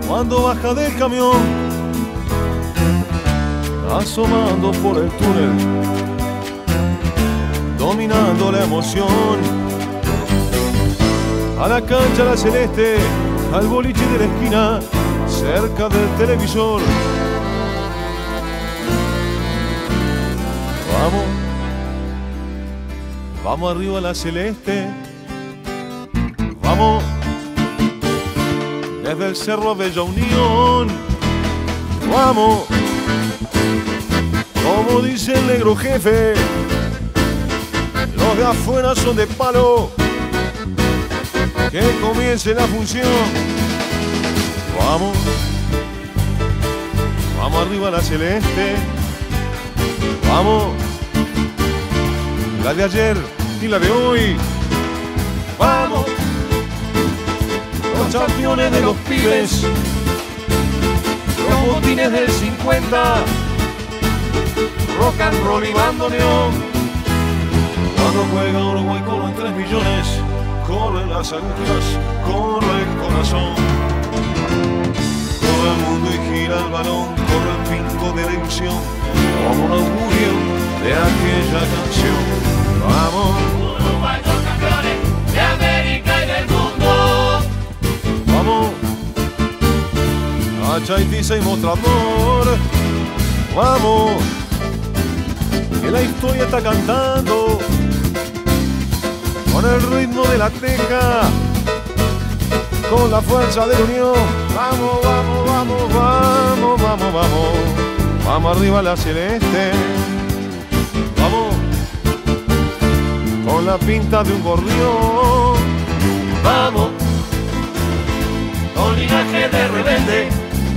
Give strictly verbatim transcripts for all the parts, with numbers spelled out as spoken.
cuando baja del camión, asomando por el túnel, dominando la emoción. A la cancha la celeste, al boliche de la esquina, cerca del televisor. Vamos, vamos arriba a la celeste, vamos desde el cerro a Bella Unión, vamos, como dice el negro jefe, los de afuera son de palo, que comience la función. Vamos, vamos arriba a la celeste, vamos, la de ayer y la de hoy, vamos, los campeones de los pibes, los botines del cincuenta, rock and roll y bandoneón. Cuando juega Uruguay corren tres millones, corren las agujas, corre el corazón, corre el mundo y gira el balón, corre el pinco de la ilusión, como un augurio de aquella canción. Vamos, Uruguay son campeones de América y del mundo. Vamos, a Chaitiza y Mostrador. Vamos, que la historia está cantando con el ritmo de la teja, con la fuerza de la unión. Vamos, vamos, vamos, vamos, vamos, vamos, vamos arriba a la celeste. Vamos, con la pinta de un gorrión. Vamos, con linaje de rebelde,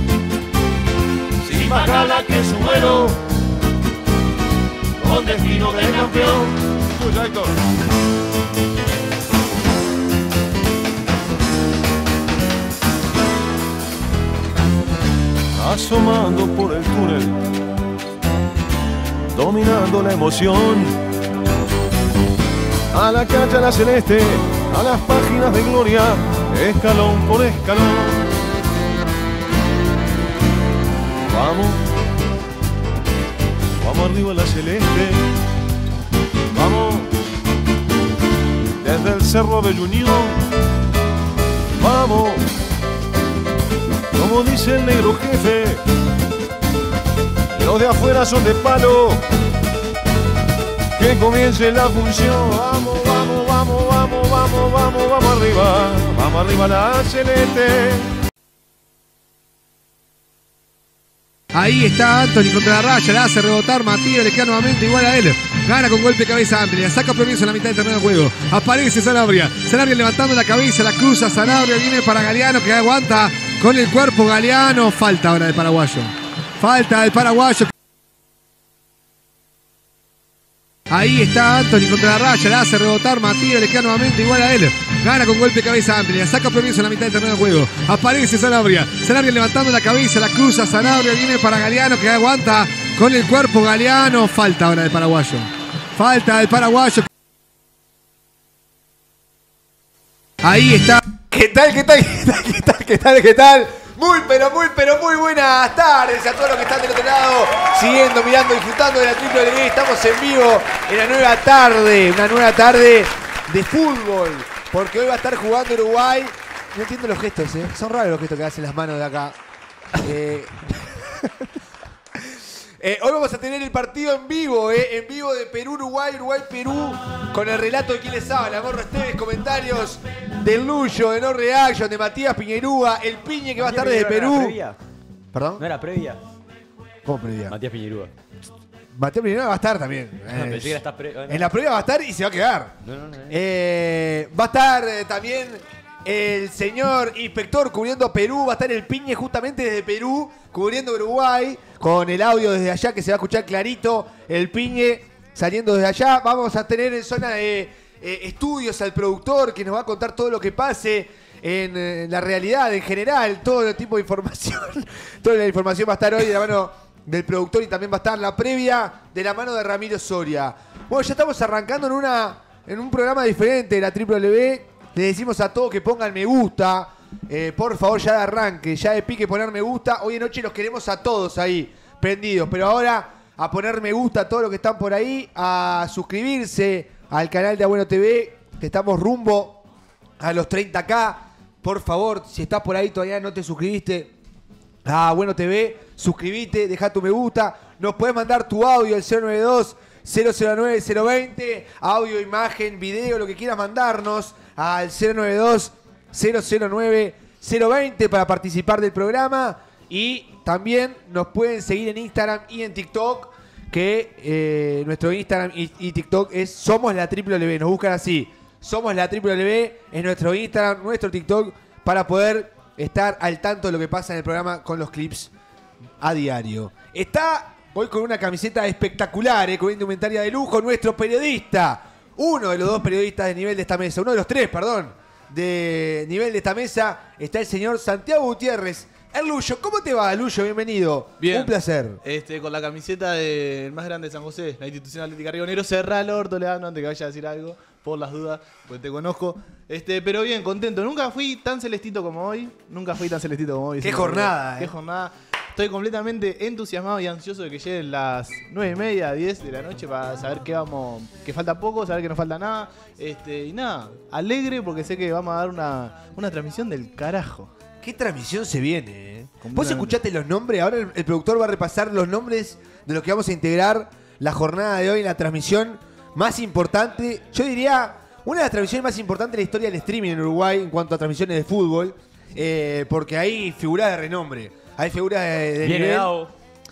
sin bacala que su vuelo, con destino de campeón. Escucha, Héctor. Asomando por el túnel, dominando la emoción. A la cancha la celeste, a las páginas de gloria, escalón por escalón. Vamos, vamos arriba a la celeste, vamos, desde el cerro de Unión, vamos, como dice el negro jefe, los de afuera son de palo, que comience la función. Vamos, vamos, vamos, vamos, vamos, vamos, vamos arriba, vamos arriba a la celeste. Ahí está Anthony contra la raya, la hace rebotar, Matías le queda nuevamente igual a él. Gana con golpe de cabeza Anthony, la saca Progreso en la mitad del terreno de juego. Aparece Sanabria, Sanabria levantando la cabeza, la cruza, Sanabria viene para Galeano que aguanta con el cuerpo Galeano. Falta ahora del paraguayo. Falta del paraguayo. Ahí está Anthony contra la raya, la hace rebotar, Matías le queda nuevamente igual a él. Gana con golpe de cabeza Anthony, la saca Progreso en la mitad del terreno de juego. Aparece Sanabria, Sanabria levantando la cabeza, la cruza, Sanabria viene para Galeano que aguanta con el cuerpo Galeano. Falta ahora del paraguayo. Falta del paraguayo. Ahí está. ¿Qué tal, qué tal, qué tal, qué tal, qué tal, qué tal? Muy, pero muy, pero muy buenas tardes a todos los que están del otro lado, siguiendo, mirando, disfrutando de la Triple L. Estamos en vivo en la nueva tarde, una nueva tarde de fútbol, porque hoy va a estar jugando Uruguay. No entiendo los gestos, ¿eh? Son raros los gestos que hacen las manos de acá. Eh... Eh, hoy vamos a tener el partido en vivo, eh, en vivo de Perú-Uruguay, Uruguay-Perú, con el relato de quién les habla, Gorro Esteves, comentarios de Luyo, de No Reaction, de Matías Piñerúa, el Piñe que va a estar desde Perú. Previa. ¿Perdón? ¿No era previa? ¿Cómo previa? Matías Piñerúa. Matías Piñerúa va a estar también. No, Eh, pensé que era esta pre- en la previa va a estar y se va a quedar. No, no, no. Eh, va a estar eh, también el señor inspector cubriendo a Perú, va a estar el Piñe justamente desde Perú, cubriendo Uruguay, con el audio desde allá que se va a escuchar clarito, el Piñe saliendo desde allá. Vamos a tener en zona de eh, estudios al productor que nos va a contar todo lo que pase en eh, la realidad en general, todo tipo de información. Toda la información va a estar hoy de la mano del productor y también va a estar la previa de la mano de Ramiro Soria. Bueno, ya estamos arrancando en, una, en un programa diferente de la Triple W. Le decimos a todos que pongan me gusta, eh, por favor, ya de arranque, ya de pique poner me gusta. Hoy de noche los queremos a todos ahí, prendidos. Pero ahora a poner me gusta a todos los que están por ahí, a suscribirse al canal de Abuelo T V, que estamos rumbo a los treinta K. Por favor, si estás por ahí todavía no te suscribiste a Abuelo T V, suscribite, deja tu me gusta. Nos puedes mandar tu audio al cero nueve dos, cero cero nueve, cero veinte, audio, imagen, video, lo que quieras mandarnos al cero nueve dos, cero cero nueve, cero veinte para participar del programa. Y también nos pueden seguir en Instagram y en TikTok, que eh, nuestro Instagram y, y TikTok es Somos la Triple W. Nos buscan así, Somos la Triple W, es nuestro Instagram, nuestro TikTok, para poder estar al tanto de lo que pasa en el programa con los clips a diario. Está hoy con una camiseta espectacular, eh, con una indumentaria de lujo, nuestro periodista, uno de los dos periodistas de nivel de esta mesa, uno de los tres, perdón, de nivel de esta mesa, está el señor Santiago Gutiérrez. El Luyo, ¿cómo te va, Luyo? Bienvenido. Bien. Un placer. Este, con la camiseta del más grande de San José, la institución atlética Río Negro. Cerrá el orto, Leandro, antes que vaya a decir algo, por las dudas, porque te conozco. Este, pero bien, contento. Nunca fui tan celestito como hoy. Nunca fui tan celestito como hoy. Qué jornada, Qué eh. jornada. Estoy completamente entusiasmado y ansioso de que lleguen las nueve y media, diez de la noche para saber que vamos, que falta poco, saber que no falta nada. Este, y nada, alegre porque sé que vamos a dar una, una transmisión del carajo. ¿Qué transmisión se viene, eh? ¿Vos Completamente. escuchaste los nombres? Ahora el, el productor va a repasar los nombres de los que vamos a integrar la jornada de hoy en la transmisión más importante. Yo diría, una de las transmisiones más importantes de la historia del streaming en Uruguay en cuanto a transmisiones de fútbol. Eh, porque hay figuras de renombre. Hay figuras de, de Viene nivel. Dao.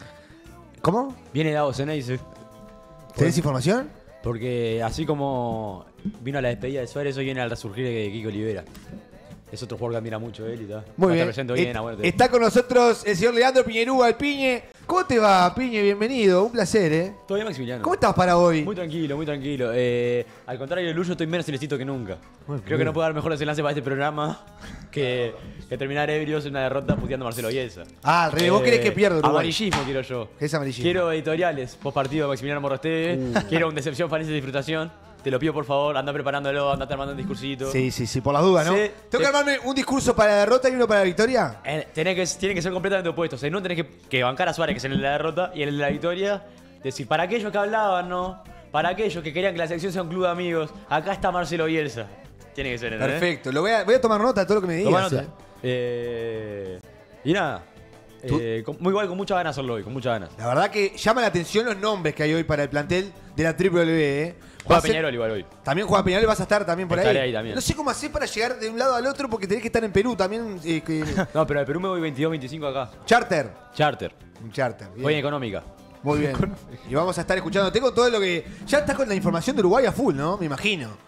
¿Cómo? Viene Dao Ceneice. ¿Tenés información? Porque así como vino a la despedida de Suárez, hoy viene al resurgir de Kiko Olivera. Es otro jugador que admira mucho él y tal. Muy Va a bien. estar presente hoy Et- en Abuelo. Está con nosotros el señor Leandro Piñerúa, el Piñe. ¿Cómo te va, Piñe? Bienvenido. Un placer, ¿eh? ¿Todo bien, Maximiliano? ¿Cómo estás para hoy? Muy tranquilo, muy tranquilo. Eh, al contrario del Luyo, estoy menos celestito que nunca. Muy Creo que bien. no puedo dar mejor desenlace para este programa que, que terminar ebrios en una derrota puteando a Marcelo Bielsa. Ah, al revés. ¿Vos querés que pierda Uruguay? Amarillismo quiero yo. ¿Qué es amarillismo? Quiero editoriales, post partido de Maximiliano Morrosteve. Uh. Quiero un decepción, falencia y disfrutación. Te lo pido por favor, anda preparándolo, anda armando un discursito. Sí, sí, sí, por las dudas, ¿no? Sí. ¿Tengo que Sí. armarme un discurso para la derrota y uno para la victoria? Eh, tenés que, tienen que ser completamente opuestos. En uno tenés que, que bancar a Suárez, que es en el de la derrota, y en el de la victoria, decir, para aquellos que hablaban, ¿no? Para aquellos que querían que la selección sea un club de amigos, acá está Marcelo Bielsa. Tiene que ser, ¿entendés? Perfecto. Lo voy, a, voy a tomar nota de todo lo que me digas. Toma nota. ¿eh? Eh, y nada. Tú- Eh, con- muy igual, con muchas ganas hacerlo hoy, con muchas ganas. La verdad que llama la atención los nombres que hay hoy para el plantel de la Triple W, ¿eh? Va Juega a ser- Peñarol igual hoy. También juega Peñarol y vas a estar también por Estaré ahí. ahí también. No sé cómo hacer para llegar de un lado al otro porque tenés que estar en Perú también. eh, que- No, pero de Perú me voy veintidós, veinticinco acá. charter. Charter. Un charter. bien. Voy en económica. Muy bien. Y vamos a estar escuchando. Tengo todo lo que. Ya estás con la información de Uruguay a full, ¿no? Me imagino.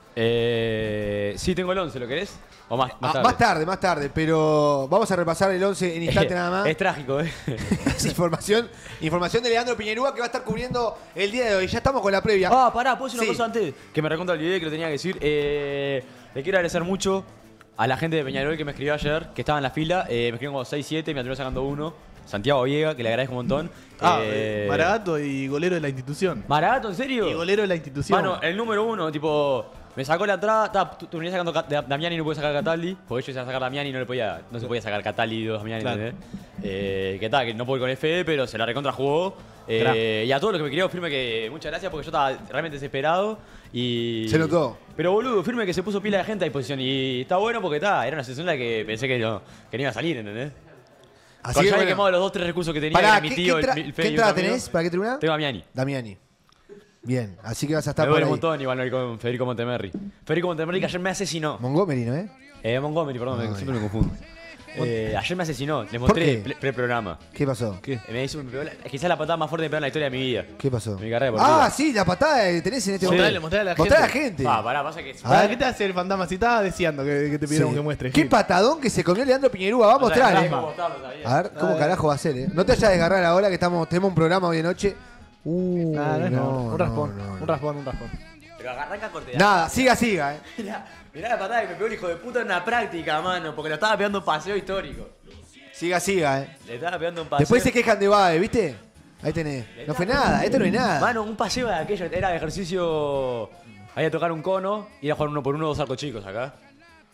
Eh, sí, tengo el once, ¿lo querés? O más, más Ah, tarde. más tarde, más tarde. Pero vamos a repasar el once en instante nada más. Es trágico, ¿eh? Es información, información de Leandro Piñerúa que va a estar cubriendo el día de hoy. Ya estamos con la previa. Ah, pará, ¿puedo decir una Sí. cosa antes? Que me recontra olvidé que lo tenía que decir. Eh, le quiero agradecer mucho a la gente de Peñarol que me escribió ayer, que estaba en la fila. Eh, me escribieron como seis siete, me terminó sacando uno. Santiago Viega, que le agradezco un montón. Ah, Eh, Maragato y golero de la institución. ¿Maragato, en serio? Y golero de la institución. Mano, el número uno, tipo, me sacó la entrada, ta, tu- terminé sacando Ca- de- Damiani y no pude sacar Cataldi, porque ellos iban a sacar Damiani y no le podía, no se podía sacar Cataldi y dos Damiani, Claro. ¿entendés? Eh, que tal, que no puedo ir con F, pero se la recontra jugó. Eh, y a todos los que me querían, firme que muchas gracias porque yo estaba realmente desesperado y... Se notó. Pero boludo, firme que se puso pila de gente a disposición y está bueno porque está, era una sesión en la que pensé que no, que no iba a salir, ¿entendés? Así Cuando que ya había bueno. quemado los dos, tres recursos que tenía, Pará, era mi ¿qué, tío, qué el, entra- el Fede ¿qué y un entrada amigo. tenés? ¿Para qué tribuna? Tengo a Damiani. Damiani. Bien, así que vas a estar Me por duele ahí. un montón igual no ir con Federico Montemerri. Federico Montemerri que ayer me asesinó. Montgomery, ¿no eh? Eh, Montgomery, perdón, me- Ay. siempre me confundo. Eh, ayer me asesinó, le ¿Por mostré qué? el pre- pre-programa. ¿Qué pasó? Eh, Me hizo, me pegó la- es quizás la patada más fuerte que me pegó en la historia de mi vida. ¿Qué pasó? Mi carrera deportiva. Ah, sí, la patada que tenés en este Sí. momento. Mostrale, mostrale a la Mostrale a la gente. gente. Ah, pará, pasa que. A ¿Para ver. qué te hace el fantasma? Si estabas deseando que, que te pidieron Sí. que muestres. ¿Qué Gil. patadón que se comió Leandro Piñerúa? Va a mostrar, O sea, eh. cómo mostrarlo, sabía. A ver, ¿cómo Ah, carajo va a ser, eh? No te vayas a desgarrar ahora que estamos, tenemos un programa hoy de noche. Uh, Ah, no es nada. Un raspón, no, no. un raspón, un raspón. Pero arranca corte. Nada, siga, siga, eh. Mirá, mirá la patada que me pegó el hijo de puta en una práctica, mano, porque lo estaba pegando un paseo histórico. Siga, siga, eh. Le estaba pegando un paseo. Después se quejan de Bae, ¿viste? Ahí tenés. No fue nada, esto no es nada. Mano, un paseo de aquello, era ejercicio. Había que tocar un cono, ir a jugar uno por uno, dos arcos chicos acá.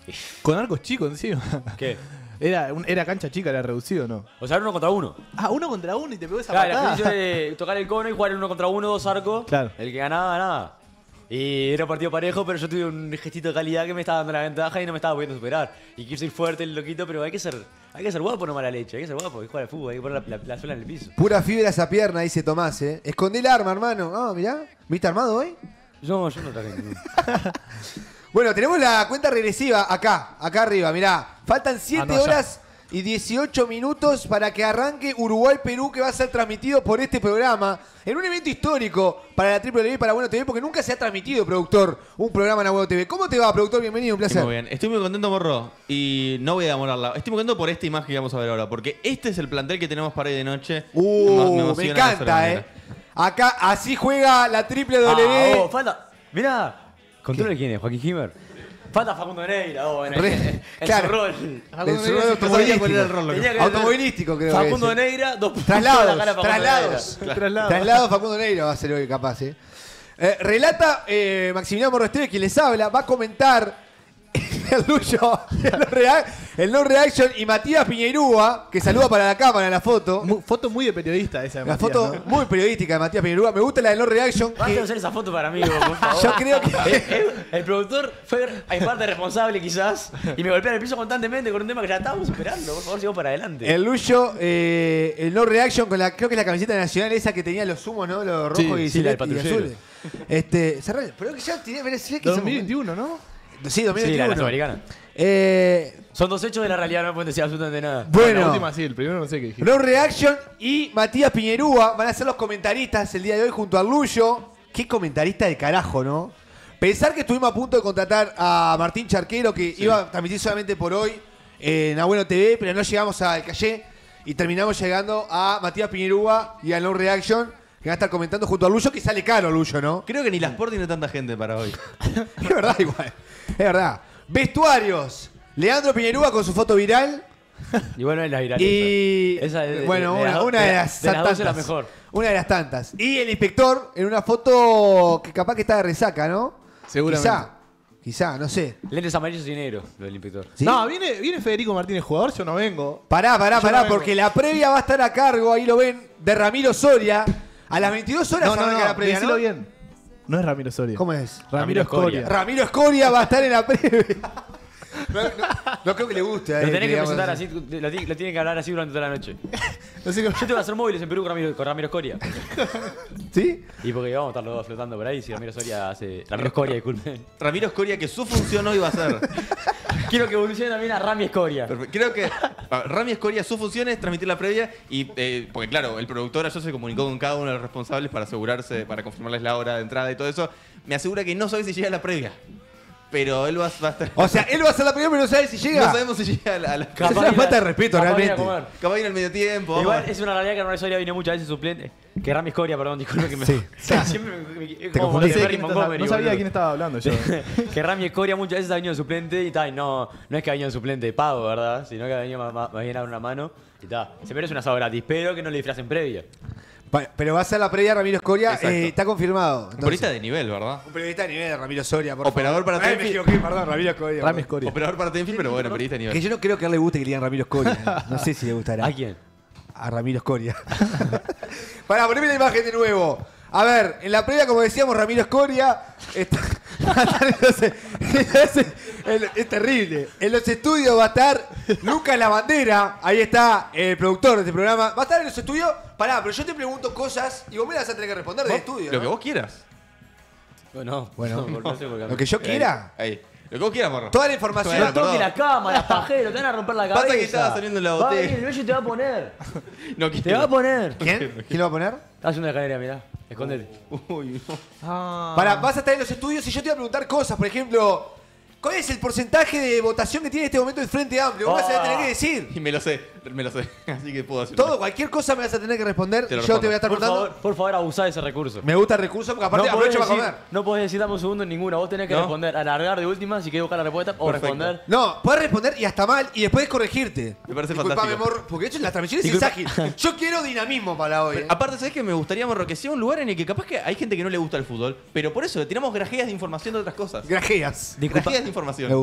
Con arcos chicos encima. ¿Qué? Era, un- era cancha chica, era reducido, ¿no? O sea, era uno contra uno. Ah, uno contra uno y te pegó esa Claro, la patada. posición de tocar el cono y jugar en uno contra uno, dos arcos. Claro. El que ganaba, ganaba. Y era un partido parejo, pero yo tuve un gestito de calidad que me estaba dando la ventaja y no me estaba pudiendo superar. Y quise ir fuerte el loquito, pero hay que ser, hay que ser guapo, no mala leche. Hay que ser guapo, hay que jugar al fútbol, hay que poner la, la, la suela en el piso. Pura fibra esa pierna, dice Tomás, ¿eh? Escondé el arma, hermano. Ah, mirá. ¿Viste armado hoy? Yo, yo no traje ninguno. Bueno, tenemos la cuenta regresiva acá, acá arriba, mirá. Faltan siete Ah, no, ya. horas y dieciocho minutos para que arranque Uruguay-Perú, que va a ser transmitido por este programa en un evento histórico para la Triple W y para Bueno T V, porque nunca se ha transmitido, productor, un programa en la Bueno T V. ¿Cómo te va, productor? Bienvenido, un placer. Muy bien, estoy muy contento, Morro. Y no voy a demorarla. Estoy muy contento por esta imagen que vamos a ver ahora. Porque este es el plantel que tenemos para hoy de noche. Uh, me, emociona encanta, sobremanera. eh. Acá, así juega la Triple W. Ah, oh, falta. Mirá. ¿Controla quién es? ¿Joaquín Himer? Falta Facundo Neira, oh, en el, Re- en claro. su rol. Del sur no sabía cuál era el rol, lo que- Tenía que- Automovilístico, creo que Facundo es. Neira, dos puntos Traslados, en la cara de Facundo traslados. Neira. Traslado. Traslado Facundo Neira va a ser hoy capaz, ¿eh? Eh, relata eh, Maximiliano Morresteve, quien les habla, va a comentar el Lucho, el no, rea- el no reaction y Matías Piñeirúa, que saluda para la cámara en la foto. Mu- foto muy de periodista esa de La Matías, foto ¿no? muy periodística de Matías Piñeirúa. Me gusta la de no reaction. Basta que- de hacer esa foto para mí, por favor. Yo creo que- El, el- el productor fue en parte responsable, quizás, y me golpea en el piso constantemente con un tema que ya estábamos superando. Por favor, sigamos para adelante. El Lucho, eh, el no reaction con la, creo que es la camiseta nacional esa que tenía los humos, ¿no? Los rojos Sí, y, sí, la del celeste y patrullero. azules. Este, cerrá- pero que ya tiene que ser que dos mil veintiuno, ¿no? Sí, dos mil Sí, la, veintiuno. la sudamericana. Eh, Son dos hechos de la realidad, no me pueden decir absolutamente nada. bueno. La última sí, el primero no sé qué dijiste. No Reaction y Matías Piñerúa van a ser los comentaristas el día de hoy junto al Luyo. Qué comentarista de carajo, ¿no? Pensar que estuvimos a punto de contratar a Martín Charquero, que iba a transmitir solamente por hoy en Abuelo T V, pero no llegamos al Calle y terminamos llegando a Matías Piñerúa y al No Reaction, que va a estar comentando junto al Luyo, que sale caro Luyo, ¿no? Creo que ni la Sport tiene tanta gente para hoy. Es verdad, igual. Es verdad. Vestuarios. Leandro Piñerúa con su foto viral. Y bueno, es la viraleza. Y Esa de- de- bueno, de una, las do- una de, de las, de las dos es la tantas. mejor. Una de las tantas. Y el inspector en una foto que capaz que está de resaca, ¿no? Seguramente. Quizá, quizá, no sé. Lentes amarillos y negros, lo del inspector. ¿Sí? No, viene, viene Federico Martínez, jugador, yo no vengo. Pará, pará, Yo pará, no vengo. porque la previa va a estar a cargo, ahí lo ven, de Ramiro Soria. A las veintidós horas No, no, arranca no, la previa, decilo ¿no? bien. No es Ramiro Soria. ¿Cómo es? Ramiro Ramiro Escoria. Escoria. Ramiro Escoria va a estar en la previa. No, no- no creo que le guste. a Lo él, tenés que digamos presentar así. así, lo, ti- lo tienen que hablar así durante toda la noche. No sé cómo- Yo te voy a hacer móviles en Perú con Ramiro, con Ramiro Escoria. ¿Sí? Y porque vamos a estar los dos flotando por ahí. Si Ramiro Soria hace. Ramiro Escoria, disculpen. Ramiro Escoria, que su función hoy va a ser. Quiero que evolucione también a Rami Escoria. Perfecto. Creo que a ver, Rami Escoria, su función es transmitir la previa y, eh, porque claro, el productor ayer se comunicó con cada uno de los responsables para asegurarse, para confirmarles la hora de entrada y todo eso. Me asegura que no sabe si llega a la previa, pero él va, va a estar... O sea, él va a hacer la previa, pero no sabe si llega. no sabemos si llega a la... A la Capaz- Es una falta de respeto, capaz viene realmente. a comer. Capaz viene al medio tiempo. vamos Igual a ver. es una realidad que Ramiro Soria viene muchas veces suplente. Que Rami Escoria, perdón, disculpe que me. Sí. Siempre me. me- Te como confundí. No, sé de Terry quién estás- Montgomery, no sabía boludo. de quién estaba hablando yo. Que Rami Escoria muchas veces ha venido de suplente y tal, y no, no es que ha venido de suplente de pago, ¿verdad? Sino que ha venido más, más, más bien a dar una mano y tal. Se merece un asado gratis, pero que no le disfracen previa. Pa- Pero va a ser la previa Ramiro Escoria, Exacto. eh, está confirmado. Un Entonces, periodista de nivel, ¿verdad? un periodista de nivel de Ramiro Soria, por Operador favor. para Ay, me Tenfield. equivoqué, perdón, Ramiro Escoria. Rami perdón. Escoria. Operador para Tenfield, pero bueno, periodista de Que nivel. yo no creo que a él le guste que le digan Ramiro Escoria. No sé si le gustará. ¿A quién? A Ramiro Escoria. Para ponerme la imagen de nuevo. A ver, en la previa, como decíamos, Ramiro Escoria. Está, va a estar en los- en- es terrible. En los estudios va a estar Lucas Lavandera. Ahí está el productor de este programa. Va a estar en los estudios. Pará, pero yo te pregunto cosas y vos me las vas a tener que responder del estudio. Lo ¿no? que vos quieras. Bueno, Bueno, no, no sé por qué. Lo que yo quiera. Ahí. Lo que vos quieras, morro. Toda la información. Bueno, No toque perdón. la cámara, pajero, te van a romper la cabeza. Pasa que estaba saliendo la Va a botella. venir el bello y te va a poner. No Te quiero. va a poner. ¿Quién? ¿Quién lo va a poner? Estás haciendo una escalera, mirá. Escondete. Uy, no. Ah. Para, vas a estar en los estudios y yo te voy a preguntar cosas. Por ejemplo, ¿cuál es el porcentaje de votación que tiene en este momento el Frente Amplio? Vos me vas a tener que decir. Y me lo sé, me lo sé. Así que puedo hacer. Todo, cualquier cosa me vas a tener que responder. Te lo Yo te respondo. voy a estar Por contando. favor, por favor, abusá de ese recurso. Me gusta el recurso porque aparte no podés, aprovecho para decir, comer. no podés decir dame un segundo en ninguna. Vos tenés que ¿No? responder, alargar de última si querés buscar la respuesta o Perfecto. responder. No, puedes responder y hasta mal y después corregirte. Me parece Disculpame, fantástico. morro, porque de hecho la transmisión es Disculpa. ágil. Yo quiero dinamismo para hoy. ¿eh? Aparte, ¿sabes qué? Me gustaría, Morro, que sea un lugar en el que capaz que hay gente que no le gusta el fútbol, pero por eso le tiramos grajeas de información de otras cosas. Grajeas. Disculpa. Grajeas de información. Me gusta.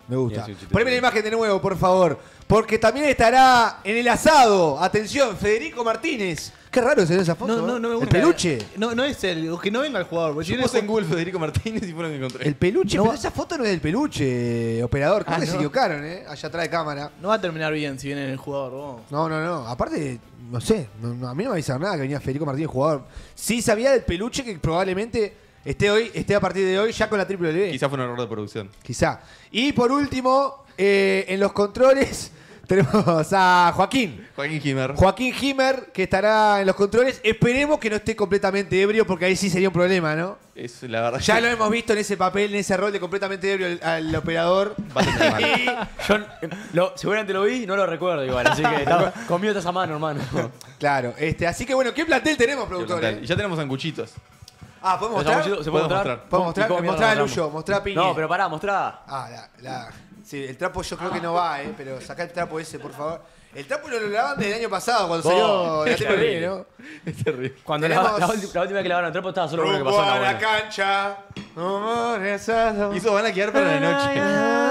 Me gusta. Sí, sí, sí, Poneme la imagen de nuevo, por favor. Porque también estará en el asado. Atención, Federico Martínez. Qué raro se ve esa foto. No, no, ¿eh? no me El gusta. peluche. No, no es el. Que no venga el jugador. Porque Yo tiene puse en Google Federico Martínez y fue lo que encontré. El peluche, No pero va- esa foto no es del peluche, operador. Creo Ah, que se no. equivocaron, ¿eh? Allá atrás de cámara. No va a terminar bien si viene el jugador. Vos. No, no, no. Aparte, no sé. no- no, a mí no me avisaron nada que venía Federico Martínez jugador. Sí sabía del peluche que probablemente esté hoy, esté a partir de hoy ya con la triple W. Quizá fue un error de producción. Quizá. Y por último, eh, en los controles tenemos a Joaquín. Joaquín Jimer. Joaquín Himer, que estará en los controles. Esperemos que no esté completamente ebrio, porque ahí sí sería un problema, ¿no? Es la verdad. Ya lo hemos visto en ese papel, en ese rol de completamente ebrio al, al operador. Va a tener mal. Y- Yo eh, lo- seguramente lo vi, no lo recuerdo igual, así que estaba conmigo esa mano, hermano. claro, este, así que bueno, ¿qué plantel tenemos, productor? Y eh? ya tenemos sanguchitos. Ah, ¿podemos ¿Se mostrar? puede Podemos mostrar? mostrar. ¿Podemos mostrar? ¿Y cómo mierda Mostrar a mostramos? Luyo, mostrar a Piñe. No, pero pará, mostrá. Ah, la, la- sí, el trapo yo creo que no va, eh, pero sacá el trapo ese, por favor. El trapo lo lavaban desde el año pasado, cuando Oh, salió la qué triple W, terrible. ¿no? Es terrible. Cuando la, Tenemos- la ulti- la última vez que lavaron el trapo estaba solo uno que Rumbo pasó en a la la buena. cancha. Rumbo rezado. Y eso van a quedar para la noche.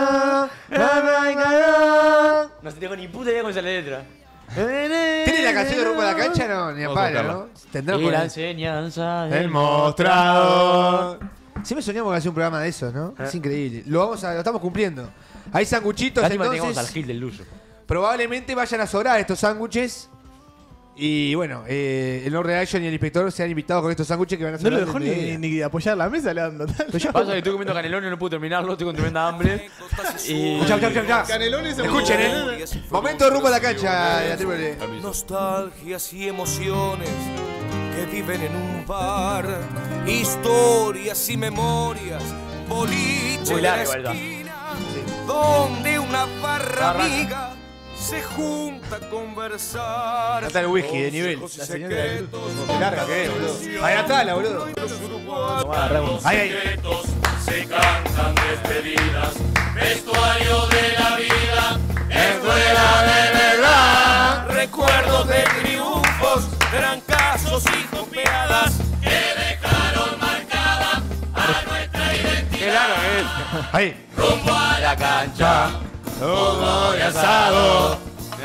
No se tengo ni puta idea cómo es la letra. ¿Tiene la canción de Rumbo a la cancha? No, ni a Vamos a palo, buscarla. ¿no? Tendrá Y por la ahí. enseñanza El del mostrador. Siempre soñamos con hacer un programa de esos, ¿no? Es increíble. Lo vamos a, lo estamos cumpliendo. Hay sanguchitos, Lástima que tengamos al entonces. Gil del Luyo. Probablemente vayan a sobrar estos sándwiches. Y bueno, eh, el Lord Reaction y el inspector se han invitado con estos sándwiches que van a No ser lo dejó ni, ni apoyar la mesa, Leandro. Pasa que estoy comiendo canelones y no pude terminarlo, estoy con tremenda hambre. Y. Escuchá, escuchá, escuchá. Canelones Escuchen, ¿eh? Momento de rumbo a la cancha de la triple W. Nostalgias y emociones que viven en un bar, historias y memorias, boliche Muy de la largo, ¿verdad? esquina, donde una barra Arranca. amiga se junta a conversar. Acá está el whisky de nivel. Consejos y La señal de la cruz. secretos, Qué larga que es, boludo. Ahí atrás, boludo. Ahí, ahí. Secretos, se cantan despedidas, vestuario de la vida, escuela de verdad. recuerdos de triunfos, trancazos y copiadas Que dejaron marcada a nuestra identidad. Qué largo que es. Ahí. Rumbo a la cancha, Todo de asado.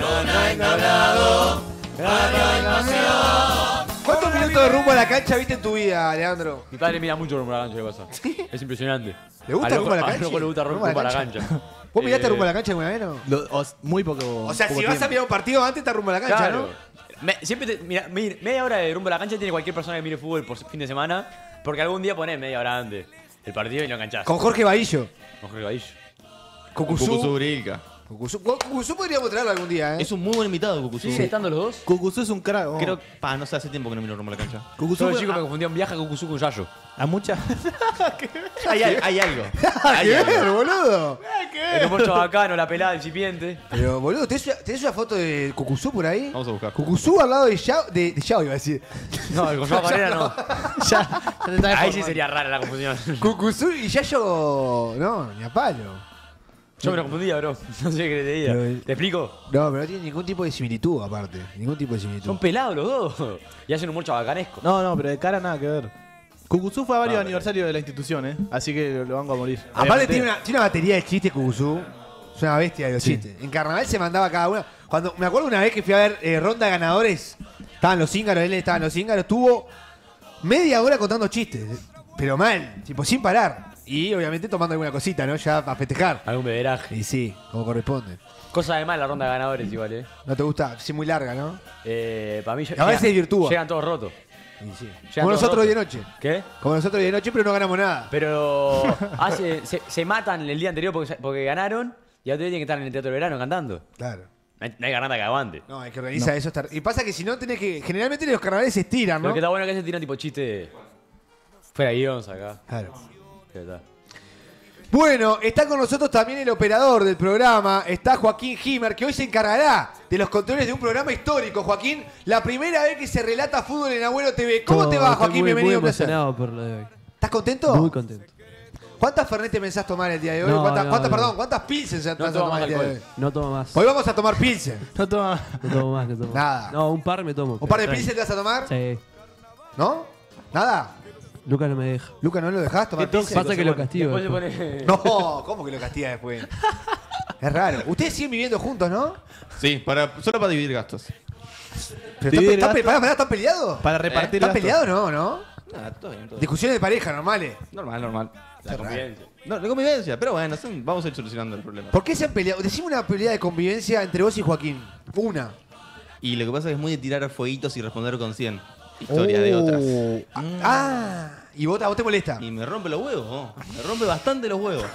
¿Cuántos minutos de rumbo a la cancha viste en tu vida, Leandro? Mi padre mira mucho rumbo a la cancha, ¿qué pasa? Es impresionante. ¿Le gusta A rumbo a la loco- cancha? A loco le gusta rumbo a la cancha. ¿Vos miraste Eh, rumbo a la cancha alguna vez, no? Lo- os- muy poco. O sea, poco si vas a tiempo. mirar un partido antes, está rumbo a la cancha, Claro. ¿no? Me- siempre te- mira, mi- media hora de rumbo a la cancha tiene cualquier persona que mire fútbol por fin de semana, porque algún día ponés media hora antes el partido y lo enganchás. Con Jorge Bahillo. Con Jorge Bahillo. Cucuzú. Cucuzú Brilca. Cucuzú. Cucuzú podríamos traerlo algún día, ¿eh? Es un muy buen invitado, Cucuzú. ¿Siguen estando los dos? Cucuzú es un crack. vos. Creo, pa, no sé, hace tiempo que no miro rumbo a la cancha. Cucuzú Yo de fue chico me a, confundía un viaje con Cucuzú con Yayo. a mucha. Hay, al- hay algo. ¡Ah, Hay qué algo. ver, boludo! El humor chabacano, la pelada, el incipiente. Pero, boludo, ¿tenés una, tenés una foto de Cucuzú por ahí? Vamos a buscar. Cucuzú al lado de Yao, de, de Yao iba a decir. No, el Gonzalo Cabrera no. ya, ya te está Ahí sí deformando. sería rara la confusión. Cucuzú y Yayo. No, ni a palo. Yo me lo confundía, bro. No sé qué te diga. Pero- ¿Te explico? No, pero no tiene ningún tipo de similitud, aparte. Ningún tipo de similitud. Son pelados los dos. Y hacen humor chabacanesco. No, no, pero de cara nada que ver. Cucuzú fue a varios Ah, aniversarios de la institución, ¿eh? Así que lo, lo vango a morir. Aparte Obviamente. tiene una, tiene una batería de chistes, Cucuzú. Es una bestia de los Sí. chistes. En carnaval se mandaba cada una. Cuando, me acuerdo una vez que fui a ver eh, Ronda de Ganadores. Estaban los cíngaros, él estaba en los cíngaros. Estuvo media hora contando chistes. Pero mal, tipo sin parar. Y obviamente tomando alguna cosita, ¿no? Ya para festejar. Algún beberaje. Y sí, como corresponde. Cosa de mal la ronda de ganadores igual, eh. ¿No te gusta? Sí, muy larga, ¿no? Eh, para mí A veces se desvirtúa. Llegan todos rotos. Y sí. Llegan Como todos nosotros hoy de rotos. noche. ¿Qué? Como nosotros hoy de noche, pero no ganamos nada. Pero hace, se, se matan el día anterior porque, porque ganaron y otro día tienen que estar en el Teatro de Verano cantando. Claro. No hay, no hay garganta que aguante. No, hay que organizar eso. Estar... Y pasa que si no tenés que. Generalmente los carnavales se estiran, Lo ¿no? que está bueno es que se tiran tipo chiste fuera de guión, acá. Claro. Ya está. Bueno, está con nosotros también el operador del programa, está Joaquín Himer, que hoy se encargará de los controles de un programa histórico. Joaquín, la primera vez que se relata fútbol en Abuelo T V. ¿Cómo te va, Estoy Joaquín? muy, Bienvenido, muy un placer. emocionado por lo de hoy. ¿Estás contento? Muy contento. ¿Cuántas Fernet te pensás tomar el día de hoy? No, ¿Cuántas, no, cuántas, no. perdón, cuántas Pilsen se No vas a toma tomar más el día de hoy? alcohol. No tomo más. Hoy vamos a tomar Pilsen. No toma. No tomo más, no tomo más. Nada. No, un par me tomo. ¿Un par de pero Pilsen te vas a tomar? tranqui. Sí. ¿No? ¿Nada? Lucas no me deja. Lucas, ¿no lo dejás tomar Qué pizza? Pasa que lo castigo. Después se después. pone. No, ¿cómo que lo castiga después? Es raro. Ustedes siguen viviendo juntos, ¿no? Sí, para, solo para dividir gastos. Pero Dividir ¿Están, gastos. están, ¿Están peleados? Para repartir ¿Están gastos. peleados no, no? Nada, todo bien, todo bien. Discusiones de pareja normales. Normal, normal. La convivencia. No, de convivencia, pero bueno, son- vamos a ir solucionando el problema. ¿Por qué se han peleado? Decime una pelea de convivencia entre vos y Joaquín. Una. Y lo que pasa es que es muy de tirar fueguitos y responder con cien. Historia de otras. Ah, y vos, a vos te molesta. Y me rompe los huevos, oh. Me rompe bastante los huevos.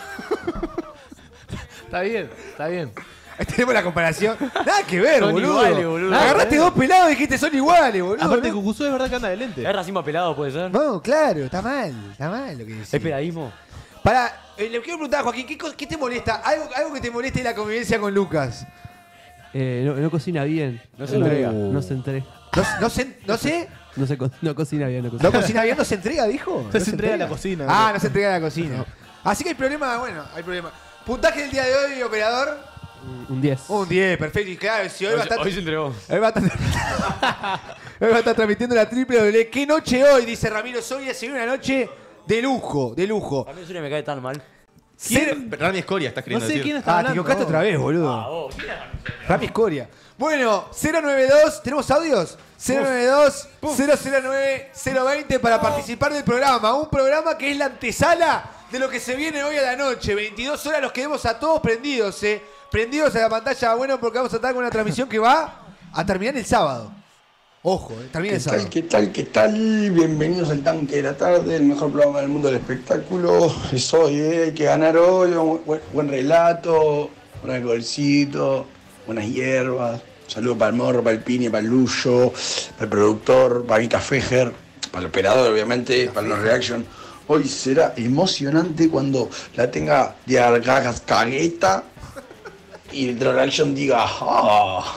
Está bien, está bien. Ahí tenemos la comparación. Nada que ver, Son boludo. iguales, boludo. Agarraste dos pelados y dijiste son iguales, boludo. Aparte, ¿no? Cucuzú es verdad que anda de lente. ¿Es racismo pelado, puede ser? No, claro, está mal. Está mal lo que decís. ¿Es peladismo? Para, eh, le quiero preguntar a Joaquín, ¿qué, co- qué te molesta? Algo, algo que te moleste de la convivencia con Lucas. Eh, no, no cocina bien. No se entrega. No se entrega. No, no sé, no sé. No, se co- no cocina bien. No cocina, ¿No cocina bien? ¿No se entrega, dijo? No se entrega a la cocina, Ah, boludo. no se entrega a la cocina. Así que hay problema, bueno, hay problema. Puntaje del día de hoy, operador. Un diez. Un diez, perfecto. Y claro, si hoy, Hoy, va a se- estar, hoy se entregó. hoy va a estar, hoy va a estar transmitiendo la triple doble. ¿Qué noche hoy? Dice Ramiro Soria. Se viene una noche de lujo, de lujo. A mí eso me cae tan mal. Cero- Rami Escoria estás No queriendo sé decir. quién está Ah, te hablando. equivocaste otra vez, boludo. Ah, vos, ¿quién es? Rami Escoria. Bueno, cero noventa y dos, ¿tenemos audios? cero noventa y dos, cero cero nueve, cero veinte para participar del programa. Un programa que es la antesala de lo que se viene hoy a la noche. veintidós horas los queremos a todos prendidos, eh. Prendidos a la pantalla, bueno, porque vamos a estar con una transmisión que va a terminar el sábado. Ojo, eh, termina ¿Qué el sábado. tal, qué tal, qué tal? Bienvenidos al Tanque de la Tarde, el mejor programa del mundo del espectáculo. Es hoy, ¿eh? Hay que ganar hoy. Un buen, buen relato, un alcoholcito, buenas hierbas. Un saludo para el Morro, para el Pini, para el Luyo, para el productor, para Mica Fejer, para el operador, obviamente, para los reaction. Hoy será emocionante cuando la tenga de argagas cagueta y el reaction diga ¡ah!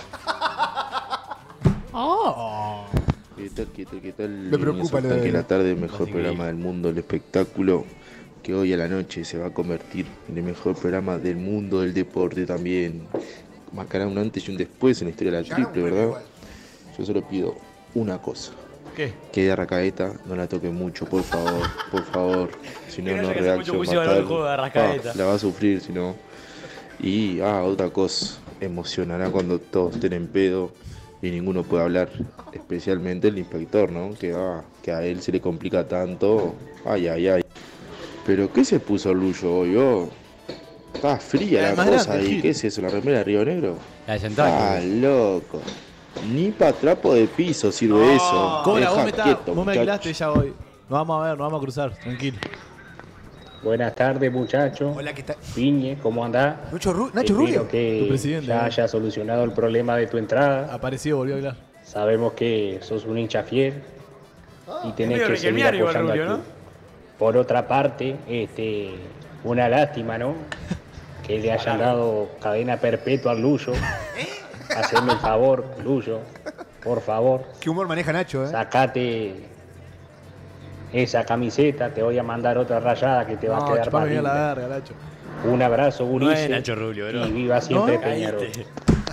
¿Qué tal, qué tal, qué tal? Me preocupa lo Bienvenidos al Tanque de- de la Tarde, el mejor Así programa que- del mundo, el espectáculo, que hoy a la noche se va a convertir en el mejor programa del mundo del deporte también. Marcará un antes y un después en la historia de la Ya no, triple, bueno, ¿verdad? igual. Yo solo pido una cosa. ¿Qué? Que de Arracaeta no la toquen mucho, por favor, por favor. Si Que no, no no llegue a hacer mucho reacción juicio de valor el juego de Arrascaeta. Ah, la va a sufrir, si no. Y, ah, otra cosa, emocionará cuando todos estén en pedo y ninguno puede hablar, especialmente el inspector, ¿no? Que, ah, que a él se le complica tanto, ay, ay, ay. Pero, ¿qué se puso Luyo hoy, oh? Está fría la Además cosa grande, ahí, Gil. ¿qué es eso, la remera de Río Negro? La de Ah, Sentaki. loco. Ni para trapo de piso sirve eso. Cobra, vos Deja me, está- quieto, vos me muchacho. alquilaste ya hoy. Nos vamos a ver, nos vamos a cruzar, tranquilo. Buenas tardes, muchachos. Hola, ¿qué tal? Piñe, ¿cómo andás? Nacho, Ru- Nacho Espero Rubio. Tu que presidente, ya ¿no? haya solucionado el problema de tu entrada. Apareció, volvió a hablar. Sabemos que sos un hincha fiel y tenés medio que seguir riquelmiano igual, apoyando al Rubio, club. Por otra parte, este, una lástima, ¿no? Que le hayan dado cadena perpetua al Luyo. Haceme el favor, Luyo, por favor, Qué humor maneja Nacho, eh. sacate esa camiseta, te voy a mandar otra rayada que te va a No, quedar chupame más bien la linda. verga, Nacho. Un abrazo, No Gurice, es Nacho Rubio, bro. y viva siempre ¿No? Peñarol. Caíste.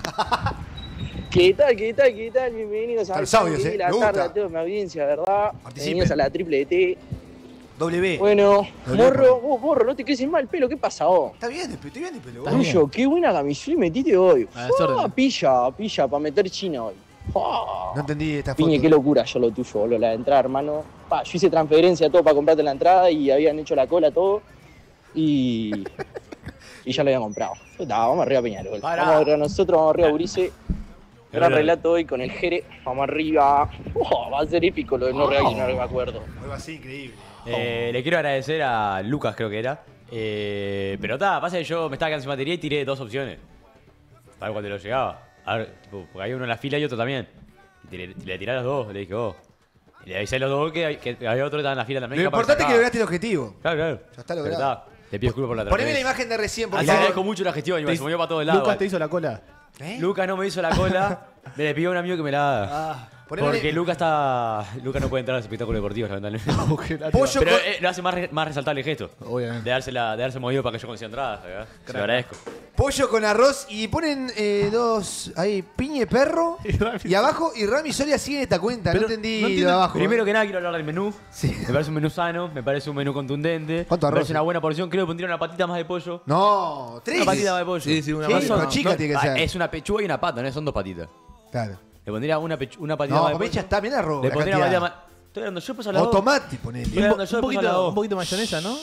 ¿Qué tal, qué tal, qué tal? Bienvenidos a Los audios, eh, la me tarde gusta. a toda mi audiencia, ¿verdad? Participen. Bienvenidos a la triple T. W. Bueno, Doble morro, vos, morro, no te quedes mal pelo, ¿qué pasa vos? Está bien, estoy bien de pelo. Está vos. bien. Tuyo, qué buena camiseta metiste hoy. A desorden. Ah, pilla, pilla, para meter China hoy. Ah. No entendí esta foto. Piñe, qué locura yo lo tuyo, boludo, la de entrada, hermano. Pa, yo hice transferencia todo para comprarte la entrada y habían hecho la cola todo. Y. y ya lo habían comprado. Nah, vamos arriba Peñarol. Pará. Vamos arriba nosotros, vamos arriba Urice. Gran Verdad. relato hoy con el Jere. Vamos arriba. Oh, va a ser épico lo de no reaccionar, me acuerdo. Algo así increíble. Eh, le quiero agradecer a Lucas, creo que era. Eh, pero está, pasa que yo me estaba quedando sin batería y tiré dos opciones. Para cuando lo llegaba. A ver, tipo, porque había uno en la fila y otro también. Y tiré- le tiré a los dos, le dije, oh. Y le avisé a los dos que, que había otro que estaba en la fila también. Lo capaz importante es que sacaba. lograste el objetivo. Claro, claro. Ya está Pero logrado. está, te pido disculpas por la Poneme la transferencia. imagen de recién, por Y le favor. agradezco mucho la gestión, igual, se movió para todos lados. Lucas igual. te hizo la cola. ¿Eh? Lucas no me hizo la cola, me le pidió a un amigo que me la haga. Ah, Porque Luca está. Luca no puede entrar a los espectáculos deportivos, lamentablemente. Pollo Pero con- eh, lo hace más, re- más resaltable el gesto. Obviamente. De darse, la, de darse movido para que yo consiga entradas. ¿verdad? Se lo agradezco. Pollo con arroz y ponen eh, dos ahí, piña y perro. Y abajo, y Rami Soria sigue esta cuenta. Pero no entendí no lo entiendo- de abajo. Primero que nada quiero hablar del menú. Me parece un menú sano, me parece un menú contundente. ¿Cuánto Me arroz? parece una buena porción. Creo que pondría una patita más de pollo. No, tres. Una patita más de pollo. Sí, sí, una Sí, patita son- más. chica tiene que ah, ser. Es una pechuga y una pata, ¿no? Son dos patitas. Claro. Le pondría una, pechu- una patita No, más de comé pollo. ya está, bien arroz. Le la pondría una cantidad. patita más. Estoy dando yo después a la O dos. tomate, ponele. Estoy dando yo Un después a la poquito, dos. un poquito de mayonesa, ¿no?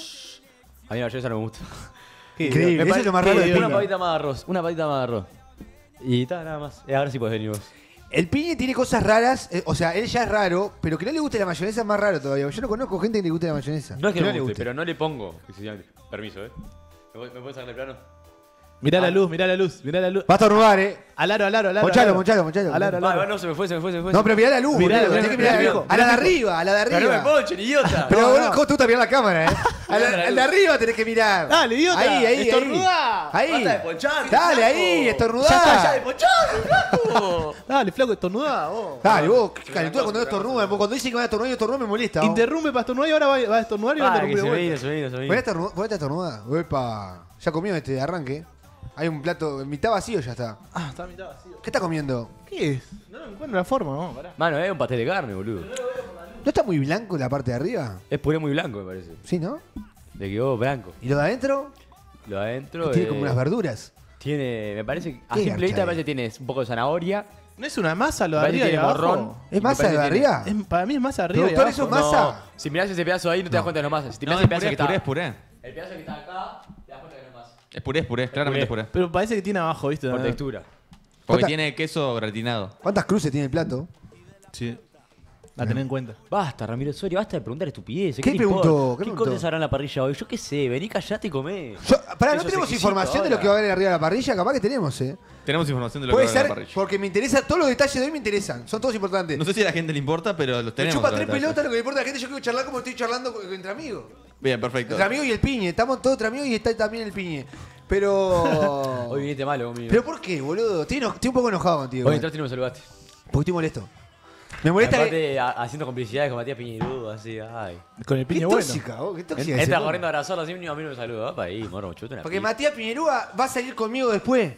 A mí la mayonesa no me gusta. Increíble, Me eso es lo más pare- raro que- de Una pinga. patita más de arroz. Una patita más de arroz. Y está, nada más. Eh, ahora sí puedes venir vos. El piñe tiene cosas raras, eh, o sea, él ya es raro, pero que no le guste la mayonesa es más raro todavía. Yo no conozco gente que le guste la mayonesa. No es que no no le me guste, guste. pero no le pongo. excesivamente. Permiso, ¿eh? ¿Me puedes- ¿Me puedes sacar del plano? Mirá Ah. la luz, mirá la luz, mirá la luz. Va a estornudar, eh. Al aro, al aro, al aro. Mochalo, al aro. mochalo, mochalo. Al aro, al Ah, aro. no, se me fue, se me fue, se me fue. No, pero mirá la luz, Mirá, boludo. mirá, Tenés que mirá, mirar mirá, a la de arriba, a la de Pero no me arriba. ponchen, idiota. Pero No, boludo, no. ¿cómo te gusta mirar la cámara, eh? A la, a la de arriba tenés que mirar. Dale, idiota. Ahí, ahí, Estornudá. ahí. Ahí. Basta de ponchar, Dale, flaco. ahí, Ya estornudá. está, ya de ponchar, flaco. Dale, flaco, estornudá, vos. Dale, vos, qué calentura cuando estornuda. Cuando dice que va a estornudar y estornuda me molesta. vos. Interrumpe para estornudar y ahora va, va a estornudar y va a Ah, que interrumpir se de me vuelta. vino, se me vino, se me ¿Ponete vino. estornu- ponete a estornudar? Uepa. Ya comió este de arranque. Hay un plato, mitad vacío ya está. Ah, está a mitad vacío. ¿Qué está comiendo? ¿Qué es? No encuentro la forma, no, pará. Mano, es un pastel de carne, boludo. ¿No está muy blanco la parte de arriba? Es puré muy blanco, me parece. Sí, ¿no? Le quedó blanco. ¿Y lo de adentro? Lo de adentro. Tiene eh, como unas verduras. Tiene, me parece. que- A ¿Qué simple garcha vista me es? parece que tiene un poco de zanahoria. ¿No es una masa lo de Me parece arriba que y tiene abajo? morrón. ¿Es Y me masa parece de que tiene- arriba? Es- para mí es masa de arriba y Productor, abajo. eso es masa. No, si mirás ese pedazo ahí no te das cuenta de lo masa. Si te No, mirás es el pedazo puré, que es puré, es está. puré. El pedazo que está acá, te das cuenta que no es masa. Es puré, es puré, claramente es puré. puré. Pero parece que tiene abajo, ¿viste? Por textura. Porque ¿Cuánta- tiene queso gratinado. ¿Cuántas cruces tiene el plato? Sí. A tener en cuenta. Basta, Ramiro Soria, basta de preguntar estupideces. ¿Qué te preguntó? importa? ¿Qué ¿Qué preguntó? cortes habrá en la parrilla hoy? Yo qué sé, vení, callate y comé. Yo, pará, ¿no Eso tenemos es información exquisito de lo que va a ahora. haber arriba de la parrilla? Capaz que tenemos, ¿eh? Tenemos información de lo que Puede va a haber en ser, la parrilla. porque me interesa, todos los detalles de hoy me interesan. Son todos importantes. No sé si a la gente le importa, pero los Me tenemos. chupa los tres detalles. pelotas, lo que le importa a la gente. Yo quiero charlar como estoy charlando con- entre amigos. Bien, perfecto. Entre amigos y el piñe. Estamos todos entre amigos y está también el piñe. Pero. Hoy viniste malo conmigo. ¿Pero por qué, boludo? Estoy, eno- estoy un poco enojado contigo. Hoy eh. entraste y no me saludaste. Porque estoy molesto. Me molesta Aparte, que. a- haciendo complicidades con Matías Piñerudo, así, ay. Con el Qué piño bueno. tóxica, vos, qué tóxica. Entra ese loco. corriendo a abrazarlo así, ni a mí no me saluda. Para ahí, morro, chuta una Porque pica. Matías Piñerúa va a salir conmigo después.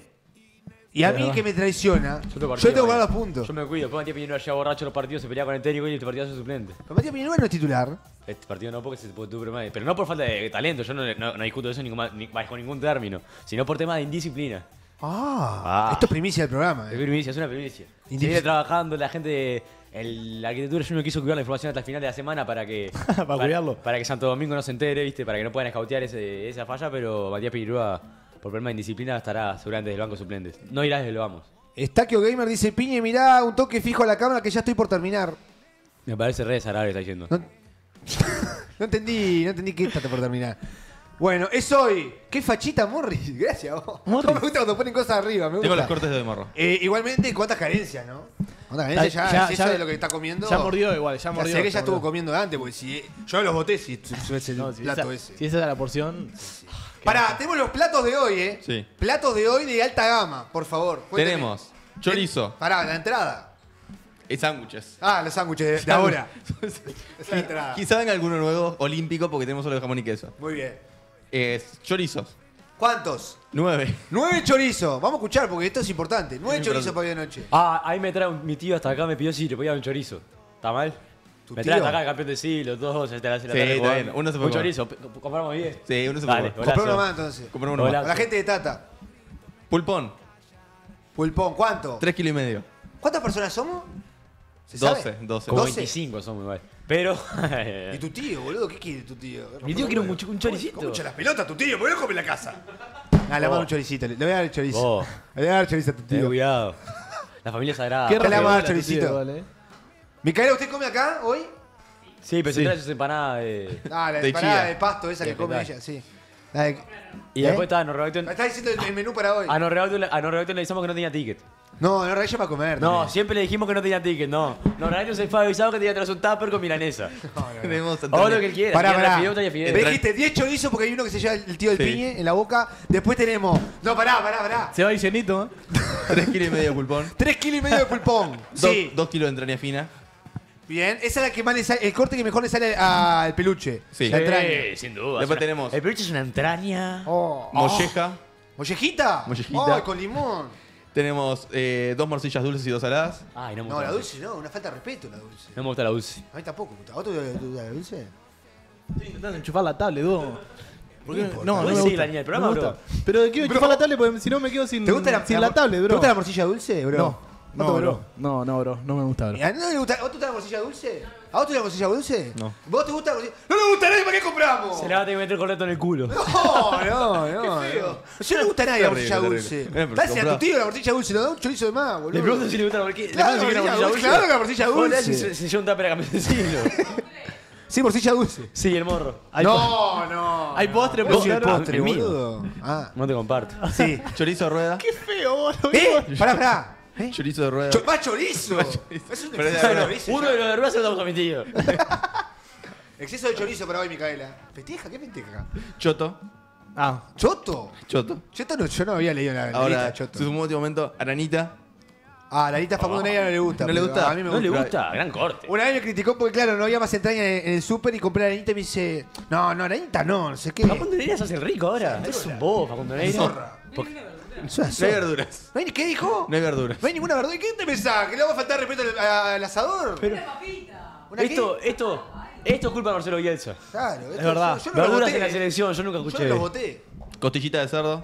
Y a Es mí verdad. que me traiciona. Yo, te Yo tengo que poner los puntos. Yo me cuido. Después Matías Piñerudo llega borracho los partidos, se pelea con el técnico y este partido es suplente. Pero Matías Piñerúa no es titular. Este partido no porque se puede tuvo problema de- Pero no por falta de talento, yo no, no, no discuto eso ningún, ni, bajo ningún término, sino por tema de indisciplina. Ah, Ah. esto es primicia del programa. Es eh. primicia, es una primicia. Indisci- Sigue trabajando, la gente. El, la arquitectura Junior quiso cuidar la información hasta el final de la semana para que. Para cuidarlo. Para que Santo Domingo no se entere, ¿viste? Para que no puedan escautear ese, esa falla, pero Matías Piñerúa, por problema de indisciplina, estará seguramente desde el banco de suplentes. No irá desde lo vamos. Estaquio Gamer dice: Piñe, mirá un toque fijo a la cámara que ya estoy por terminar. Me parece re desagradable, está diciendo. No, no entendí, no entendí qué está por terminar. Bueno, es hoy. ¿Qué fachita, Morris? Gracias, vos. Morris. Me gusta cuando ponen cosas arriba, me gusta. Tengo los cortes de hoy, morro. Eh, igualmente, cuántas carencias, ¿no? Cuántas carencias ya, Ya- es ya- eso de lo que está comiendo. Ya mordió igual, ya Ya mordió. sé que ya ya estuvo mordió. comiendo antes, porque si yo los boté si si es el No, si plato esa, ese. Si esa era la porción. Pará, tenemos los platos de hoy, ¿eh? Sí. Platos de hoy de alta gama, por favor. Cuénteme. Tenemos chorizo Pará, la entrada. y sándwiches. Ah, los sándwiches de, de ahora. Esa es la entrada. Quizá venga alguno nuevo olímpico porque tenemos solo de jamón y queso. Muy bien. Es chorizos. ¿Cuántos? Nueve. Nueve chorizos. Vamos a escuchar porque esto es importante. Nueve chorizos para hoy de noche. Ah, ahí me trae un- mi tío hasta acá, me pidió si le podía dar un chorizo. ¿Está mal? ¿Tu Me tío? trae hasta acá el campeón del siglo, todos, se te la hace la Sí, tarde está jugando. bien. Uno se puede Un comer. chorizo, p- compramos bien. Sí, uno se Dale, puede comer. golazo. Compré uno más entonces. Compramos uno más. Golazo. A la gente de Tata. Pulpón. Pulpón, ¿cuánto? Tres kilos y medio. ¿Cuántas personas somos? ¿Se Doce, sabe? doce. Como doce. veinticinco somos igual. Pero. ¿Y tu tío, boludo? ¿Qué quiere tu tío? Mi tío quiere un, mucho- un choricito. ¿Cómo echa las pelotas tu tío? ¿Por qué no come en la casa? Ah, le Oh. mando un choricito. Le le voy a dar el chorizo. Oh. Le voy a dar el chorizo a tu Ten tío. cuidado. La familia sagrada. Qué le vamos a dar rápido la choricito. tío, vale. Micaela, ¿usted come acá hoy? Sí, pero Sí. se trae sus empanadas de. Ah, la De empanada chía. de pasto esa De que come petal. ella, sí. La de- Y ¿Eh? después está, nos redactó. Me está diciendo el, el menú para hoy. A nos redactó a nos redactó le avisamos que no tenía ticket. No, no, ella va a comer. No, también. siempre le dijimos que no tenía ticket, no. Nos redactó se fue avisado que tenía que traer un tupper con milanesa. Tenemos O lo que él quiera. Pará, Si quiere pará. fideo, trae fideo. Me dijiste diez chorizos porque hay uno que se lleva el tío del Sí. piñe en la boca. Después tenemos. No, pará, pará, pará. Se va a ir llenito, ¿eh? Tres kilos y medio de pulpón. Tres kilos y medio de pulpón. Dos, Sí. dos kilos de entraña fina. Bien, esa es la que más le sale, el corte que mejor le sale al peluche. Sí. La entraña. Sí, sin duda. Después Es una- tenemos El peluche es una entraña. Oh. molleja. ¿Mollejita? Mollejita. Ay, con limón. Tenemos eh, dos morcillas dulces y dos saladas. Ay, no me No, gusta la dulce no, una falta de respeto la dulce. No me gusta la dulce. A mí tampoco. ¿A vos te gusta la dulce? Estoy intentando enchufar la tablet, Duo. ¿Por qué? No importa. No, no me ¿Puedes seguir gusta. la línea del No programa, me bro? gusta. Pero quiero enchufar la tablet porque si no me quedo sin, ¿Te gusta la, sin la- la tablet, bro. ¿Te gusta la morcilla dulce, bro? No. No, ¿Cuánto, bro. No, no, bro. No me gusta, bro. ¿Y a no le gusta, ¿a vos te gusta la morcilla dulce? ¿A vos te gusta la morcilla dulce? No. ¿Vos te gusta la morcilla? ¡No le gusta a nadie! ¿Para qué compramos? Se le va a tener que meter el corneto en el culo. No, no, no. Qué feo. no. Yo no le gusta a nadie la Terrible, morcilla terrible. dulce. Eh, pero Dásela a tu comprá. tío la morcilla dulce, nos da un chorizo de más, boludo. Le pregunto si le gusta la morcilla. Claro, le pregunto si quiere morcilla morcilla dulce, claro que la morcilla Vos le dulce. decís, Se se lleva un tupper a cambiar de siglo. Sí, morcilla dulce. Sí, el morro. Hay No, no. Hay postre, Vos pero el no. postre, el mío. boludo. Ah, No te comparto. sí. Chorizo de rueda. Qué feo, boludo. ¿Eh? Pará, pará. ¿Eh? Chorizo de rueda. Cho- ¡Más chorizo! Es un Pero exceso de bueno, chorizo. Uno ya. de los de ruedas se lo damos a mi tío. Exceso de chorizo para hoy, Micaela. ¿Festeja? ¿Qué festeja? Choto. Ah, ¿Choto? Choto. Choto no, yo no había leído la, la Ahora, lista de Choto. su último momento, aranita. Ah, la lista Facundo Negra no le gusta. ¿No le pero gusta? A mí me No le gusta. gusta, gran corte. Una vez me criticó porque, claro, no había más entraña en, en el súper y compré la arenita y me dice, no, no, arenita no, no sé qué. Facundo Neira se hace el rico ahora. Es un bobo, Facundo Neira. Zorra. Porque- Es una No hay zorra. verduras. ¿No hay, ¿Qué dijo? No hay verduras. No hay ninguna verdura. ¿Y qué te pensás? ¿Que le va a faltar respeto al, al asador? Pero- ¿Una qué? Esto, esto, esto es culpa de Marcelo Bielsa. Claro, esto- Es verdad. Yo, yo no lo Verduras voté. en la selección, yo nunca Yo escuché. no lo voté. Costillita de cerdo.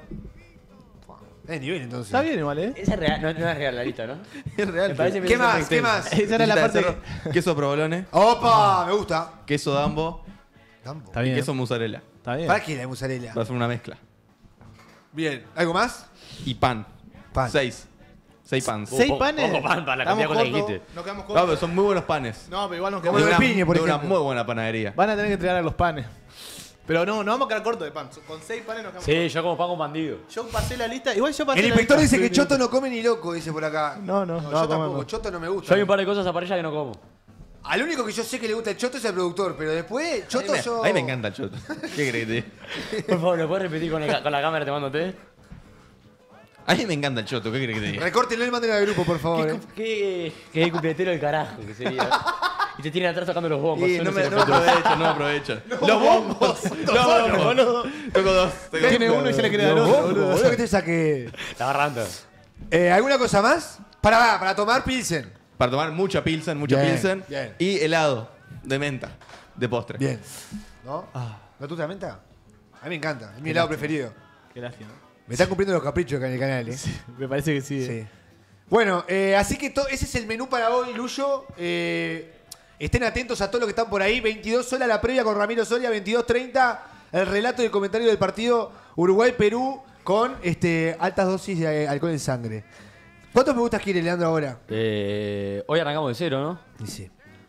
Es nivel entonces. está bien igual, ¿eh? Esa es real, no, no es real la lista, ¿no? Es real. Me parece ¿Qué que más? es ¿Qué más? Esa era la Costillita de parte. cerdo, Queso provolone. Opa, me gusta. Queso dambo. Tambo. Está Y bien. queso mozzarella. Está bien. ¿Para qué la mozzarella? Para hacer una mezcla. Bien. ¿Algo más? Y pan. Pan. Seis. Seis pans. ¿Seis Poco- panes? poco pan para la Estamos cantidad de cosas que cortos, dijiste. Nos quedamos No, cortos. pero son muy buenos panes. No, pero igual nos Como quedamos lo de de una, piñe, por de una ejemplo. muy buena panadería. Van a tener que entregar a los panes. Pero no, no vamos a quedar cortos de pan. Con seis panes nos quedamos Sí, yo como pan con bandido. cortos. Yo pasé la lista. Igual yo pasé El la inspector lista. dice que Choto no come ni loco, dice por acá. No, no, No, no, yo tampoco. comemos. Choto no me gusta. Yo hay un par de cosas a parrilla que no como. Al único que yo sé que le gusta el Choto es el productor, pero después, Choto a, mí me, yo... a mí me encanta el choto. ¿Qué crees que te diga? Por favor, ¿lo puedes repetir con, el- con la cámara tomándote? A mí me encanta el choto. ¿Qué crees que te diga? Recórtenlo y mándenlo al grupo, por favor. ¿Qué, eh. qué, qué cumpletero del carajo que sería? Y te tienen atrás tocando los bombos. Y Eso no no me, se no lo me respeto. aprovechan, no me aprovechan. Los bombos. Los bombos, boludo. Toco dos. toco Tiene dos. uno y se le queda el Los otro, bombos, boludo. boludo, que te saqué. La barranda. Eh, ¿Alguna cosa más? Para, para tomar Pilsen. Para tomar mucha pilsen, mucha Bien, pilsen. bien. Y helado de menta. De postre. Bien. ¿No? ¿No te gusta la menta? A mí me encanta, es mi helado preferido. Qué lástima. Me están cumpliendo los caprichos acá en el canal, ¿eh? Me parece que sí. eh. Sí. Bueno, eh, así que to- ese es el menú para hoy, Luyo. Eh, estén atentos a todo lo que están por ahí. veintidós horas la previa con Ramiro Soria, veintidós treinta el relato y el comentario del partido Uruguay-Perú con este, altas dosis de alcohol en sangre. ¿Cuántos me gustas quiere, Leandro, ahora? Eh, hoy arrancamos de cero, ¿no? Dice.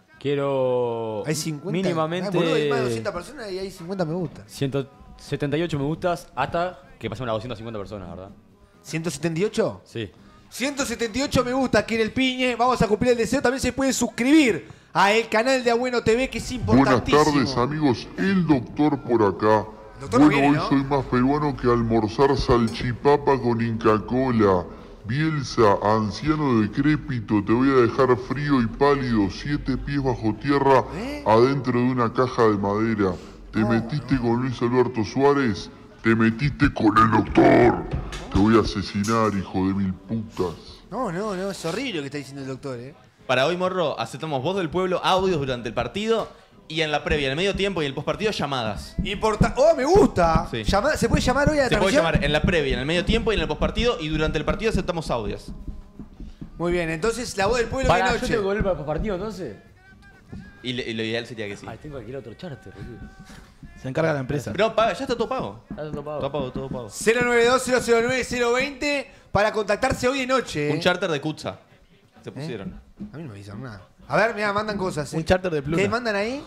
Quiero Hay cincuenta. mínimamente Ah, boludo, hay más de doscientas personas y hay cincuenta me gustas. ciento setenta y ocho me gustas hasta que pasemos las doscientas cincuenta personas, ¿verdad? ¿ciento setenta y ocho? Sí. ciento setenta y ocho me gusta, quiere el piñe. Vamos a cumplir el deseo. También se puede suscribir a el canal de Abueno T V, que es Buenas importantísimo. tardes amigos, el doctor por acá. doctor no Bueno, viene, hoy ¿no? soy más peruano que almorzar salchipapa con Inca Cola. Bielsa, anciano decrépito, te voy a dejar frío y pálido, siete pies bajo tierra, ¿Eh? adentro de una caja de madera. Te metiste con Luis Alberto Suárez, te metiste con el doctor. Te voy a asesinar, hijo de mil putas. No, no, no, es horrible lo que está diciendo el doctor, ¿eh? Para hoy, Morro, aceptamos voz del pueblo, audios durante el partido y en la previa, en el medio tiempo y en el postpartido, llamadas. Importa. ¡Oh, me gusta! Sí. Llama- ¿Se puede llamar hoy a la Se puede transmisión? llamar en la previa, en el medio tiempo y en el postpartido y durante el partido aceptamos audios. Muy bien, entonces la voz del pueblo de Para, yo noche. tengo que volver para el partido entonces. Y, le- y lo ideal sería que sí. Ay, tengo que ir a otro charter, boludo. Se encarga la empresa. Pero paga, ya está todo pago. Ya está todo pago. Todo pago, todo pago. cero nueve dos cero cero nueve cero veinte para contactarse hoy de noche. ¿eh? Un charter de Kutza. Se pusieron. A mí no me dicen nada. A ver, mira, mandan cosas. ¿eh? Un charter de Pluna. ¿Qué mandan ahí?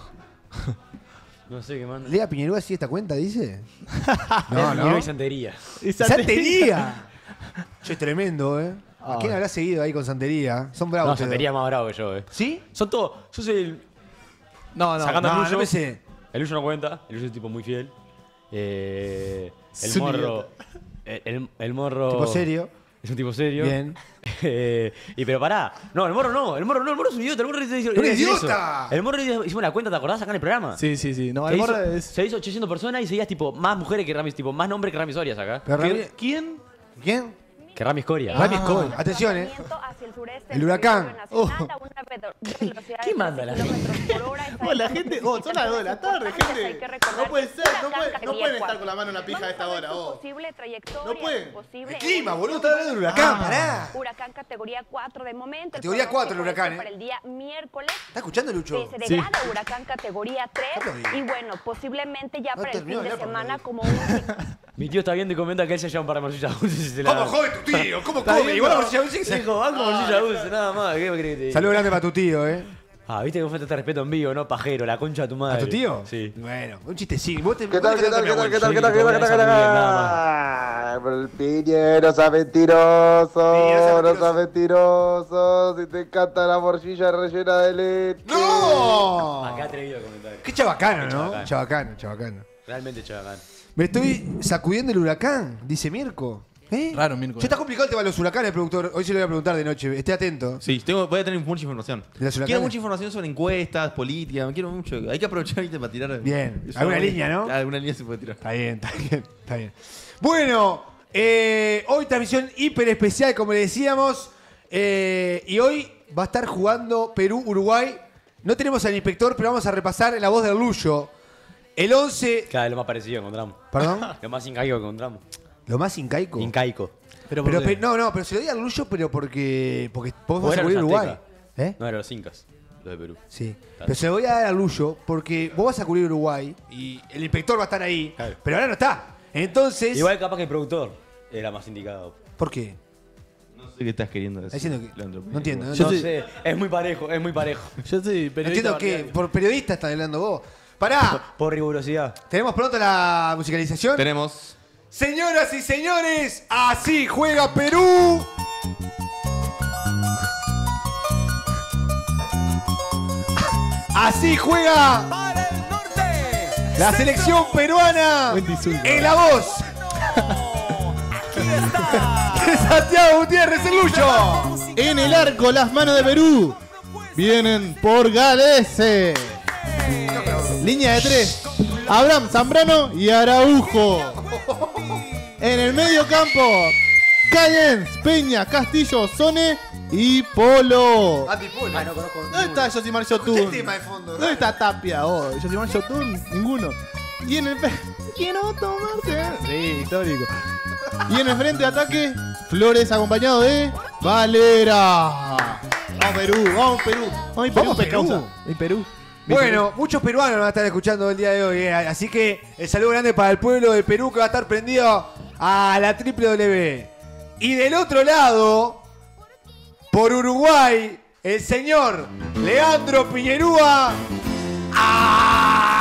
No sé qué manda. Lea Piñerúa si esta cuenta, dice. No, no. Y Santería. Y ¡Santería! Che, es tremendo, ¿eh? ¿A Ah. quién habrá seguido ahí con Santería? Son bravos. No, ustedes Santería es dos. más bravo que yo, eh. ¿Sí? Son todos. Yo soy el. No, no. Sacando no, el no Luyo. me sé. El Luyo no cuenta. El Luyo es un tipo muy fiel. Eh, el Es un morro. El, el- el morro. Tipo serio. Es un tipo serio. Bien. Eh, y pero pará. No, el morro no. El morro no. El morro es un idiota. El morro es ¡Un idiota! El morro hicimos una cuenta, ¿te acordás acá en el programa? Sí, sí, sí. No, Se el hizo, morro es... se hizo ochocientas personas y seguías tipo más mujeres que Rami, tipo más nombres que Rami Sorias acá. Pero Rami- ¿Quién? ¿Quién? Que Rami Escoria. Rami Escoria. Atención, eh. El huracán. Oh. ¿Quién manda la Oh, la gente, oh, son las dos de la tarde, gente. No puede ser, no, puede, no pueden estar con la mano en la pija a esta hora, oh. No pueden. El clima, boludo, está hablando del huracán, Ah. pará. Huracán categoría cuatro de momento. Categoría cuatro el huracán, Para eh. el día miércoles ¿Está escuchando, Lucho? se degrada a huracán categoría tres. Y bueno, posiblemente ya No para el terminó fin de de hablar, semana como un... Mi tío está viendo y comenta que él se llama para Morcilla Dulce. ¿Cómo jode tu tío? ¿Cómo come? Igual a Morcilla Dulce que se- Dijo, banco Morcilla Dulce, nada más. ¿Qué me crees que te diga? Saludo grande para tu tío, eh. Ah, viste que falta este respeto en vivo, ¿no? Pajero, la concha de tu madre. ¿A tu tío? Sí. Bueno, un chistecito. ¿Vos te, ¿Qué tal, vos te qué tal, qué cantás tal, mi qué tal, qué tal, abuelo? qué tal, qué tal, qué tal? El piñero, sea mentiroso, no sea mentiroso, si te encanta la morcilla rellena de leche. ¡No! Acá atrevido a comentar. Qué chabacano, Qué ¿no? chabacano. Chabacano, chabacano. Realmente chabacán. Me estoy sacudiendo el huracán, dice Mirko. ¿Eh? Raro, Mirko. Ya está complicado el tema de los huracanes, productor. Hoy se lo voy a preguntar de noche. Esté atento. Sí, tengo, voy a tener mucha información. ¿De los huracanes? Quiero mucha información sobre encuestas, política, me quiero mucho. Hay que aprovechar ¿viste? Para tirar. Bien. Eso, Alguna eh, línea, ¿no? Alguna línea se puede tirar. Está bien, está bien, está bien. Bueno, eh, hoy transmisión hiper especial, como le decíamos. Eh, y hoy va a estar jugando Perú-Uruguay. No tenemos al inspector, pero vamos a repasar en la voz de Lucho. El once. Cada vez lo más parecido que encontramos. ¿Perdón? Lo más incaico que encontramos. ¿Lo más incaico? Incaico. Pero, Pero, ¿por qué? pe- no, no, pero se lo di a Lucho, pero porque, porque vos O vas a eran cubrir los Uruguay. aztecas. ¿Eh? No, eran los incas, los de Perú. Sí. Pero se lo voy a dar a Lucho porque vos vas a cubrir Uruguay y el inspector va a estar ahí. Claro. Pero ahora no está. Entonces. Igual capaz que el productor era más indicado. ¿Por qué? No sé qué estás queriendo decir. Está diciendo que- Leandro. no entiendo. No, Yo no no sé, es muy parejo, es muy parejo. Yo soy no periodista. entiendo qué. barrial. Por periodista estás hablando vos. Pará. Por rigurosidad. ¿Tenemos pronto la musicalización? Tenemos. Señoras y señores, así juega Perú. Así juega la selección peruana en la voz de Santiago Gutiérrez, el Lucho. En el arco, las manos de Perú vienen por Galese. Línea de tres. Abraham Zambrano y Araujo. En el medio campo, Callens, Peña, Castillo, Sone y Polo. Andy Polo. Ah, no conozco. ¿Dónde está Josimar Escucha Yotun? el tema de fondo. ¿Dónde está Tapia? Oh, Josimar Yotun, ninguno. Y en el pe- quiero tomarse. Sí, histórico. Y en el frente de ataque, Flores acompañado de Valera. Vamos Perú, vamos Perú. Vamos Perú, Vamos, pe Perú. causa. Mi Perú. Mi Bueno, muchos peruanos van a estar escuchando el día de hoy, eh, así que el saludo grande para el pueblo de Perú que va a estar prendido a la doble u doble u doble u. Y del otro lado, por Uruguay, el señor Leandro Piñerúa. ¡Ah!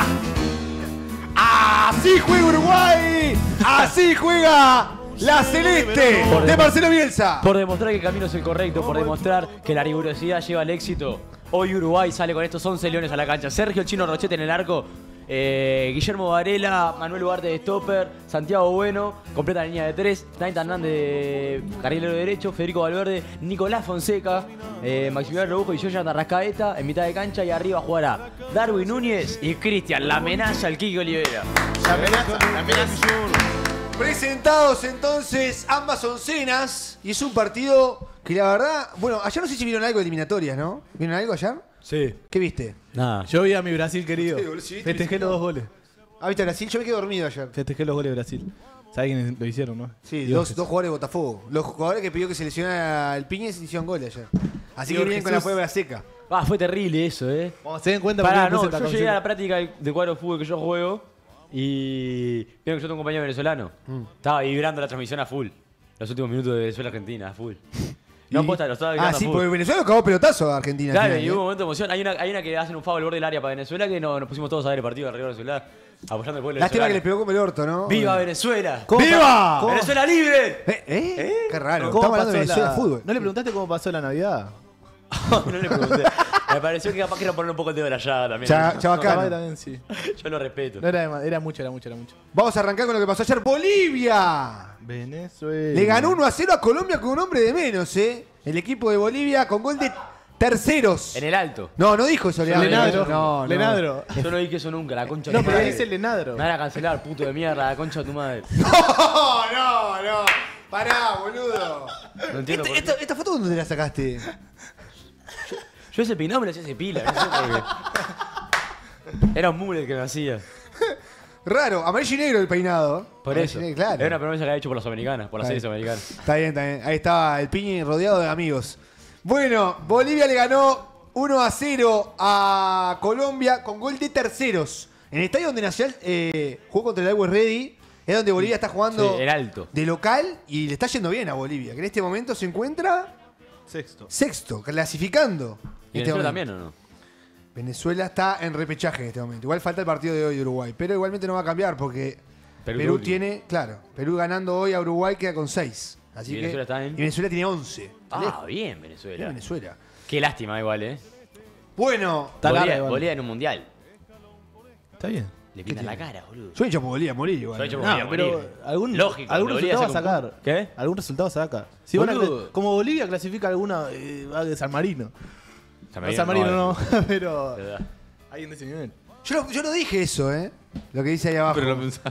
Así juega Uruguay, así juega la celeste Por de demo- Marcelo Bielsa. Por demostrar que el camino es el correcto, por demostrar que la rigurosidad lleva al éxito. Hoy Uruguay sale con estos once leones a la cancha. Sergio el Chino Rochete en el arco. eh, Guillermo Varela, Manuel Ugarte de stopper, Santiago Bueno, completa la línea de tres, Naita Hernández de carrilero derecho, Federico Valverde, Nicolás Fonseca, eh, Maximiliano Robujo y Joyan Arrascaeta en mitad de cancha y arriba jugará Darwin Núñez y Cristian, la amenaza al Kiki Olivera. La amenaza, la amenaza. Presentados entonces ambas oncenas y es un partido que la verdad, bueno, ayer no sé si vieron algo de eliminatorias, ¿no? ¿Vieron algo ayer? Sí. ¿Qué viste? Nada. Yo vi a mi Brasil querido. Sí, boludo, sí, viste, Festejé viste. los dos goles. Ah, ¿viste Brasil? Yo me quedé dormido ayer. Festejé los goles de Brasil. ¿Sabes quiénes lo hicieron, no? Sí, Dios dos, dos jugadores de Botafogo. Los jugadores que pidió que se lesionara el Piñez hicieron goles ayer. Así que Dios vienen con la Jesús. prueba seca. Ah, fue terrible eso, eh. Cuando se den cuenta Pará, por qué no, me puse yo la llegué a la camiseta. práctica del del cuadro de fútbol que yo juego y vieron que yo tengo un compañero venezolano. Estaba vibrando la transmisión a full. Los últimos minutos de Venezuela-Argentina, a full. No, Y- posta, lo estaba Ah, vibrando sí, a full. porque Venezuela cagó pelotazo a Argentina. al Claro, final, y ¿eh? hubo un momento de emoción. Hay una, hay una que hacen un foul al borde del área para Venezuela que no, nos pusimos todos a ver el partido alrededor de Venezuela, apoyando al pueblo Lástima que le venezolano. pegó como el orto, ¿no? ¡Viva Venezuela! ¿Cómo ¡Viva! pa- cómo- ¡Venezuela libre! ¿Eh? ¿Eh? Qué raro. ¿Cómo Estamos hablando de pasó Venezuela la- fútbol. ¿No le preguntaste cómo pasó la Navidad? no le pregunté. Me pareció que capaz que era poner un poco el dedo de la llaga también. Cha- Chabacano. No, también, sí. Yo lo respeto. No era, dema- era mucho, era mucho, era mucho. Vamos a arrancar con lo que pasó ayer. ¡Bolivia! Venezuela. Le ganó uno a cero a Colombia con un hombre de menos, ¿eh? El equipo de Bolivia con gol de terceros. En el alto. No, no dijo eso, Leandro. Lenadro. No, no. Lenadro. Yo no dije eso nunca, la concha No, de tu pero madre. dice Lenadro. Me van a cancelar, puto de mierda, la concha de tu madre. No, no, no. Pará, boludo. No entiendo Este- por qué. esta, ¿Esta foto dónde te la sacaste? Yo ese peinado me lo hacía hace pila, no sé por qué. Era un mule el que me hacía. Raro, amarillo y negro el peinado. Por Amarillo eso. y negro, claro. Era una promesa que había hecho por las americanas, por las Está series bien. americanas. Está bien, está bien. Ahí estaba el Piñi rodeado de amigos. Bueno, Bolivia le ganó uno a cero a Colombia con gol de terceros. En el estadio donde Nacional eh, jugó contra el Always Ready, es donde Bolivia está jugando Sí, el alto. de local y le está yendo bien a Bolivia, que en este momento se encuentra Sexto. sexto, clasificando. ¿Y En este Venezuela momento. también o no? Venezuela está en repechaje en este momento. Igual falta el partido de hoy de Uruguay, pero igualmente no va a cambiar porque Perú Perú, último. tiene, claro, Perú ganando hoy a Uruguay queda con seis. Así ¿Y que Venezuela está en? y Venezuela tiene once. Ah, Lejos. bien, Venezuela. Bien, Venezuela. Qué lástima igual, ¿eh? Bueno, Está larga Bolivia, igual. Bolivia en un mundial. Está bien. Le pintan la cara, boludo. yo he hecho por Bolivia morir igual. Yo he hecho ¿no? por No, Bolivia, pero morir. algún, Lógico, algún Bolivia resultado va a saca un sacar. ¿Qué? Algún resultado saca. Si van a Boludo. cla- como Bolivia clasifica alguna eh, va de San Marino. San No, San Marino no, no, pero de verdad. alguien de ese nivel. Yo, no, yo no dije eso, ¿eh? Lo que dice ahí abajo. Pero lo pensás.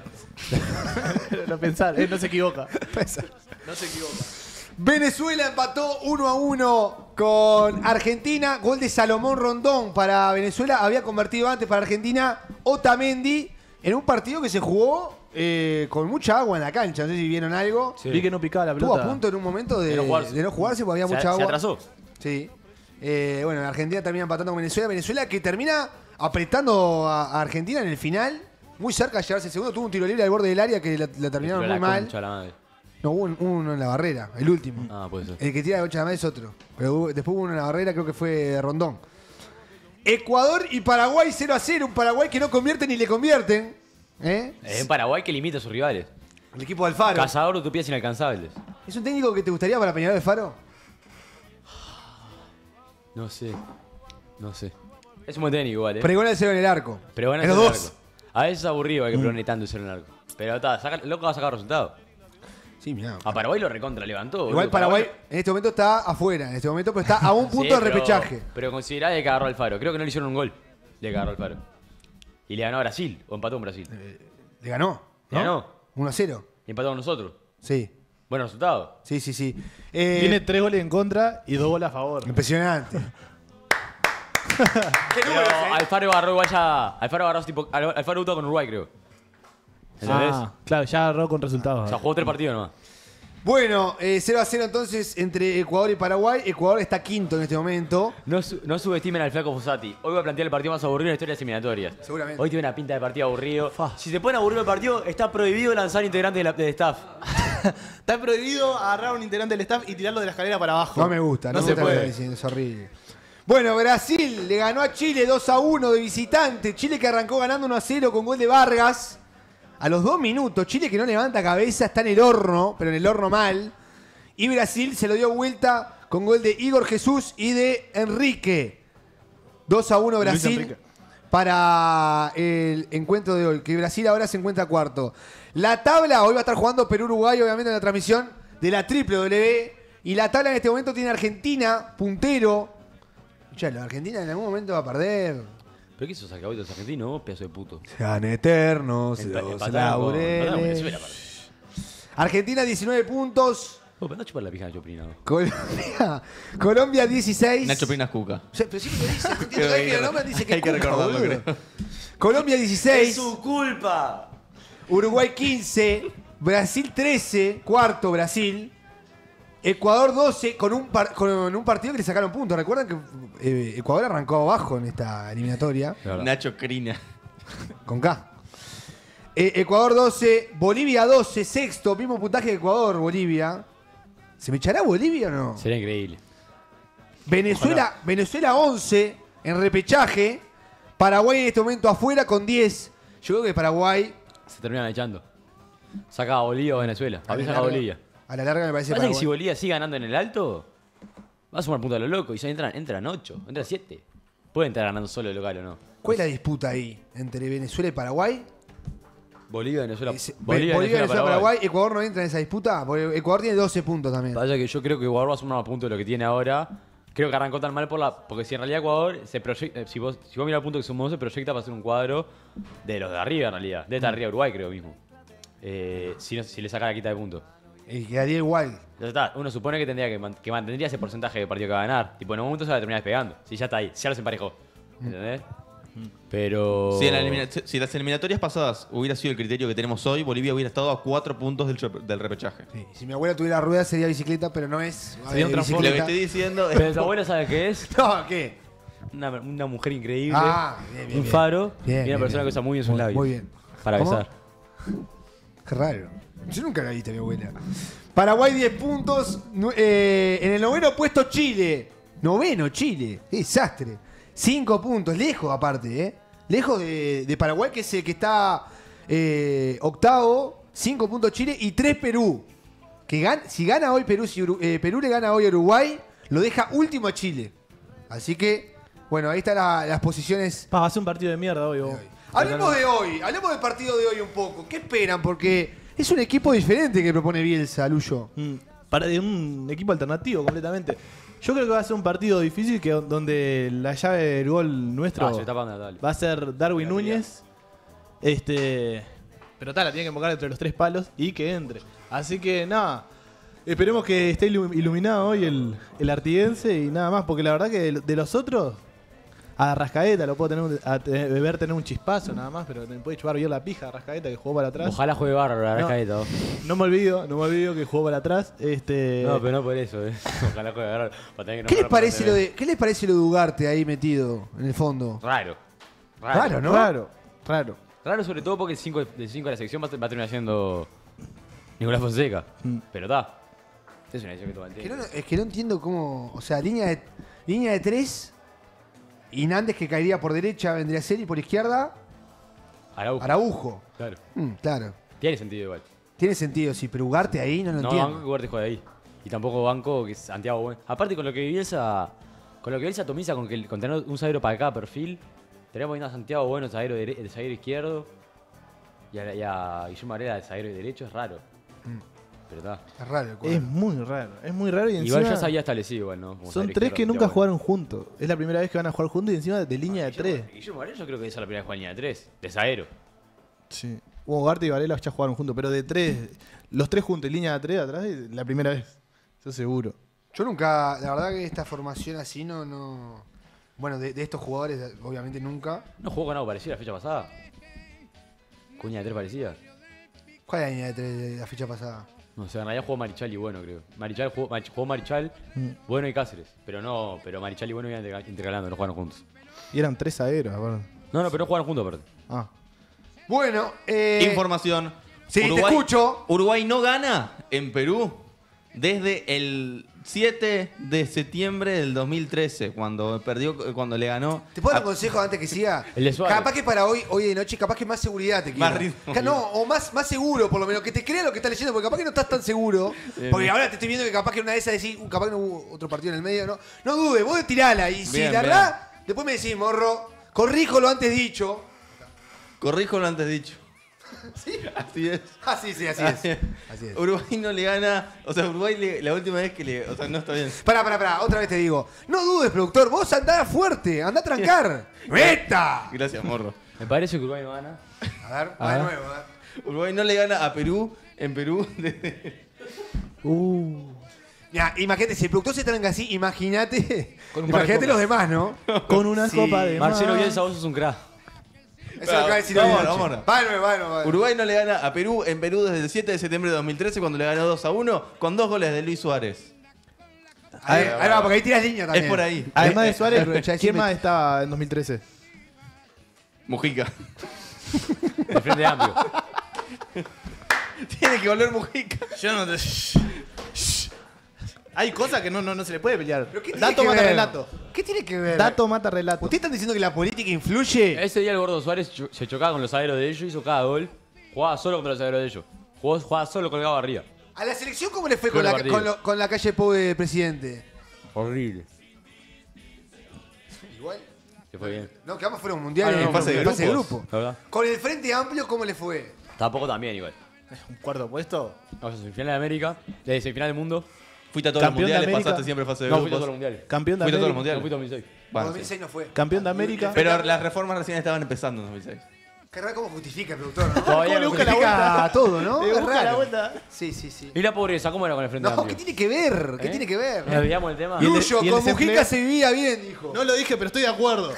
No pensar, eh, no se equivoca. No se equivoca. Venezuela empató uno a uno con Argentina. Gol de Salomón Rondón para Venezuela. Había convertido antes para Argentina Otamendi en un partido que se jugó eh, con mucha agua en la cancha. No sé si vieron algo. Sí. Vi que no picaba la Estuvo pelota. a punto en un momento de, De no jugarse. de no jugarse porque había Se- mucha se agua. atrasó. Sí. Eh, bueno, Argentina termina empatando con Venezuela. Venezuela que termina apretando a, a Argentina en el final. Muy cerca de llevarse el segundo. Tuvo un tiro libre al borde del área que la, la terminaron Pero muy la mal. concha de la madre. No, hubo un- uno en la barrera, el último. Ah, puede ser. El que tira de concha de la madre es otro. Pero hubo- después hubo uno en la barrera, creo que fue de Rondón. Ecuador y Paraguay cero a cero. Un Paraguay que no convierte ni le convierten. ¿Eh? Es en Paraguay que limita a sus rivales. El equipo de Alfaro. Cazador de utopías inalcanzables. ¿Es un técnico que te gustaría para Peñarol de Faro? No sé. No sé. Es un buen técnico igual, ¿eh? Pregona el cero en el arco. Pero van a En los ser dos. arco. A veces es aburrido hay que pregonar tanto el cero en el arco. Pero está, saca, loco va a sacar resultados. Sí, mirá. A Paraguay lo recontra levantó. Igual boludo. Paraguay en este momento está afuera. En este momento pero está a un punto Sí, de pero- repechaje. Pero considerá de que agarró al Faro. Creo que no le hicieron un gol. De que agarró al Faro. Y le ganó a Brasil. O empató con Brasil. Le ganó. Le ¿no? ganó. uno a cero. Y empató con nosotros. Sí. Buen resultado. Sí, sí, sí. Eh, Tiene tres goles en contra y dos goles a favor. Impresionante. Pero Alfaro agarró igual ya. Alfaro agarró tipo. Al- Alfaro debutó con Uruguay, creo. ¿Entendés? Ah, claro, ya agarró con resultados. O sea, jugó tres partidos nomás. Bueno, eh, cero a cero entonces entre Ecuador y Paraguay. Ecuador está quinto en este momento. No, su- no subestimen al flaco Fossati. Hoy va a plantear el partido más aburrido en la historia de las eliminatorias. Seguramente. Hoy tiene una pinta de partido aburrido. Si se pone aburrido el partido, está prohibido lanzar integrantes de la- del staff. Está prohibido agarrar a un integrante del staff y tirarlo de la escalera para abajo. No me gusta, no, No me se gusta lo que puede. está diciendo, es horrible. Bueno, Brasil le ganó a Chile dos a uno de visitante. Chile que arrancó ganando uno a cero con gol de Vargas. A los dos minutos, Chile que no levanta cabeza, está en el horno, pero en el horno mal. Y Brasil se lo dio vuelta con gol de Igor Jesús y de Enrique. dos a uno Luis Brasil Enrique. para el encuentro de hoy, que Brasil ahora se encuentra cuarto. La tabla, hoy va a estar jugando Perú-Uruguay, obviamente en la transmisión de la Triple W. Y la tabla en este momento tiene Argentina, puntero. Escuchalo, Argentina en algún momento va a perder. ¿Pero qué sos alcahuetos argentinos, vos, pedazo de puto? Sean eternos Empa- los empataron con- empataron con laureles. Venezuela, aparte. Argentina diecinueve puntos. Oh, pero no chupar la pija de Nacho Prina, vos. Colombia, Colombia dieciséis. Nacho Pina es Cuca. O sea, pero siempre lo dice, no entiendo, Creo cada que vez que lo nombran dice que hay es que Cuca, recordarlo, boludo. creo. Colombia dieciséis. ¡Es su culpa! Uruguay quince, Brasil trece, cuarto Brasil, Ecuador doce, con un, par- con un partido que le sacaron puntos. Recuerdan que eh, Ecuador arrancó abajo en esta eliminatoria, Nacho Crina. con K. Eh, Ecuador doce, Bolivia doce, sexto, mismo puntaje que Ecuador, Bolivia. ¿Se me echará Bolivia o no? Sería increíble. Venezuela, Venezuela once en repechaje, Paraguay en este momento afuera con diez. Yo creo que Paraguay Se terminan echando. Saca a Bolivia o Venezuela. A mí la saca a larga- Bolivia. a la larga me parece Pasa que Paraguay. si Bolivia sigue ganando en el alto, Va a sumar puntos a lo loco y ya entran, entran ocho, entran siete. Puede entrar ganando solo el local o no. ¿Cuál es la disputa ahí entre Venezuela y Paraguay? Bolivia, Venezuela, Ese- Bolivia, Bolivia, Venezuela, Venezuela, Paraguay. Paraguay. ¿Ecuador no entra en esa disputa? Porque Ecuador tiene doce puntos también. Vaya que yo creo que Ecuador va a sumar más puntos de lo que tiene ahora. Creo que arrancó tan mal por la. Porque si en realidad Ecuador se proyecta. Si vos, si vos mirás el punto que sumó, se proyecta para hacer un cuadro de los de arriba en realidad. De esta arriba Uruguay, creo mismo. Eh, si, no, si le saca la quita de puntos. Y quedaría igual. Ya está. Uno supone que tendría que, man- que mantendría ese porcentaje de partido que va a ganar. Tipo, en un momento se va a terminar despegando. Si ya está ahí, ya los emparejó. ¿Entendés? Pero. Si, en la elimina- si las eliminatorias pasadas hubiera sido el criterio que tenemos hoy, Bolivia hubiera estado a cuatro puntos del, re- del repechaje. Si mi abuela tuviera ruedas sería bicicleta, pero no es. Sería un eh, transforme. Lo que estoy diciendo es- Pero tu abuela sabe qué es. No, ¿qué? Una, una mujer increíble. Ah, bien, bien, un bien. faro. Bien, y una bien, persona bien. que usa muy bien sus Muy- labios. muy bien. Para ¿Cómo? besar. Qué raro. Yo nunca la viste, mi abuela. Paraguay diez puntos. Nu- eh, en el noveno puesto Chile. Noveno Chile. Qué desastre. cinco puntos. Lejos aparte, ¿eh? Lejos de, de Paraguay, que es el que está eh, octavo. cinco puntos Chile y tres Perú. Que gan- si gana hoy Perú, si Uru- eh, Perú le gana hoy a Uruguay, lo deja último a Chile. Así que, bueno, ahí están la- las posiciones. Pa, va a ser un partido de mierda hoy, vos. Hablemos de hoy, hablemos del partido de hoy un poco. ¿Qué esperan? Porque es un equipo diferente que propone Bielsa, Luyo. Mm, para de un equipo alternativo completamente. Yo creo que va a ser un partido difícil que donde la llave del gol nuestro Ah, se está pagando, dale. va a ser Darwin Núñez. Este, pero tal, la tiene que invocar entre los tres palos y que entre. Así que nada, esperemos que esté ilu- iluminado hoy el, el artiguense y nada más, porque la verdad que de, de los otros, a Arrascaeta lo puedo tener un- a te- ver tener un chispazo nada más, pero me puede chupar bien la pija a Arrascaeta que jugó para atrás. Ojalá juegue bárbaro la No. Arrascaeta, vos. No me olvido, no me olvido que jugó para atrás. Este, No, pero no por eso, eh. Ojalá juegue bárbaro. para tener que ¿Qué les, nombrar parece para lo de, ¿Qué les parece lo de Ugarte ahí metido en el fondo? Raro. Raro, ¿no? Raro, raro. Raro sobre todo porque el cinco de cinco de la sección va a, va a terminar siendo Nicolás Fonseca. Pero está. Es una decisión que toma el Que tiempo. no- es que no entiendo cómo. O sea, línea de, línea de tres. Y Nández que caería por derecha vendría a ser y por izquierda. Araujo. Araujo. Claro. Mm, claro. Tiene sentido igual. Tiene sentido, sí, pero Ugarte ahí no lo No, entiendo. banco que Ugarte juega ahí. Y tampoco banco que es Santiago bueno. Aparte con lo que Bielsa. Con lo que Bielsa atomiza con, que, el- con tener un zaguero para cada perfil. Tenemos poniendo a Santiago bueno, zaguero dere- de zaguero izquierdo. Y a, y a Guillermo Varela de zaguero derecho es raro. Mm. Pero está. Es raro el cuadro. Es muy raro, es muy raro y Igual encima ya se había establecido igual, ¿no? Como son zaguero tres izquierdo, que nunca Santiago jugaron juntos. Es la primera vez que van a jugar juntos y encima de línea de tres. bueno. Guillermo Varela yo creo que esa es la primera vez que juega en línea de tres. De zaguero. Sí. Ugarte y Varela ya jugaron juntos, pero de tres, los tres juntos y línea de tres atrás es la primera vez. Eso seguro. Yo nunca, la verdad que esta formación así no, no. Bueno, de, de estos jugadores, obviamente nunca. ¿No jugó con algo parecido la fecha pasada? ¿Cuña de tres parecida? ¿Cuál es la línea de tres de la fecha pasada? No, o sea, en realidad jugó Marichal y Bueno, creo. Marichal jugó, Mari- jugó Marichal, Mm. Bueno y Cáceres. Pero no, pero Marichal y Bueno iban interca- intercalando, no jugaron juntos. Y eran tres zagueros, aparte. No, no, pero no jugaron juntos, aparte. Ah. Bueno, eh. Información. Sí, te escucho. Uruguay no gana en Perú desde el siete de septiembre del dos mil trece, cuando perdió, cuando le ganó. ¿Te puedo dar a- un consejo antes que siga? El de Suárez. Capaz que para hoy, hoy de noche, capaz que más seguridad te quiero. Más ritmo. Ca- No, o más, más seguro, por lo menos, que te crea lo que estás leyendo, porque capaz que no estás tan seguro. Bien, Porque bien. ahora te estoy viendo que capaz que en una de esas decís, uh, capaz que no hubo otro partido en el medio, ¿no? No dudes, vos tirala. Y si Bien, la bien. verdad, después me decís, morro, corrijo lo antes dicho. Corrijo lo antes dicho. ¿Sí? Así es. Ah, sí, sí, así es. Así es. Uruguay no le gana. O sea, Uruguay le- la última vez que le. O sea, no está bien. Pará, pará, pará, otra vez te digo. No dudes, productor, vos andá fuerte, andá a trancar. ¡Meta! Gracias, morro. Me parece que Uruguay no gana. A ver, A va de ver. nuevo, a ver. Uruguay no le gana a Perú en Perú desde. Uh. Ya, imagínate, si el productor se tranca así, imagínate. Con un par de Imagínate copas. los demás, ¿no? Con una Sí. copa de Marcelo más. Bielsa, vos sos un crack. Eso es lo que va a decir hoy de Vámonos, noche. vámonos. Va de nuevo, va de nuevo, va de nuevo. Uruguay no le gana a Perú en Perú desde el siete de septiembre de dos mil trece, cuando le ganó dos a uno, con dos goles de Luis Suárez. Ahí, ahí va, porque ahí tiras línea también. Es por ahí. Además de Eh, Suárez, eh, ya ¿quién decime- más estaba en dos mil trece? Mujica. El Frente Amplio. Tiene que volver Mujica. Yo no te... Hay cosas que no, no, no se le puede pelear. ¿Pero qué tiene Dato que mata ver? relato. ¿Qué tiene que ver? Dato mata relato. ¿Ustedes están diciendo que la política influye? Ese día el gordo Suárez cho- se chocaba con los zagueros de ellos, hizo cada gol. Jugaba solo contra los zagueros de ellos. Jugó, jugaba solo colgado arriba. ¿A la selección cómo le fue Peor con la, partido. con, lo- con la calle Pou de presidente? Horrible. Igual. Se fue bien. No, quedamos fuera un mundial Ah, no, en no, fase de fase de grupos. grupo. La verdad. Con el Frente Amplio, ¿cómo le fue? Tampoco también igual. ¿Un cuarto puesto? Vamos a semifinal de América, de semifinal del mundo. Fuiste a todos los Campeón de mundiales, América. pasaste siempre fase de No, grupos. fui a todos los mundiales. Campeón de Fuiste a todos los América. No fui a mundiales. dos mil seis. Bueno, dos mil seis sí. no fue. Campeón de América. Pero las reformas recién estaban empezando en dos mil seis. Qué raro cómo justifica el productor, ¿no? Todavía ¿Cómo le no busca la justifica. vuelta a todo, ¿no? Le Es busca la raro. vuelta. Sí, sí, sí. ¿Y la pobreza? ¿Cómo era con el Frente No, ¿qué Amplio? tiene que ver? ¿Qué ¿Eh? tiene que ver? ¿Nos olvidamos del tema? Y el de- Luyo, y el con desempleo. Mujica se vivía bien, dijo. No lo dije, pero estoy de acuerdo.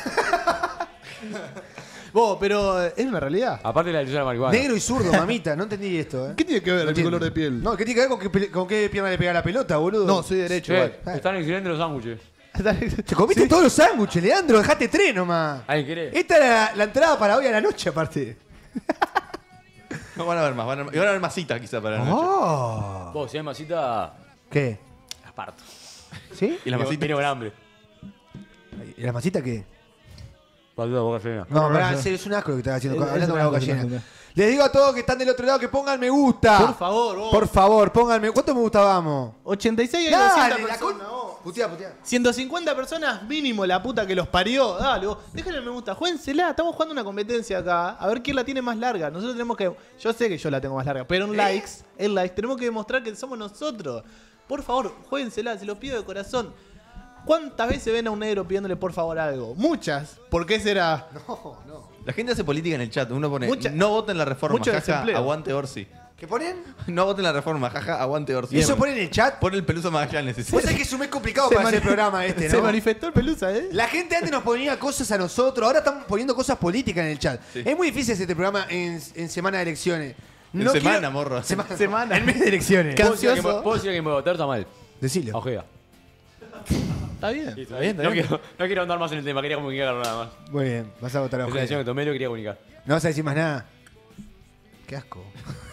Vos, pero eh, es una realidad. Aparte de la ilusión de la marihuana. Negro y zurdo, mamita, no entendí esto, ¿eh? ¿Qué tiene que ver el entiendo. color de piel? No, ¿qué tiene que ver con qué, pele- con qué pierna le pega la pelota, boludo? No, soy derecho. Che, igual. están excelentes los sándwiches. Te comiste todos los sándwiches, Leandro, dejate tres nomás. ¿Alguien quiere? Esta era la, la entrada para hoy a la noche, aparte. No van a ver más, van a, y van a ver masita quizá para la noche. Oh. Vos, si hay masita, ¿Qué? las parto. ¿Sí? ¿Y la Vine- masita? Vine con hambre. ¿Y la masita qué? Para la boca llena. No, pará, en serio, es un asco lo que estás haciendo, Es- hablando es con la un boca asco, es un llena. asco. Les digo a todos que están del otro lado que pongan me gusta. Por favor, vos. Por favor, pónganme. ¿Cuánto me gusta vamos? ochenta y seis y Dale, doscientas la personas. con- vos. Putea, putea. ciento cincuenta personas mínimo, la puta que los parió. Dale, vos. Déjenle me gusta. Juéguensela. Estamos jugando una competencia acá. A ver quién la tiene más larga. Nosotros tenemos que. Yo sé que yo la tengo más larga. Pero en likes, en likes, tenemos que demostrar que somos nosotros. Por favor, juéguensela. Se los pido de corazón. ¿Cuántas veces ven a un negro pidiéndole por favor algo? Muchas. ¿Por qué será? No, no. La gente hace política en el chat. Uno pone, Mucha- no voten la reforma, mucho jaja, desempleo. aguante Orsi. ¿Qué ponen? No voten la reforma, jaja, aguante Orsi. ¿Y eso ponen en el chat? Pone el Pelusa Magallanes. Vos sabés que es un mes complicado Se para mani- hacer el programa este, Se ¿no? manifestó el Pelusa, ¿eh? La gente antes nos ponía cosas a nosotros, ahora están poniendo cosas políticas en el chat. Sí. Es muy difícil hacer este programa en, en semana de elecciones. En semana, morro. Semana. Semana. En mes de elecciones. Qué ¿Puedo decir a ansioso. quién- ¿Puedo decir a quién voy a votar? Está mal. Decilo. Ojeda. Está bien. Está bien, está No bien. quiero, no quiero andar más en el tema, quería comunicar nada más. Muy bien, vas a votar a Es una decisión Ojeda. que tomé, lo quería comunicar. No vas a decir más nada. Qué asco.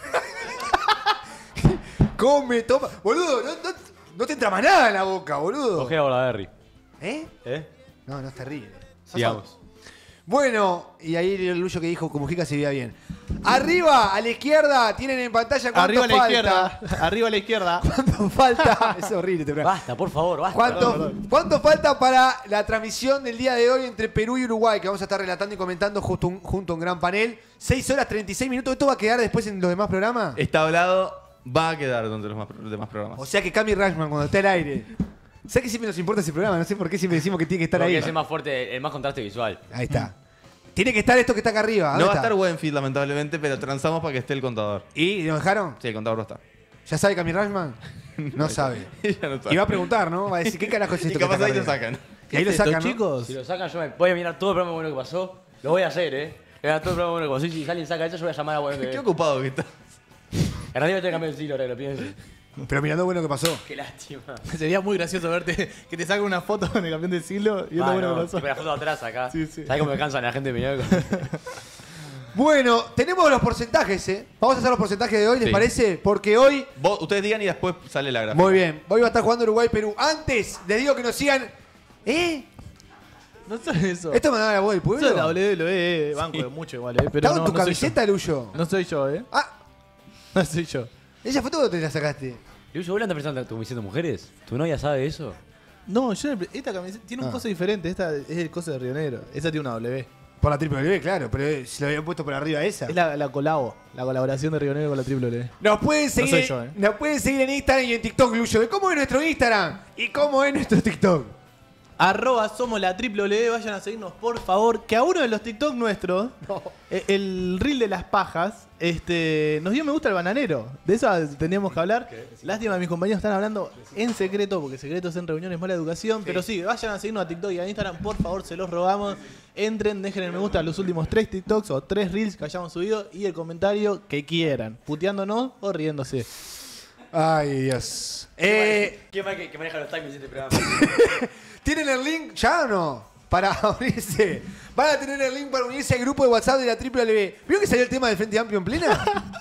Come, toma. Boludo, no, no, no te entra más nada en la boca, boludo. Ojeda o la Berry. ¿Eh? ¿Eh? No, no es terrible. Sigamos. Bueno, y ahí el Luyo que dijo que Mujica se veía bien. Arriba, a la izquierda, tienen en pantalla cuánto Arriba a la falta. izquierda. Arriba a la izquierda. ¿Cuánto falta? Es horrible este programa. Basta, por favor, basta. ¿Cuánto, ¿Cuánto falta para la transmisión del día de hoy entre Perú y Uruguay? Que vamos a estar relatando y comentando justo un- junto a un gran panel. seis horas treinta y seis minutos. ¿Esto va a quedar después en los demás programas? Está hablado, va a quedar dentro de los, más- los demás programas. O sea que Cami Rashman cuando esté al aire. ¿Sabes que siempre nos importa ese programa? No sé por qué siempre decimos que tiene que estar Porque ahí. es el más fuerte, el más contraste visual. Ahí está. Tiene que estar esto que está acá arriba. No ¿Dónde va a está? estar Wenfield, lamentablemente, pero transamos para que esté el contador. ¿Y nos dejaron? Sí, el contador va a estar. ¿Ya sabe Cami Rashman? No sabe. Ya no sabe. Y va a preguntar, ¿no? Va a decir, ¿qué carajo es Y esto? capaz que está ahí acá lo arriba? sacan. Y ahí lo ¿Estos sacan, ¿no? chicos? Si lo sacan, yo me voy a mirar todo el programa bueno que pasó. Lo voy a hacer, ¿eh? Voy a mirar todo el programa bueno que pasó. Y si alguien saca eso, yo voy a llamar a bueno que Qué ocupado que está. En realidad te cambié el estilo, ahora que lo pienso. Pero mirando bueno que pasó. Qué lástima. Sería muy gracioso verte que te saquen una foto en el campeón del siglo y es Ah, lo bueno no, que pasó. tipo la foto de atrás acá. Sí, sí. ¿Sabes cómo me cansan la gente de Peñarol? Bueno, tenemos los porcentajes, ¿eh? Vamos a hacer los porcentajes de hoy, ¿les Sí. parece? Porque hoy, Vos, ustedes digan y después sale la gráfica. muy bien, hoy va a estar jugando Uruguay-Perú. Antes, les digo que nos sigan. ¿Eh? No son eso. ¿Esto me da la voz del pueblo? Eso es la W W E, banco de mucho igual, eh. Pero ¿Está no, con tu no soy camiseta, Luyo? yo. No soy yo, eh. Ah, No soy yo. ¿esa foto dónde te la sacaste? Lucho, ¿vos le andas pensando en tu comisión de mujeres? ¿Tu novia sabe eso? No, yo esta camiseta tiene un Ah. coso diferente. Esta es el coso de Río Negro. Esa tiene una W. Por la triple W, claro, pero eh, si lo habían puesto por arriba esa. Es la, la colabo, la colaboración de Río Negro con la triple W. Nos pueden seguir, soy yo, ¿eh? nos pueden seguir en Instagram y en TikTok, Luyo. ¿De cómo es nuestro Instagram? ¿Y cómo es nuestro TikTok? Arroba somos la triple W, vayan a seguirnos por favor. Que a uno de los TikTok nuestros, eh, el reel de las pajas, este, nos dio me gusta el bananero. De eso teníamos que hablar. Lástima que mis compañeros están hablando en secreto, porque secretos en reuniones mala educación. Pero sí, vayan a seguirnos a TikTok y a Instagram, por favor, se los rogamos. Entren, dejen el me gusta a los últimos tres TikToks o tres reels que hayamos subido y el comentario que quieran, puteándonos o riéndose. Ay, Dios. Eh, ¿Quién más que, que maneja los timings de este programa? ¿Tienen el link ya o no? Para unirse. Van a tener el link para unirse al grupo de WhatsApp de la triple W. ¿Vio que salió el tema del Frente Amplio en plena?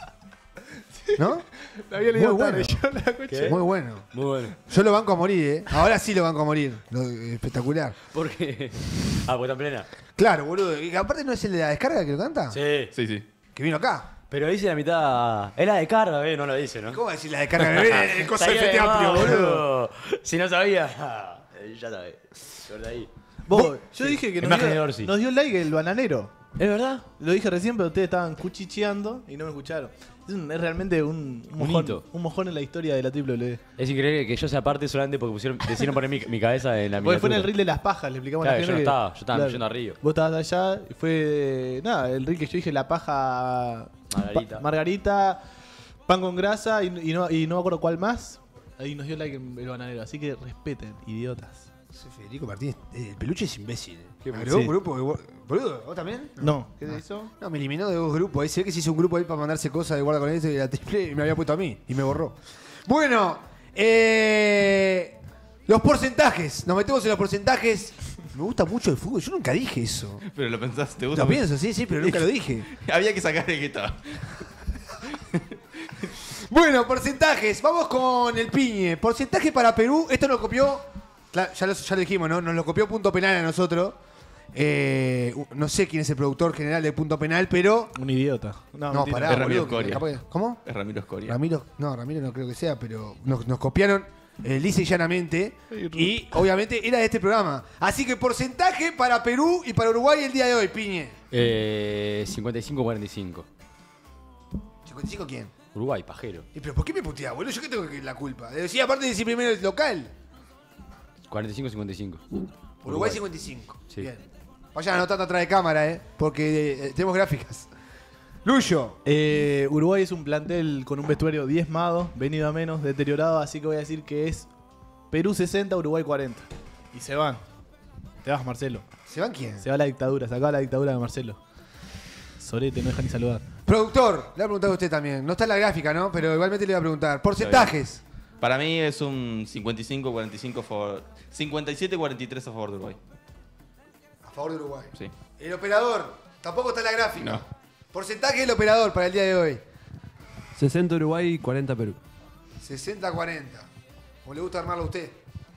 ¿No? Lo había leído Muy tarde, bueno. yo la escuché. Muy bueno. Muy bueno. Yo lo banco a morir, ¿eh? Ahora sí lo banco a morir. Lo- espectacular. ¿Por qué? Ah, pues está en plena. Claro, boludo. Y aparte no es el de la descarga que lo canta. Sí. Sí, sí. Que vino acá. Pero dice la mitad. Es la de carga, ¿eh? No lo dice, ¿no? ¿Cómo va a decir la descarga? El, el coso del Estaría Frente de Amplio, más, boludo. Si no sabía. Ya sabes. Por ahí. Vos, yo dije que nos Imagen de dio, Orsi. nos dio like el bananero. ¿Es verdad? Lo dije recién, pero ustedes estaban cuchicheando y no me escucharon. Es, un- es realmente un, un, Un mojón, hito. un mojón en la historia de la triple W. Es increíble que yo sea parte solamente porque pusieron, decidieron poner mi, mi cabeza en la Porque fue en el miniatura. reel de las pajas, le explicamos Claro, a la yo no gente. que- estaba, yo estaba yendo a Río. Vos estabas allá y fue. Nada, el reel que yo dije, la paja. Margarita. pa- Margarita, pan con grasa y, y no, y no me acuerdo cuál más. Ahí nos dio like el, el bananero. Así que respeten, idiotas. Soy Federico Martínez. Eh, El peluche es imbécil. ¿Qué? Me agregó Sí. un grupo de. Wa- Boludo, ¿vos también? No. ¿Qué Ah. te hizo? No, me eliminó de dos grupos. Ahí se ve que se hizo un grupo ahí para mandarse cosas de guarda con esto y la triple y me había puesto a mí y me borró. Bueno, eh, los porcentajes. Nos metemos en los porcentajes. Me gusta mucho el fútbol. Yo nunca dije eso. Pero lo pensaste, ¿te gusta? Lo pienso, sí, sí, pero nunca lo dije. Había que sacar el que estaba. Bueno, porcentajes. Vamos con el piñe. Porcentaje para Perú. Esto nos copió. Claro, ya, lo, ya lo dijimos, ¿no? Nos lo copió Punto Penal a nosotros. Eh, no sé quién es el productor general de Punto Penal, pero. Un idiota. No, mentira. pará, Es Ramiro boludo, Escoria. capaz que- ¿Cómo? Es Ramiro Escoria. Ramiro. No, Ramiro no creo que sea, pero nos, nos copiaron eh, lisa y llanamente. Y obviamente era de este programa. Así que porcentaje para Perú y para Uruguay el día de hoy, piñe. Eh, cincuenta y cinco cuarenta y cinco. ¿cincuenta y cinco quién? Uruguay, pajero. ¿Y pero por qué me puteás, boludo? ¿Yo qué tengo que la culpa? Decía, aparte de decir primero el local. cuarenta y cinco cincuenta y cinco. Uruguay cincuenta y cinco. Sí. Bien. Vayan anotando atrás de cámara, ¿eh? Porque eh, tenemos gráficas. Luyo. Eh, Uruguay es un plantel con un vestuario diezmado, venido a menos, deteriorado, así que voy a decir que es Perú sesenta, Uruguay cuarenta. Y se van. Te vas, Marcelo. ¿Se van quién? Se va la dictadura, se acaba la dictadura de Marcelo. Sorete, no deja ni saludar. Productor, le voy a preguntar a usted también. No está en la gráfica, ¿no? Pero igualmente le voy a preguntar. Porcentajes. Para mí es un cincuenta y cinco cuarenta y cinco a favor. cincuenta y siete cuarenta y tres a favor de Uruguay. A favor de Uruguay. Sí. El operador. Tampoco está en la gráfica. No. Porcentaje del operador para el día de hoy. sesenta Uruguay y cuarenta Perú. sesenta a cuarenta. ¿Cómo le gusta armarlo a usted?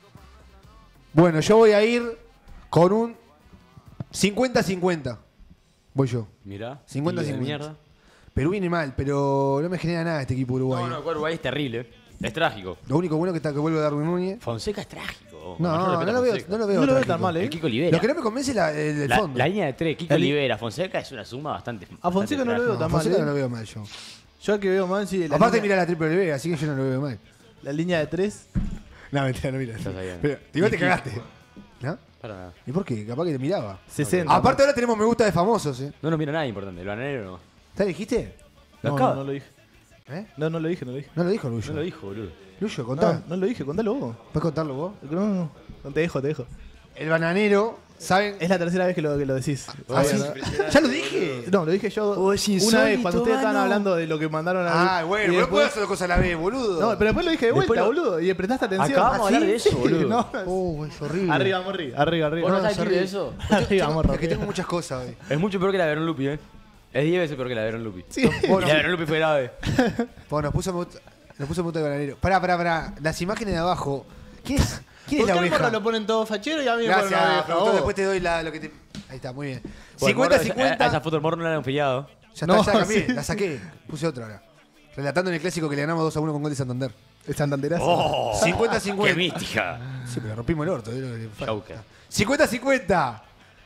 Bueno, yo voy a ir con un cincuenta cincuenta. Voy yo. Mirá. cincuenta y de cincuenta. mierda. Perú viene mal, pero no me genera nada este equipo Uruguay. No, no, Uruguay es terrible. Es trágico. Lo único bueno que está que vuelve Darwin Núñez. Fonseca es trágico. No, Con mayor no, respeto lo a veo, Fonseca. no lo veo. No lo veo trágico. tan mal, ¿eh? El Kiko Olivera. Lo que no me convence es la, el, el La, fondo. la línea de tres, Kiko El- Olivera, Fonseca es una suma bastante. A Fonseca no lo veo No, tan mal. Fonseca ¿eh? no lo veo mal yo. Yo al que veo mal, sí. La Aparte línea, mira la triple B, así que yo no lo veo mal. la línea de tres. No, mentira, no mira. Estás ahí, Pero igual te Y cagaste. ¿No? Para nada. ¿Y por qué? Capaz que te miraba. sesenta. Aparte ahora tenemos me gusta de famosos, ¿eh? No nos mira nada importante. El bananero no. ¿Te dijiste? Lo No, acaba. no, no lo dije. ¿Eh? No, no lo dije, no lo dije. No lo dijo Luyo. No lo dijo, boludo. Luyo, contá. No, no lo dije, contalo vos. ¿Puedes contarlo vos? No, no, no, te dejo, te dejo. El bananero, ¿saben? Es la tercera vez que lo, que lo decís. ¿Ah, sí? Bueno, ¿Ya lo dije? No, lo dije yo Oh, es una insólito, vez cuando ustedes estaban mano. hablando de lo que mandaron a. Ah, bueno, y no después- puedo hacer dos cosas a la vez, boludo. No, pero después lo dije de vuelta, Después lo- boludo. Y le prestaste atención. Acabamos de hablar de eso, Sí, boludo. no. Oh, es horrible. Arriba, morri. Arriba, arriba. ¿Vos no No, sabés sorry. de eso? Arriba, morri. Es que tengo muchas cosas hoy. Es mucho peor que la de Verón Lupi, eh. Es diez veces peor que la de Verón Lupi. Sí. Y la de Verón Lupi fue grave. Bueno, nos puso, me gusta- nos puso me gusta de bananero. Pará, pará, pará. Las imágenes de abajo. ¿Quién es, quién es ¿Por la qué al oveja? morro lo ponen todo fachero y a mí me ponen Gracias, una oveja? productor. vos? Después te doy la, lo que te. Ahí está, muy bien. Bueno, cincuenta morro, cincuenta. A, a esa foto del morro no la han pillado. Ya está, No, ya la cambié, sí. la saqué. Puse otra ahora. Relatando en el clásico que le ganamos dos a uno con gol de Santander. El Santanderazo. ¡Oh! cincuenta cincuenta. ¡Qué mística! Sí, pero rompimos el orto. es lo que le falta. Joker. cincuenta cincuenta.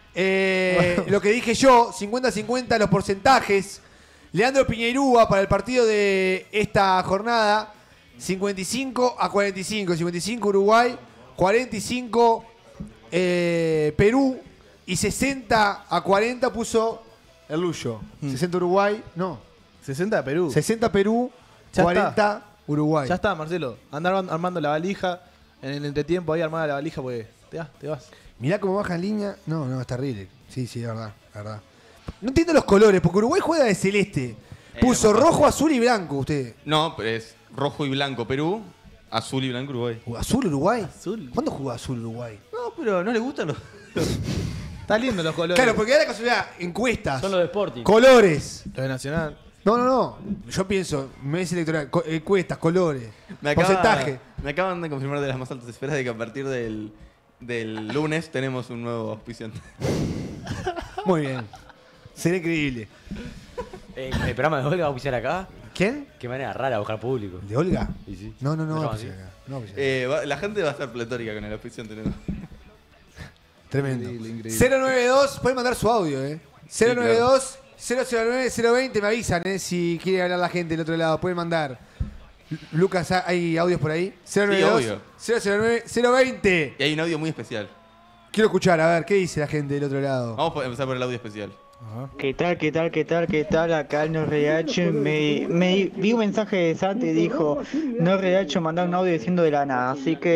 Eh, lo que dije yo, cincuenta cincuenta los porcentajes. Leandro Piñeirúa para el partido de esta jornada, cincuenta y cinco a cuarenta y cinco. cincuenta y cinco Uruguay, cuarenta y cinco eh, Perú y sesenta a cuarenta puso el Luyo. sesenta Uruguay, no. sesenta de Perú. sesenta Perú, Ya cuarenta está. Uruguay. Ya está, Marcelo. Andar armando la valija. En el entretiempo ahí armada la valija, pues te vas, te vas. Mirá cómo baja en línea. No, no, es terrible. Sí, sí, es verdad, es verdad. No entiendo los colores, porque Uruguay juega de celeste. Puso no, rojo, azul y blanco usted. No, pero es rojo y blanco Perú, azul y blanco Uruguay. ¿Azul Uruguay? Azul. ¿Cuándo jugó azul Uruguay? No, pero no le gustan los. Está lindo los colores. Claro, porque da la casualidad, encuestas, Son los de Sporting. colores. Los de Nacional. No, no, no. Yo pienso, mes electoral, co- encuestas, colores, Me acaba- porcentaje. Me acaban de confirmar de las más altas esferas de que a partir del, del lunes tenemos un nuevo auspiciante. Muy bien. Sería increíble. Eh, ¿El programa de Olga va a auspiciar acá? ¿Quién? Qué manera rara de buscar público. ¿De Olga? Y sí. No, no, no. ¿No va a llama así? pasar acá. No va a pasar. Eh, va- la gente va a estar pletórica con el auspiciante. ¿no? Tremendo. Increíble, increíble. cero noventa y dos, pueden mandar su audio, ¿eh? cero noventa y dos, cero cero nueve, cero veinte, me avisan, ¿eh? Si quiere hablar la gente del otro lado, pueden mandar. Lu- Lucas, ¿hay audios por ahí? cero noventa y dos, obvio. cero cero nueve, cero veinte. Y hay un audio muy especial. Quiero escuchar, a ver, ¿qué dice la gente del otro lado? Vamos a empezar por el audio especial. ¿Qué tal, qué tal, qué tal, qué tal? Acá el Norreacho me, me vi un mensaje de Sate y dijo Norreacho mandar un audio diciendo de la nada, así que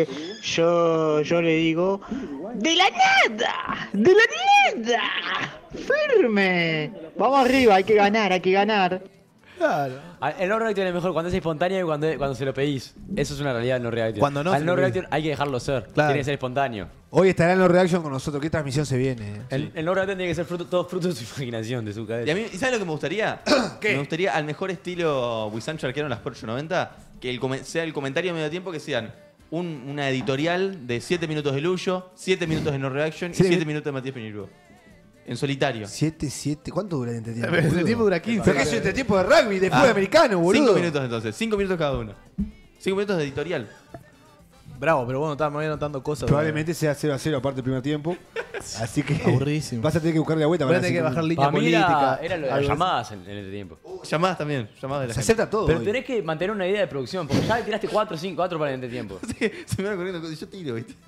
yo yo le digo ¡de la nada! ¡De la nada! ¡Firme! Vamos arriba, hay que ganar, hay que ganar. Claro. Ah, El no reaction es mejor cuando es espontáneo y cuando, cuando se lo pedís. Eso es una realidad del no reaction. Cuando no Al se no lo pedís. reaction hay que dejarlo ser. Claro. Tiene que ser espontáneo. Hoy estará en los reaction con nosotros. ¿Qué transmisión se viene? eh? El, el no reaction tiene que ser fruto, todo fruto de su imaginación, de su Y cabeza. a mí, ¿y sabes lo que me gustaría? ¿Qué? Me gustaría al mejor estilo Wisancho Arquero en las Porsche noventa, que el come- sea el comentario a medio tiempo que sean un- una editorial de siete minutos de Luyo, siete minutos de No Reaction y Sí. siete minutos de Matías Peñirúa. En solitario. siete, siete. ¿Cuánto dura el entretiempo? Pero el boludo? entretiempo dura quince. Pero que es un entretiempo de rugby, de fútbol Ah, americano, boludo. Cinco minutos entonces, cinco minutos cada uno. Cinco minutos de editorial. Bravo, pero bueno, está, me voy anotando cosas. Probablemente sea cero a cero aparte del primer tiempo. Así que. Aburridísimo. Vas a tener que buscarle la vuelta. Voy a para tener que hacer bajar un- línea Para mí era, política. era lo de algo las así. llamadas en, en el entretiempo. Llamadas también, llamadas de la Se gente. acepta todo. Pero hoy. tenés que mantener una idea de producción, porque ya tiraste cuatro, cinco, cuatro para el entretiempo. Sí, se me van corriendo cosas y yo tiro, ¿viste?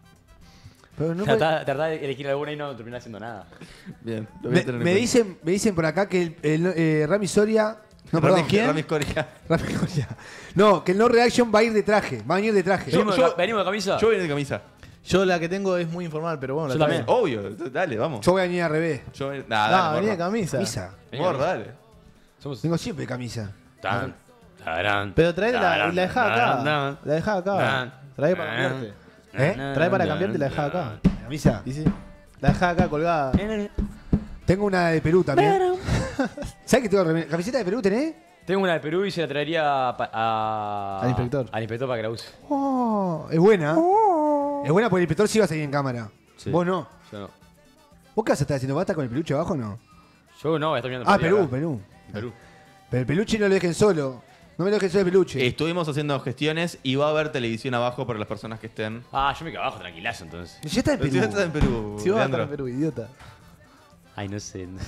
Pero no puede- Tratá tratá de elegir alguna y no terminás haciendo nada. Bien, lo voy a Me, tener en me cuenta. dicen, me dicen por acá que el, el, eh, Rami Soria. No, Rami- perdón, ¿quién? Rami Scoria. Rami Soria. No, que el no reaction va a ir de traje. Va a venir de traje. ¿Venimos, yo- de, venimos de camisa? Yo voy de camisa. Yo la que tengo es muy informal, pero bueno. Yo la también. traigo. Obvio, dale, vamos. Yo voy a venir al revés. Yo voy- No, Nah, dale, venía de morro. camisa. Camisa. Morro, dale. Somos... Vengo siempre de camisa. Tan, tarán, Pero trae la, tarán, y la dejá tarán, acá. tarán, La dejá acá. tarán, Trae para tarán, cambiarte. ¿Eh? tarán, Trae para tarán, cambiarte y la dejá acá. ¿La camisa? Y sí. La dejá acá colgada. Tengo una de Perú también. ¿Sabes que tengo remera- camiseta de Perú tenés? Tengo una de Perú y se la traería a, a- Al inspector. Al inspector para que la use. Oh, es buena. Es buena porque el inspector sí va a salir en cámara. Sí. Vos no. Yo no. ¿Vos qué vas a estar haciendo? ¿Vas a estar con el peluche abajo o no? Yo no, voy a estar mirando Ah, por ahí Perú, acá. Perú. Perú. Pero el peluche no lo dejen solo. No me lo dejen solo el peluche. Estuvimos haciendo gestiones y va a haber televisión abajo para las personas que estén. Ah, yo me quedo abajo, tranquilazo entonces. Ya está en Pero Perú. si ya estás en Perú, Si vos vas a estar Leandro. en Perú, idiota. Ay, no sé. no-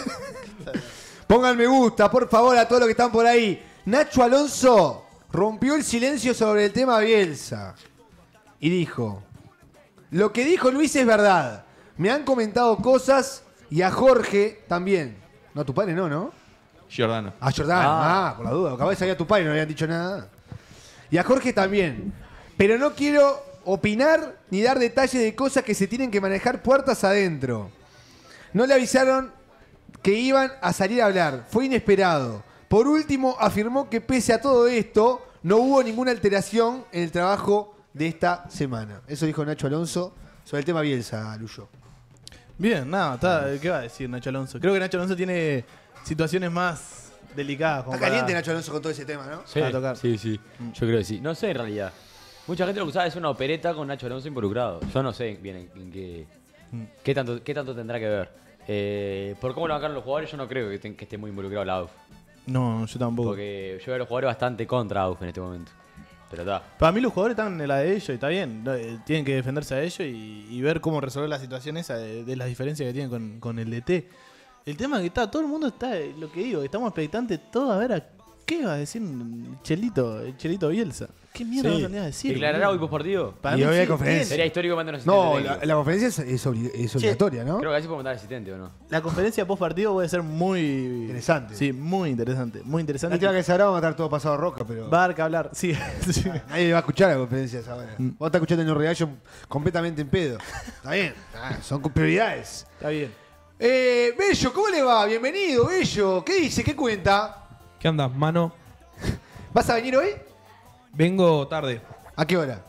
Pongan me gusta, por favor, a todos los que están por ahí. Nacho Alonso rompió el silencio sobre el tema Bielsa. Y dijo: lo que dijo Luis es verdad. Me han comentado cosas y a Jorge también. No, a tu padre no, ¿no? Giordano. A Jordán, Ah. ah, por la duda. Acababa de salir a tu padre y no le habían dicho nada. Y a Jorge también. Pero no quiero opinar ni dar detalles de cosas que se tienen que manejar puertas adentro. No le avisaron que iban a salir a hablar. Fue inesperado. Por último, afirmó que pese a todo esto, no hubo ninguna alteración en el trabajo de esta semana. Eso dijo Nacho Alonso sobre el tema Bielsa, Luyo. Bien, nada, está, ¿qué va a decir Nacho Alonso? Creo que Nacho Alonso tiene situaciones más delicadas. como Está caliente para- Nacho Alonso con todo ese tema, ¿no? Sí, Para tocar. sí, sí. Yo creo que sí. No sé en realidad. Mucha gente lo que sabe es una opereta con Nacho Alonso involucrado. Yo no sé bien en, en qué, qué, tanto, qué tanto tendrá que ver. Eh, por cómo lo bancaron los jugadores, yo no creo que, estén- que esté muy involucrado la A U F. No, yo tampoco. Porque yo veo a los jugadores bastante contra A U F en este momento. Pero está. Para mí los jugadores están en la de ellos y está bien. no, eh, Tienen que defenderse a ellos y, y ver cómo resolver la situación esa de, de las diferencias que tienen con, con el D T. El tema es que está, todo el mundo está, eh, lo que digo, estamos expectantes todos a ver a qué va a decir Chelito, el Chelito Bielsa. ¿Qué mierda Sí. va a venir a decir? ¿Declarará hoy boludo? post partido? Para Y mí hoy hay sí, conferencia. Sería histórico mandar un No, asistente la, técnico. la conferencia es, es obli- es obligatoria, ¿no? Creo que así puedo mandar asistente o no. La conferencia post partido puede ser muy Interesante. Sí, muy interesante, muy interesante. Lástima que esa hora vamos a estar todo pasado roca, pero. Va a dar que hablar, sí. sí. Nadie va a escuchar la conferencia esa hora. Mm. Vos estás escuchando el No Reaction completamente en pedo. Está bien, ah, son prioridades. Está bien. Eh, Bello, ¿cómo le va? Bienvenido, Bello. ¿Qué dice? ¿Qué cuenta? ¿Qué andas, mano? ¿Vas a venir hoy? Vengo tarde. ¿A qué hora?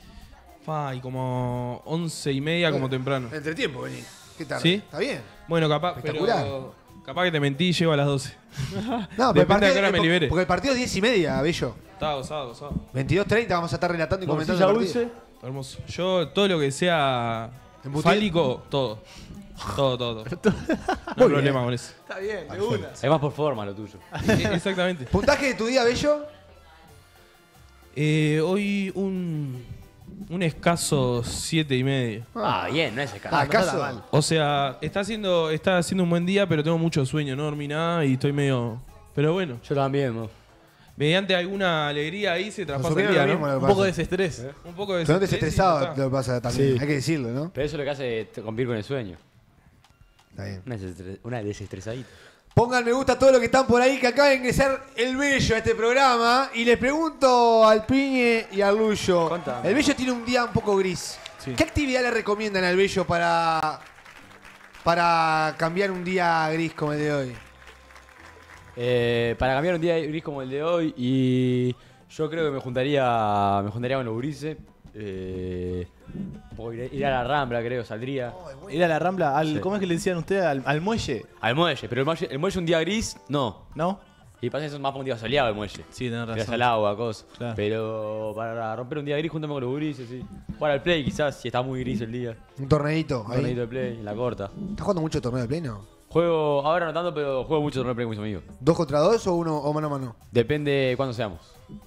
Fa, y como once y media, como temprano. Entre tiempo, vení. ¿Qué tarde? ¿Sí? ¿Está bien? Bueno, capaz, Espectacular. pero capaz que te mentí y llego a las doce. No, pero el Depende partido, a qué hora me el- libere. Porque el partido es diez y media, Bello. Está gozado, gozado. veintidós treinta vamos a estar relatando y comentando el partido. Hermoso. Yo, todo lo que sea Embutido. fálico, todo. Todo, todo. todo. No hay problema con eso. Está bien, de una. Es más por forma lo tuyo. Exactamente. ¿Puntaje de tu día, Bello? Eh, hoy un, un escaso siete y medio. Ah, bien, no es escaso. Ah, ¿acaso? O sea, está haciendo, está haciendo un buen día, pero tengo mucho sueño, no dormí nada y estoy medio... Pero bueno. Yo también, ¿no? Mediante alguna alegría ahí se traspasa el opina día, lo ¿no? mismo, lo que Un pasa. poco de desestrés. ¿Eh? Un poco de Pero no te desestrés y estresado ya está. lo que pasa también. Sí. Hay que decirlo, ¿no? Pero eso es lo que hace te- cumplir con el sueño. Está bien. Una, desestre- una desestresadita. Pongan me gusta a todos los que están por ahí, que acaba de ingresar el Bello a este programa. Y les pregunto al Piñe y al Luyo. Contame. El Bello tiene un día un poco gris. Sí. ¿Qué actividad le recomiendan al Bello para, para cambiar un día gris como el de hoy? Eh, para cambiar un día gris como el de hoy, y yo creo que me juntaría me juntaría con los gurises. Eh, un poco ir, ir a la Rambla, creo, saldría. Ir a la Rambla, al, Sí. ¿cómo es que le decían ustedes? Al, al muelle. Al muelle, pero el muelle, el muelle un día gris, no. ¿No? Y pasa eso es más para un día soleado el muelle. Sí, tenés Tiras razón. al agua, cosas. Claro. Pero para romper un día gris, juntame con los gurises, sí. Jugar al play, quizás, si está muy gris el día. Un torneito. Un ahí. torneito de play, en la corta. ¿Estás jugando mucho torneo de play, no? Juego, ahora no tanto, pero juego mucho torneo de play con mis amigos. ¿Dos contra dos o uno o mano a mano? Depende de cuándo seamos.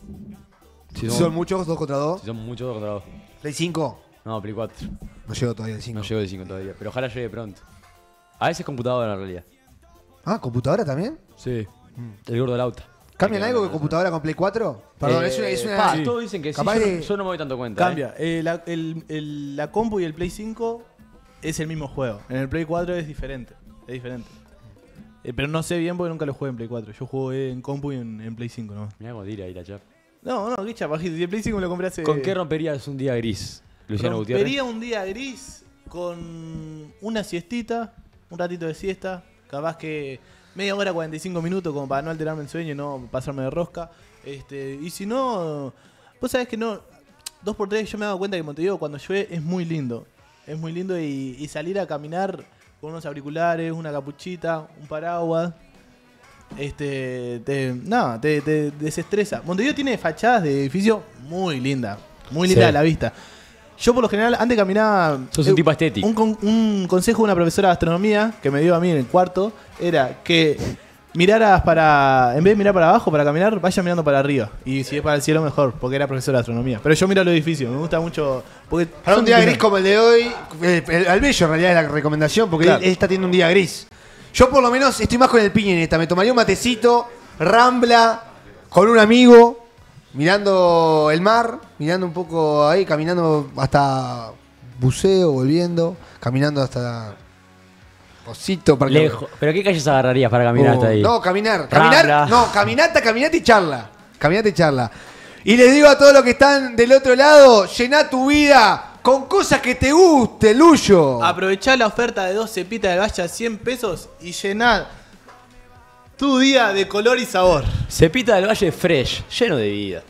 Si son muchos, dos contra dos. Si son muchos, dos contra dos. ¿Play cinco? No, Play cuatro. No llego todavía al cinco. No llego de cinco todavía, pero ojalá llegue pronto. A veces computadora en realidad. Ah, ¿computadora también? Sí. El gordo del auto. ¿Cambian algo que computadora con Play cuatro? Perdón, Eh, es una... Es una pa, todos dicen que sí, capaz yo, de- no, yo no me doy tanto cuenta. Cambia. Eh, la, el- el- la compu y el Play cinco es el mismo juego. En el Play cuatro es diferente. Es diferente. Eh, pero no sé bien porque nunca lo jugué en Play cuatro. Yo jugué en compu y en, en Play cinco, ¿no? Mirá cómo tira ahí la chapa. No, no, qué chapajito. Si el Play cinco me lo compré hace... ¿Con qué romperías un día gris, Luciano Gutiérrez? Rompería un día gris con una siestita, un ratito de siesta, capaz que media hora, cuarenta y cinco minutos, como para no alterarme el sueño y no pasarme de rosca. Este, y si no, vos sabés que no, dos por tres yo me he dado cuenta que Montevideo cuando llueve es muy lindo. Es muy lindo y, y salir a caminar con unos auriculares, una capuchita, un paraguas. Este, te, nada, te, te desestresa. Montevideo tiene fachadas de edificio muy lindas, muy lindas Sí. a la vista. Yo por lo general antes caminaba... Sos un tipo estético. Un, con- un consejo de una profesora de astronomía que me dio a mí en el cuarto era que miraras para... En vez de mirar para abajo para caminar, vaya mirando para arriba. Y si es para el cielo mejor, porque era profesora de astronomía. Pero yo miro los edificios, me gusta mucho... Porque Para un son día gris diferentes. como el de hoy, eh, el- al Bello en realidad es la recomendación, porque Claro. él, él está teniendo un día gris. Yo por lo menos estoy más con el Piñe en esta. Me tomaría un matecito, Rambla, con un amigo, mirando el mar, mirando un poco ahí, caminando hasta buceo, volviendo, caminando hasta Cosito para que- Lejos. ¿Pero qué calles agarrarías para caminar Oh, hasta ahí? No, caminar. Rambla. Caminar. No, caminata, caminata y charla. Caminata y charla. Y les digo a todos los que están del otro lado, llená tu vida con cosas que te guste, Luyo. Aprovechá la oferta de dos cepitas de gacha a cien pesos y llená tu día de color y sabor. Cepita del Valle Fresh, lleno de vida.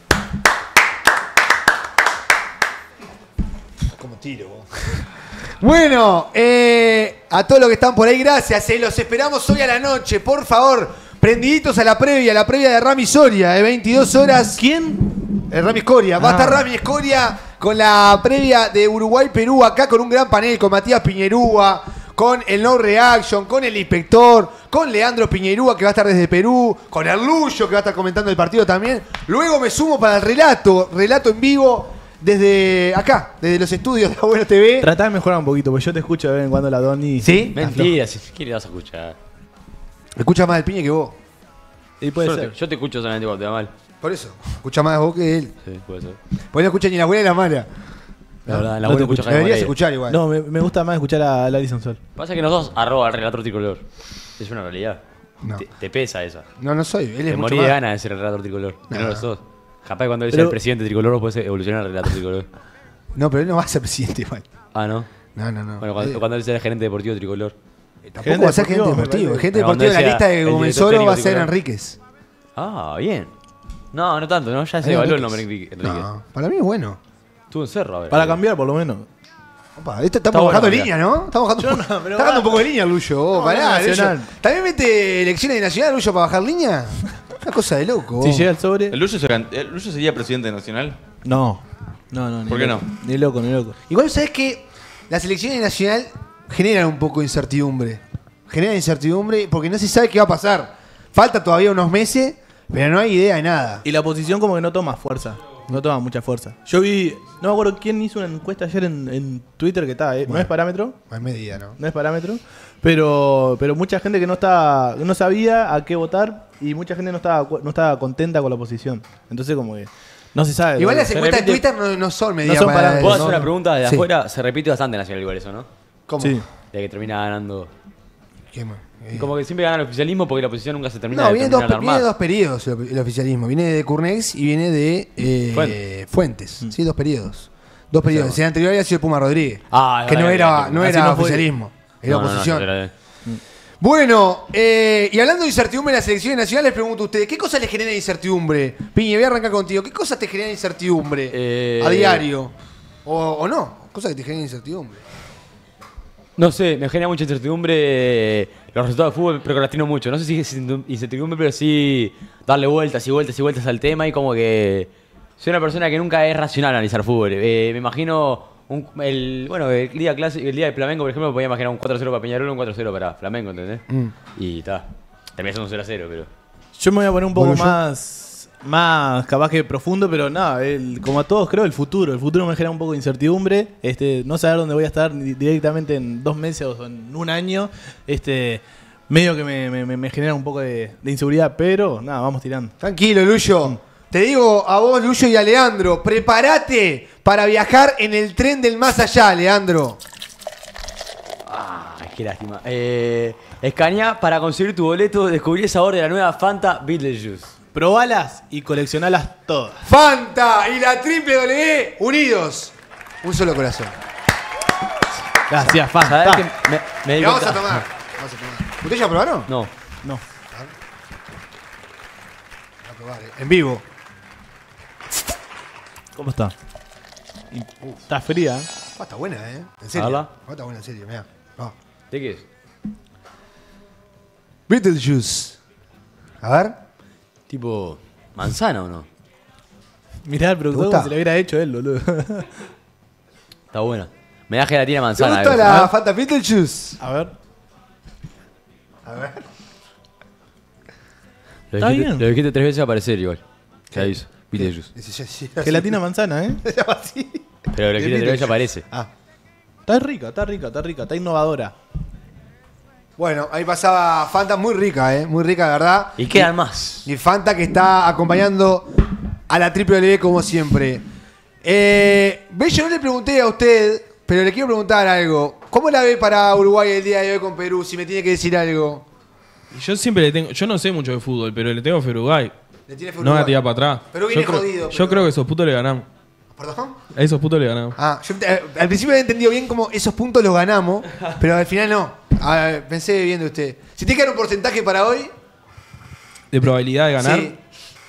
Como tiro, vos. Bueno, eh, a todos los que están por ahí, gracias. eh, los esperamos hoy a la noche, por favor. Prendiditos a la previa, la previa de Rami Soria, de veintidós horas. ¿Quién? El Rami Escoria. Va a Ah. estar Rami Escoria con la previa de Uruguay-Perú, acá con un gran panel, con Matías Piñerúa, con el No Reaction, con el inspector, con Leandro Piñerúa, que va a estar desde Perú, con Erluyo, que va a estar comentando el partido también. Luego me sumo para el relato, relato en vivo desde acá, desde los estudios de Abuelo T V. Tratá de mejorar un poquito, porque yo te escucho de vez en cuando la Doni. ¿Sí? Mentira, si ¿qué le vas a escuchar? Escucha más el Piñe que vos. Y puede yo, ser. Te, yo te escucho solamente cuando te va mal. Por eso. Escucha más vos que él. Sí, puede ser. Pues no escucha ni la buena ni la mala. La verdad, la No buena te escucha escucho. Jaime Deberías Moreira. escuchar igual. No, me, me gusta más escuchar a Larison Sol. Pasa que nosotros arroba el relator tricolor. Es una realidad. No. Te, te pesa esa. No, no soy. Él es Te mucho morí más. de ganas de ser el relator tricolor. Que no No. lo sos. Capaz que cuando él sea Pero- el presidente tricolor vos podés evolucionar al relator tricolor. No, pero él no va a ser presidente igual. Ah, ¿no? No, no, no. Bueno, cuando, Eh, cuando él sea el gerente deportivo tricolor. Tampoco va a ser gerente deportivo. El gerente Pero cuando deportivo en la sea lista de el Gomenzoro director va a ser técnico Enríquez. Ah, bien. No, no tanto, ¿no? Ya se Ahí evaluó el Enríquez. nombre Enrique. Enríquez. No, para mí es bueno. Estuvo en Cerro, a ver. Para cambiar, por lo menos. Opa, esto estamos Está bajando bueno, línea, ¿no? Estamos bajando, Yo un, po- no, pero está bajando un va. poco de línea, Luyo. Oh, No, pará, no, Nacional. Luyo. ¿También mete elecciones de Nacional, Luyo, para bajar línea? Una cosa de loco. Si vos. llega el sobre. ¿El Lucho, se can- el Lucho sería presidente nacional? No. No, no, ni ¿Por qué loco. no? Ni loco, ni loco. Igual sabes que la selección de Nacional, generan un poco de incertidumbre. Generan incertidumbre porque no se sabe qué va a pasar. Falta todavía unos meses, pero no hay idea de nada. Y la oposición como que no toma fuerza. No toma mucha fuerza. Yo vi, no me acuerdo quién hizo una encuesta ayer en, en Twitter que está, ¿eh? Bueno, no es parámetro. No es medida, ¿no? No es parámetro. Pero, pero mucha gente que no estaba, no sabía a qué votar y mucha gente no estaba, no estaba contenta con la oposición. Entonces como que no se sabe. Igual ¿no? las encuestas de Twitter no, no son medidas. No son para parámetros. ¿Puedo hacer No, una no. pregunta de Sí. afuera? Se repite bastante en Nacional igual eso, ¿no? ¿Cómo? Sí. De que termina ganando. ¿Qué más? Y como que siempre gana el oficialismo porque la oposición nunca se termina No, de viene dos, terminar de viene armar. dos periodos el, el oficialismo. Viene de Curnex y viene de eh, Fuentes. Fuentes. Sí, dos periodos. Dos periodos. El anterior había sido Puma Rodríguez. Ah, es que no verdad, era, que- no así era no fue. oficialismo. Era No, no, no, oposición. era de- Bueno, eh, y hablando de incertidumbre en las elecciones nacionales, les pregunto a ustedes, ¿qué cosas les genera incertidumbre? Piñe, voy a arrancar contigo. ¿Qué cosas te generan incertidumbre Eh, a diario? O, o no, cosas que te generan incertidumbre. No sé, me genera mucha incertidumbre eh, los resultados de fútbol, procrastino mucho. No sé si es incertidumbre, pero sí darle vueltas y vueltas y vueltas al tema y como que soy una persona que nunca es racional analizar fútbol. Eh, me imagino un, el bueno el día clase, el día de Flamengo, por ejemplo, me podía imaginar un cuatro cero para Peñarol, un cuatro cero para Flamengo, ¿entendés? Mm. Y está. Termina siendo un cero a cero, pero Yo me voy a poner un poco Bueno, yo- más, más capaz que profundo, pero nada, el- como a todos creo, el futuro. El futuro me genera un poco de incertidumbre. Este, no saber dónde voy a estar ni- directamente en dos meses o en un año. Este, medio que me, me- me genera un poco de, de inseguridad, pero nada, vamos tirando. Tranquilo, Luyo. Te digo a vos, Luyo, y a Leandro, prepárate para viajar en el tren del más allá, Leandro. ah, qué lástima. Eh, escanea para conseguir tu boleto, descubrí el sabor de la nueva Fanta Beetlejuice. Probalas y coleccionalas todas. Fanta y la triple W unidos. Un solo corazón. Gracias, ¿Sabés Fanta. que me, me di Y vamos cuenta- a tomar. Vamos a tomar. ¿Ustedes ya probaron? No. No. A probar, eh. En vivo. ¿Cómo está? Está fría, ¿eh? Ah, está buena, ¿eh? En serio. ¿Habla? Ah, está buena, en serio, mirá. Ah. ¿De qué es? Beetlejuice. A ver. Tipo manzana o no? Mirá el productor gusta? como si lo hubiera hecho él, boludo. Está buena. Me da gelatina ¿Te manzana. gusta a la veces. Fanta Beetlejuice? A ver. A ver. Lo Está dijiste, bien. lo dijiste tres veces va a aparecer igual. ¿Qué aviso? Beetlejuice. Ese ya- sí, Gelatina manzana, ¿eh? Se llama así. Pero lo dijiste tres veces aparece. Ah. Está rica, está rica, está rica, está innovadora. Bueno, ahí pasaba Fanta muy rica, ¿eh? Muy rica, de verdad. Y quedan más. Y Fanta que está acompañando a la triple W como siempre. Eh, ve, yo no le pregunté a usted, pero le quiero preguntar algo. ¿Cómo la ve para Uruguay el día de hoy con Perú? Si me tiene que decir algo. Y yo siempre le tengo. Yo no sé mucho de fútbol, pero le tengo fe a Uruguay. Le tiene fe a No voy a Uruguay. tirar para atrás. Pero viene yo creo, jodido, Yo pero- creo que esos putos le ganamos. ¿Perdón? A esos putos le ganamos. Ah, yo eh, al principio había entendido bien cómo esos puntos los ganamos, pero al final no. Ah, pensé bien de usted. Si tiene que dar un porcentaje para hoy, De probabilidad de ganar. sí,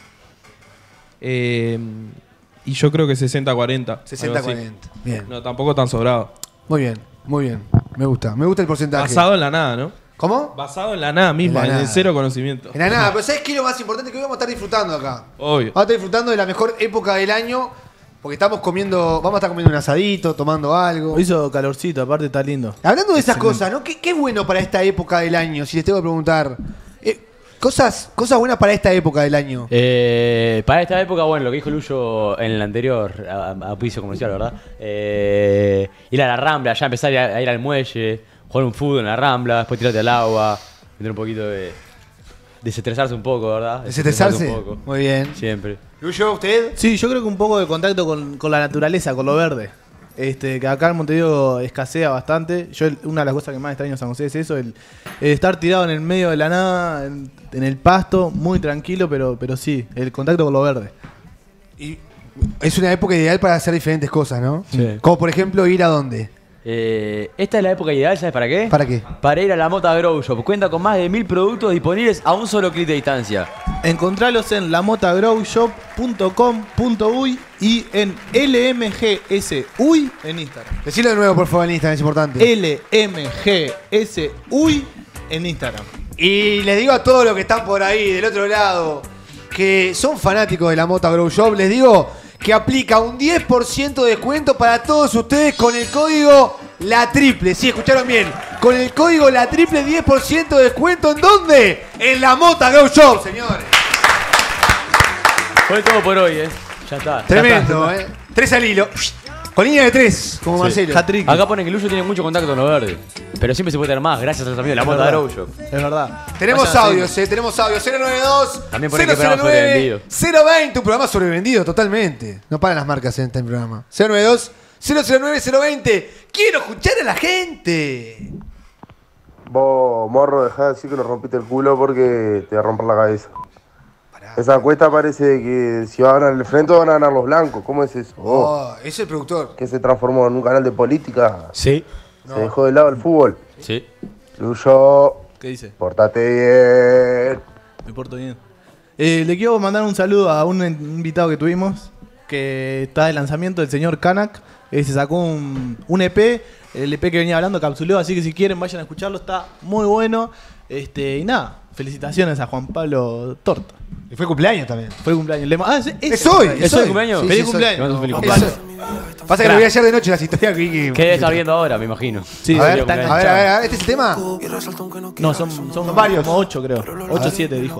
eh, y yo creo que sesenta cuarenta. sesenta algo así. cuarenta. Bien. No, tampoco tan sobrado. Muy bien, muy bien. Me gusta, me gusta el porcentaje. Basado en la nada, ¿no? ¿Cómo? Basado en la nada misma, En en, la el nada. cero conocimiento. En la nada, pero ¿sabes qué es lo más importante? Que hoy vamos a estar disfrutando acá. Obvio. Vamos a estar disfrutando de la mejor época del año, porque estamos comiendo, vamos a estar comiendo un asadito, tomando algo. Hizo calorcito, aparte está lindo. Hablando de esas cosas, ¿no? ¿Qué, qué es bueno para esta época del año? Si les tengo que preguntar. Eh, cosas, cosas buenas para esta época del año. Eh, para esta época, bueno, lo que dijo Luyo en el anterior, a, a piso comercial, ¿verdad? Eh, ir a la Rambla, ya empezar a ir, a ir al muelle, jugar un fútbol en la Rambla, después tirarte al agua, tener un poquito de... Desestresarse un poco, ¿verdad? ¿Desestresarse? un poco. Muy bien. Siempre. ¿Luyo, usted? Sí, yo creo que un poco de contacto con, con la naturaleza, con lo verde. Este, que acá en Montevideo escasea bastante. Yo el- una de las cosas que más extraño en San José es eso, el, el estar tirado en el medio de la nada, en, en el pasto, muy tranquilo, pero, pero sí, el contacto con lo verde. Y es una época ideal para hacer diferentes cosas, ¿no? Sí. Como por ejemplo ir a dónde. Eh, esta es la época ideal, ¿sabes para qué? ¿Para qué? Para ir a la Mota Grow Shop. Cuenta con más de mil productos disponibles a un solo clic de distancia. Encontralos en la mota grow shop punto com punto uy y en L M G S Uy en Instagram. Decilo de nuevo, por favor, en Instagram, es importante. L M G S Uy en Instagram. Y les digo a todos los que están por ahí, del otro lado, que son fanáticos de la Mota Grow Shop, les digo que aplica un diez por ciento de descuento para todos ustedes con el código La Triple, sí, escucharon bien. Con el código La Triple, diez por ciento de descuento. ¿En dónde? En la Mota Go Shop, señores. Fue todo por hoy, eh. Ya está. Tremendo, ya está. eh. Tres al hilo. Con línea de tres, como Sí. Marcelo. Acá ponen que Lucho tiene mucho contacto con los verdes. Pero siempre se puede tener más, gracias a los amigos de la Es Mota verdad. Grow Shop. Es verdad. Tenemos Vayan a audios, eh, tenemos audios. cero nueve dos También ponen cero que cero programa nueve sobrevendido. cero veinte, un programa sobrevendido totalmente. No paran las marcas en este programa. cero nueve dos cero cero nueve cero veinte. Quiero escuchar a la gente. Vos, morro, dejá de decir que nos rompiste el culo porque te va a romper la cabeza. Esa encuesta parece que si va a ganar el frente van a ganar los blancos. ¿Cómo es eso? Vos, Oh, es el productor. que se transformó en un canal de política. Sí. Se dejó de lado el fútbol. Sí. Luyo, ¿Qué dice? portate bien. Me porto bien. Eh, le quiero mandar un saludo a un invitado que tuvimos, que está de lanzamiento, el señor Kanak. Eh, se sacó un, un E P, el E P que venía hablando, capsuleo, así que si quieren vayan a escucharlo, está muy bueno. Este, y nada, felicitaciones a Juan Pablo Torta. Y fue cumpleaños también. Fue cumpleaños. Le ma- ah, es, es- Es hoy, ¿Es es hoy hoy. cumpleaños? Sí, Feliz sí, es hoy. cumpleaños. Te mando un feliz Juan cumpleaños. Pablo. Pasa que lo vi ayer de noche las historias que. ¿Qué debe estar viendo ahora, me imagino? Sí, a ver, está a ver, enganchado. a ver, a ver, ¿este es el tema? No, son, son, Son varios. como ocho, creo. Ocho o siete, dijo.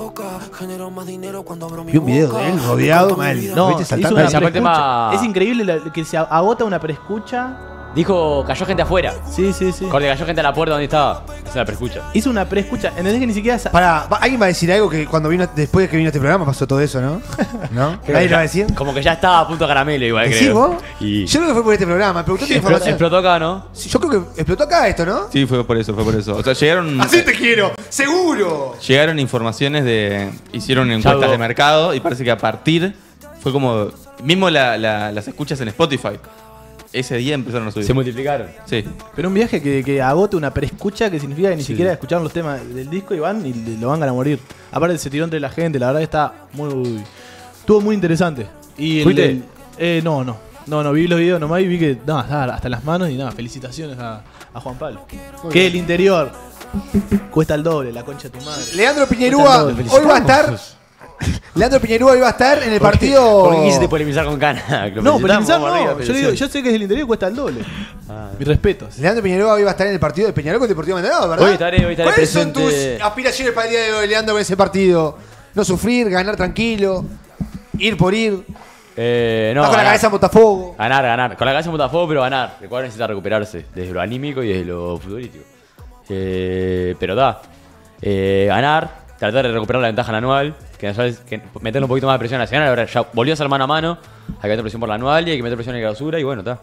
Vi un video de él rodeado mal. No, ¿Viste? hizo Saltando. una Se sacó el preescucha. tema- Es increíble la- que se agota una preescucha. Dijo, cayó gente afuera. Sí, sí, sí. Corte, cayó gente a la puerta donde estaba. Esa es la preescucha. Hizo una preescucha. ¿Entendés que ni siquiera... sa- Pará, va- alguien va a decir algo que cuando vino, después de que vino este programa pasó todo eso, ¿no? ¿No? Creo ¿Nadie que lo va a ya- decir? Como que ya estaba a punto de caramelo igual, ¿Decís creo. vos? Y... Yo creo que fue por este programa. El productor tiene Explotó, información. explotó acá, ¿no? Sí, yo creo que explotó acá esto, ¿no? Sí, fue por eso, fue por eso. O sea, llegaron. Así te quiero, seguro. Llegaron informaciones de. Hicieron encuestas hubo. de mercado y parece que a partir. Fue como. Mismo la- la- las escuchas en Spotify. Ese día empezaron a subir. Se multiplicaron. Sí. Pero un viaje que, que agote una preescucha que significa que ni Sí. siquiera escucharon los temas del disco y van y le- lo van a morir. Aparte se tiró entre la gente, la verdad que está muy... Estuvo muy interesante. Y el- ¿Fuiste? el- eh, no, no. No, no, vi los videos nomás y vi que nada, estaba hasta las manos y nada, felicitaciones a, a Juan Pablo. Que el interior cuesta el doble, la concha de tu madre. Leandro Cuesta Piñerúa el doble. hoy va a estar. Leandro Piñerúa hoy va a estar en el ¿Por qué- partido. ¿Por qué quisiste polemizar con Cana? Lo No, felicitamos, polemizar vamos no. arriba, Yo, digo, felicitaciones. yo sé que es el interior y cuesta el doble. Mis respetos. Leandro Piñerúa hoy va a estar en el partido de Peñarol con Deportivo Maldonado, ¿verdad? Hoy estaré, hoy estaré ¿Cuáles presente. son tus aspiraciones para el día de hoy, Leandro, con ese partido? No sufrir, ganar tranquilo, ir por ir. Eh, no, Está con la ganar. cabeza en Botafogo. Ganar, ganar. Con la cabeza en Botafogo, pero ganar. El cuadro necesita recuperarse desde lo anímico y desde lo futbolístico. Eh, pero da. Eh, ganar, tratar de recuperar la ventaja en la anual. Que, en la anual- que meterle un poquito más de presión a Nacional. Ahora ya volvió a ser mano a mano. Hay que meter presión por la anual y hay que meter presión en la clausura. Y bueno, está.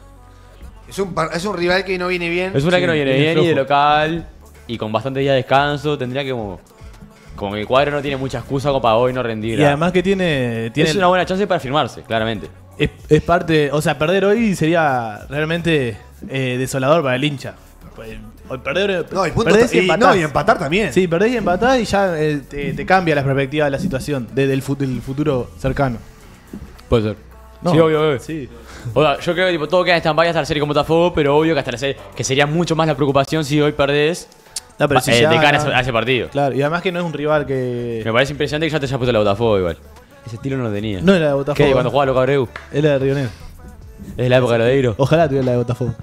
Es un, par- es un rival que no viene bien. Es una que no viene viene bien y de flojo. local. Y con bastante día de descanso. Tendría que como. Como que el cuadro no tiene mucha excusa como para hoy no rendir. Y además que tiene... tiene Es una buena chance para firmarse, claramente. Es, es parte, o sea, perder hoy sería realmente eh, desolador para el hincha. Pues, hoy perder, No, y punto perdés y- empatás. no, y empatar también. Sí, perdés y empatás y ya eh, te, te cambia la perspectiva de la situación, de- del, fu- del futuro cercano. Puede ser. No, Sí, obvio, obvio. sí. O sea, yo creo que tipo, todo queda en stand-by hasta la serie con Botafogo, pero obvio que hasta la serie, que sería mucho más la preocupación si hoy perdés No, pero si eh, ya de cara a gana- ese- a ese partido. Claro, y además que no es un rival que... Me parece impresionante que ya te hayas puesto la Botafogo igual. Ese estilo no lo tenía. No era de Botafogo. ¿Qué? Cuando jugaba Loca Abreu. Era de Río Negro. Es la época de Lodeiro. Ojalá tuviera la de Botafogo.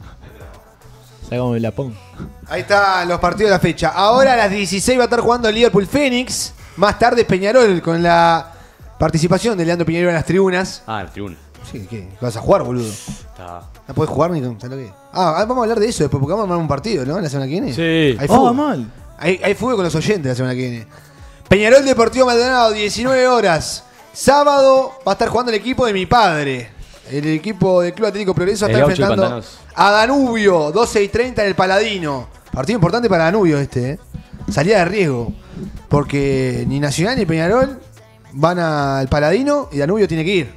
¿Sabes cómo me la pongo? Ahí están los partidos de la fecha. Ahora a las dieciséis va a estar jugando Liverpool Phoenix. Más tarde Peñarol con la participación de Leandro Piñerúa en las tribunas. Ah, el tribuna. Sí, ¿qué? ¿Vas a jugar, boludo? Está. No podés jugar ni con. ¿sabes lo que? Ah, vamos a hablar de eso después, porque vamos a armar un partido, ¿no? La semana que viene. Sí. Hay Oh, fútbol. mal. Hay, hay fútbol con los oyentes la semana que viene. Peñarol Deportivo Maldonado, diecinueve horas. Sábado va a estar jugando el equipo de mi padre. El equipo del Club Atlético Progreso El está Gaucho de enfrentando Pantanos. a Danubio, doce y treinta en el Paladino. Partido importante para Danubio este, ¿eh? Salida de riesgo. Porque ni Nacional ni Peñarol van al Paladino y Danubio tiene que ir.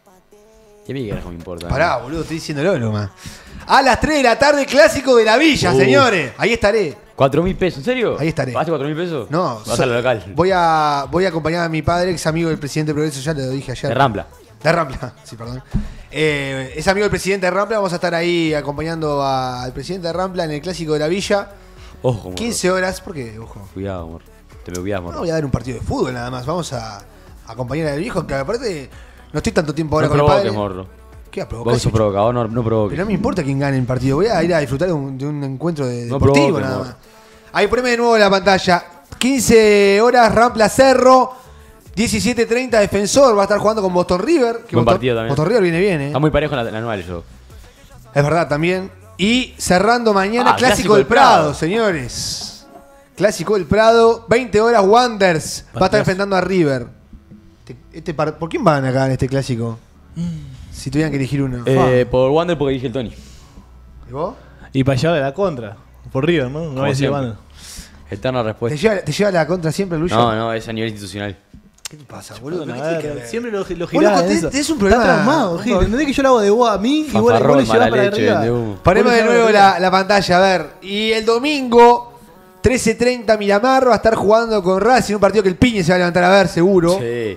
¿Qué me carajo me importa? Pará, boludo, estoy diciéndolo nomás. A las tres de la tarde, clásico de la Villa, Uh. señores. Ahí estaré. ¿Cuatro mil pesos? ¿En serio? Ahí estaré. ¿Pagaste cuatro mil pesos? No, Vas a lo local. Voy a, voy a acompañar a mi padre, que es amigo del presidente de Progreso, ya lo dije ayer. De Rampla. De Rampla, sí, perdón. Eh, es amigo del presidente de Rampla, vamos a estar ahí acompañando a- al presidente de Rampla en el clásico de la Villa. Ojo, morro. quince horas, ¿por qué? Ojo. Cuidado, amor. Te me cuidas, No morro. voy a dar un partido de fútbol nada más, vamos a acompañar al viejo, que aparte no estoy tanto tiempo ahora No con el provoques, padre. morro. ¿Qué va a provocar? Vos sos provocador, no, no provoques. Pero no me importa quién gane el partido. Voy a ir a disfrutar de un, de un encuentro de No deportivo provoques, nada amor. más. Ahí poneme de nuevo la pantalla. quince horas Rampla Cerro. diecisiete treinta Defensor. Va a estar jugando con Boston River. Que Buen Boston, partido también. Boston River viene bien, ¿eh? Está muy parejo en la, la anual yo. Es verdad también. Y cerrando mañana, Ah, Clásico, Clásico del del Prado, Prado. señores. Clásico del Prado. veinte horas Wanderers. Va a estar enfrentando a River. Este, este par- ¿Por quién van acá en este clásico? Si tuvieran que elegir uno. Eh, por Wander porque dije el Tony. ¿Y vos? Y para llevarle la contra. Por River, ¿no? No Como voy a decir siempre. Wander. Eterna ¿Te respuesta. lleva, ¿Te lleva la contra siempre, Lucho? No, no, es a nivel institucional. ¿Qué te pasa, boludo? Bueno, ¿Qué a tiene ver, que ver? siempre lo, lo Vos, girás loco, en tenés- eso. tenés un problema. Está traumado, Gil. ¿Entendés que yo lo hago de vos a mí y vos, vos le Fanfarrón, llevás mala para leche, arriba? de humo. Ponemos Vos de le nuevo llevás para la, la pantalla, a ver. Y el domingo, trece treinta Miramar va a estar jugando con Racing, un partido que el Piñe se va a levantar a ver, seguro. Sí.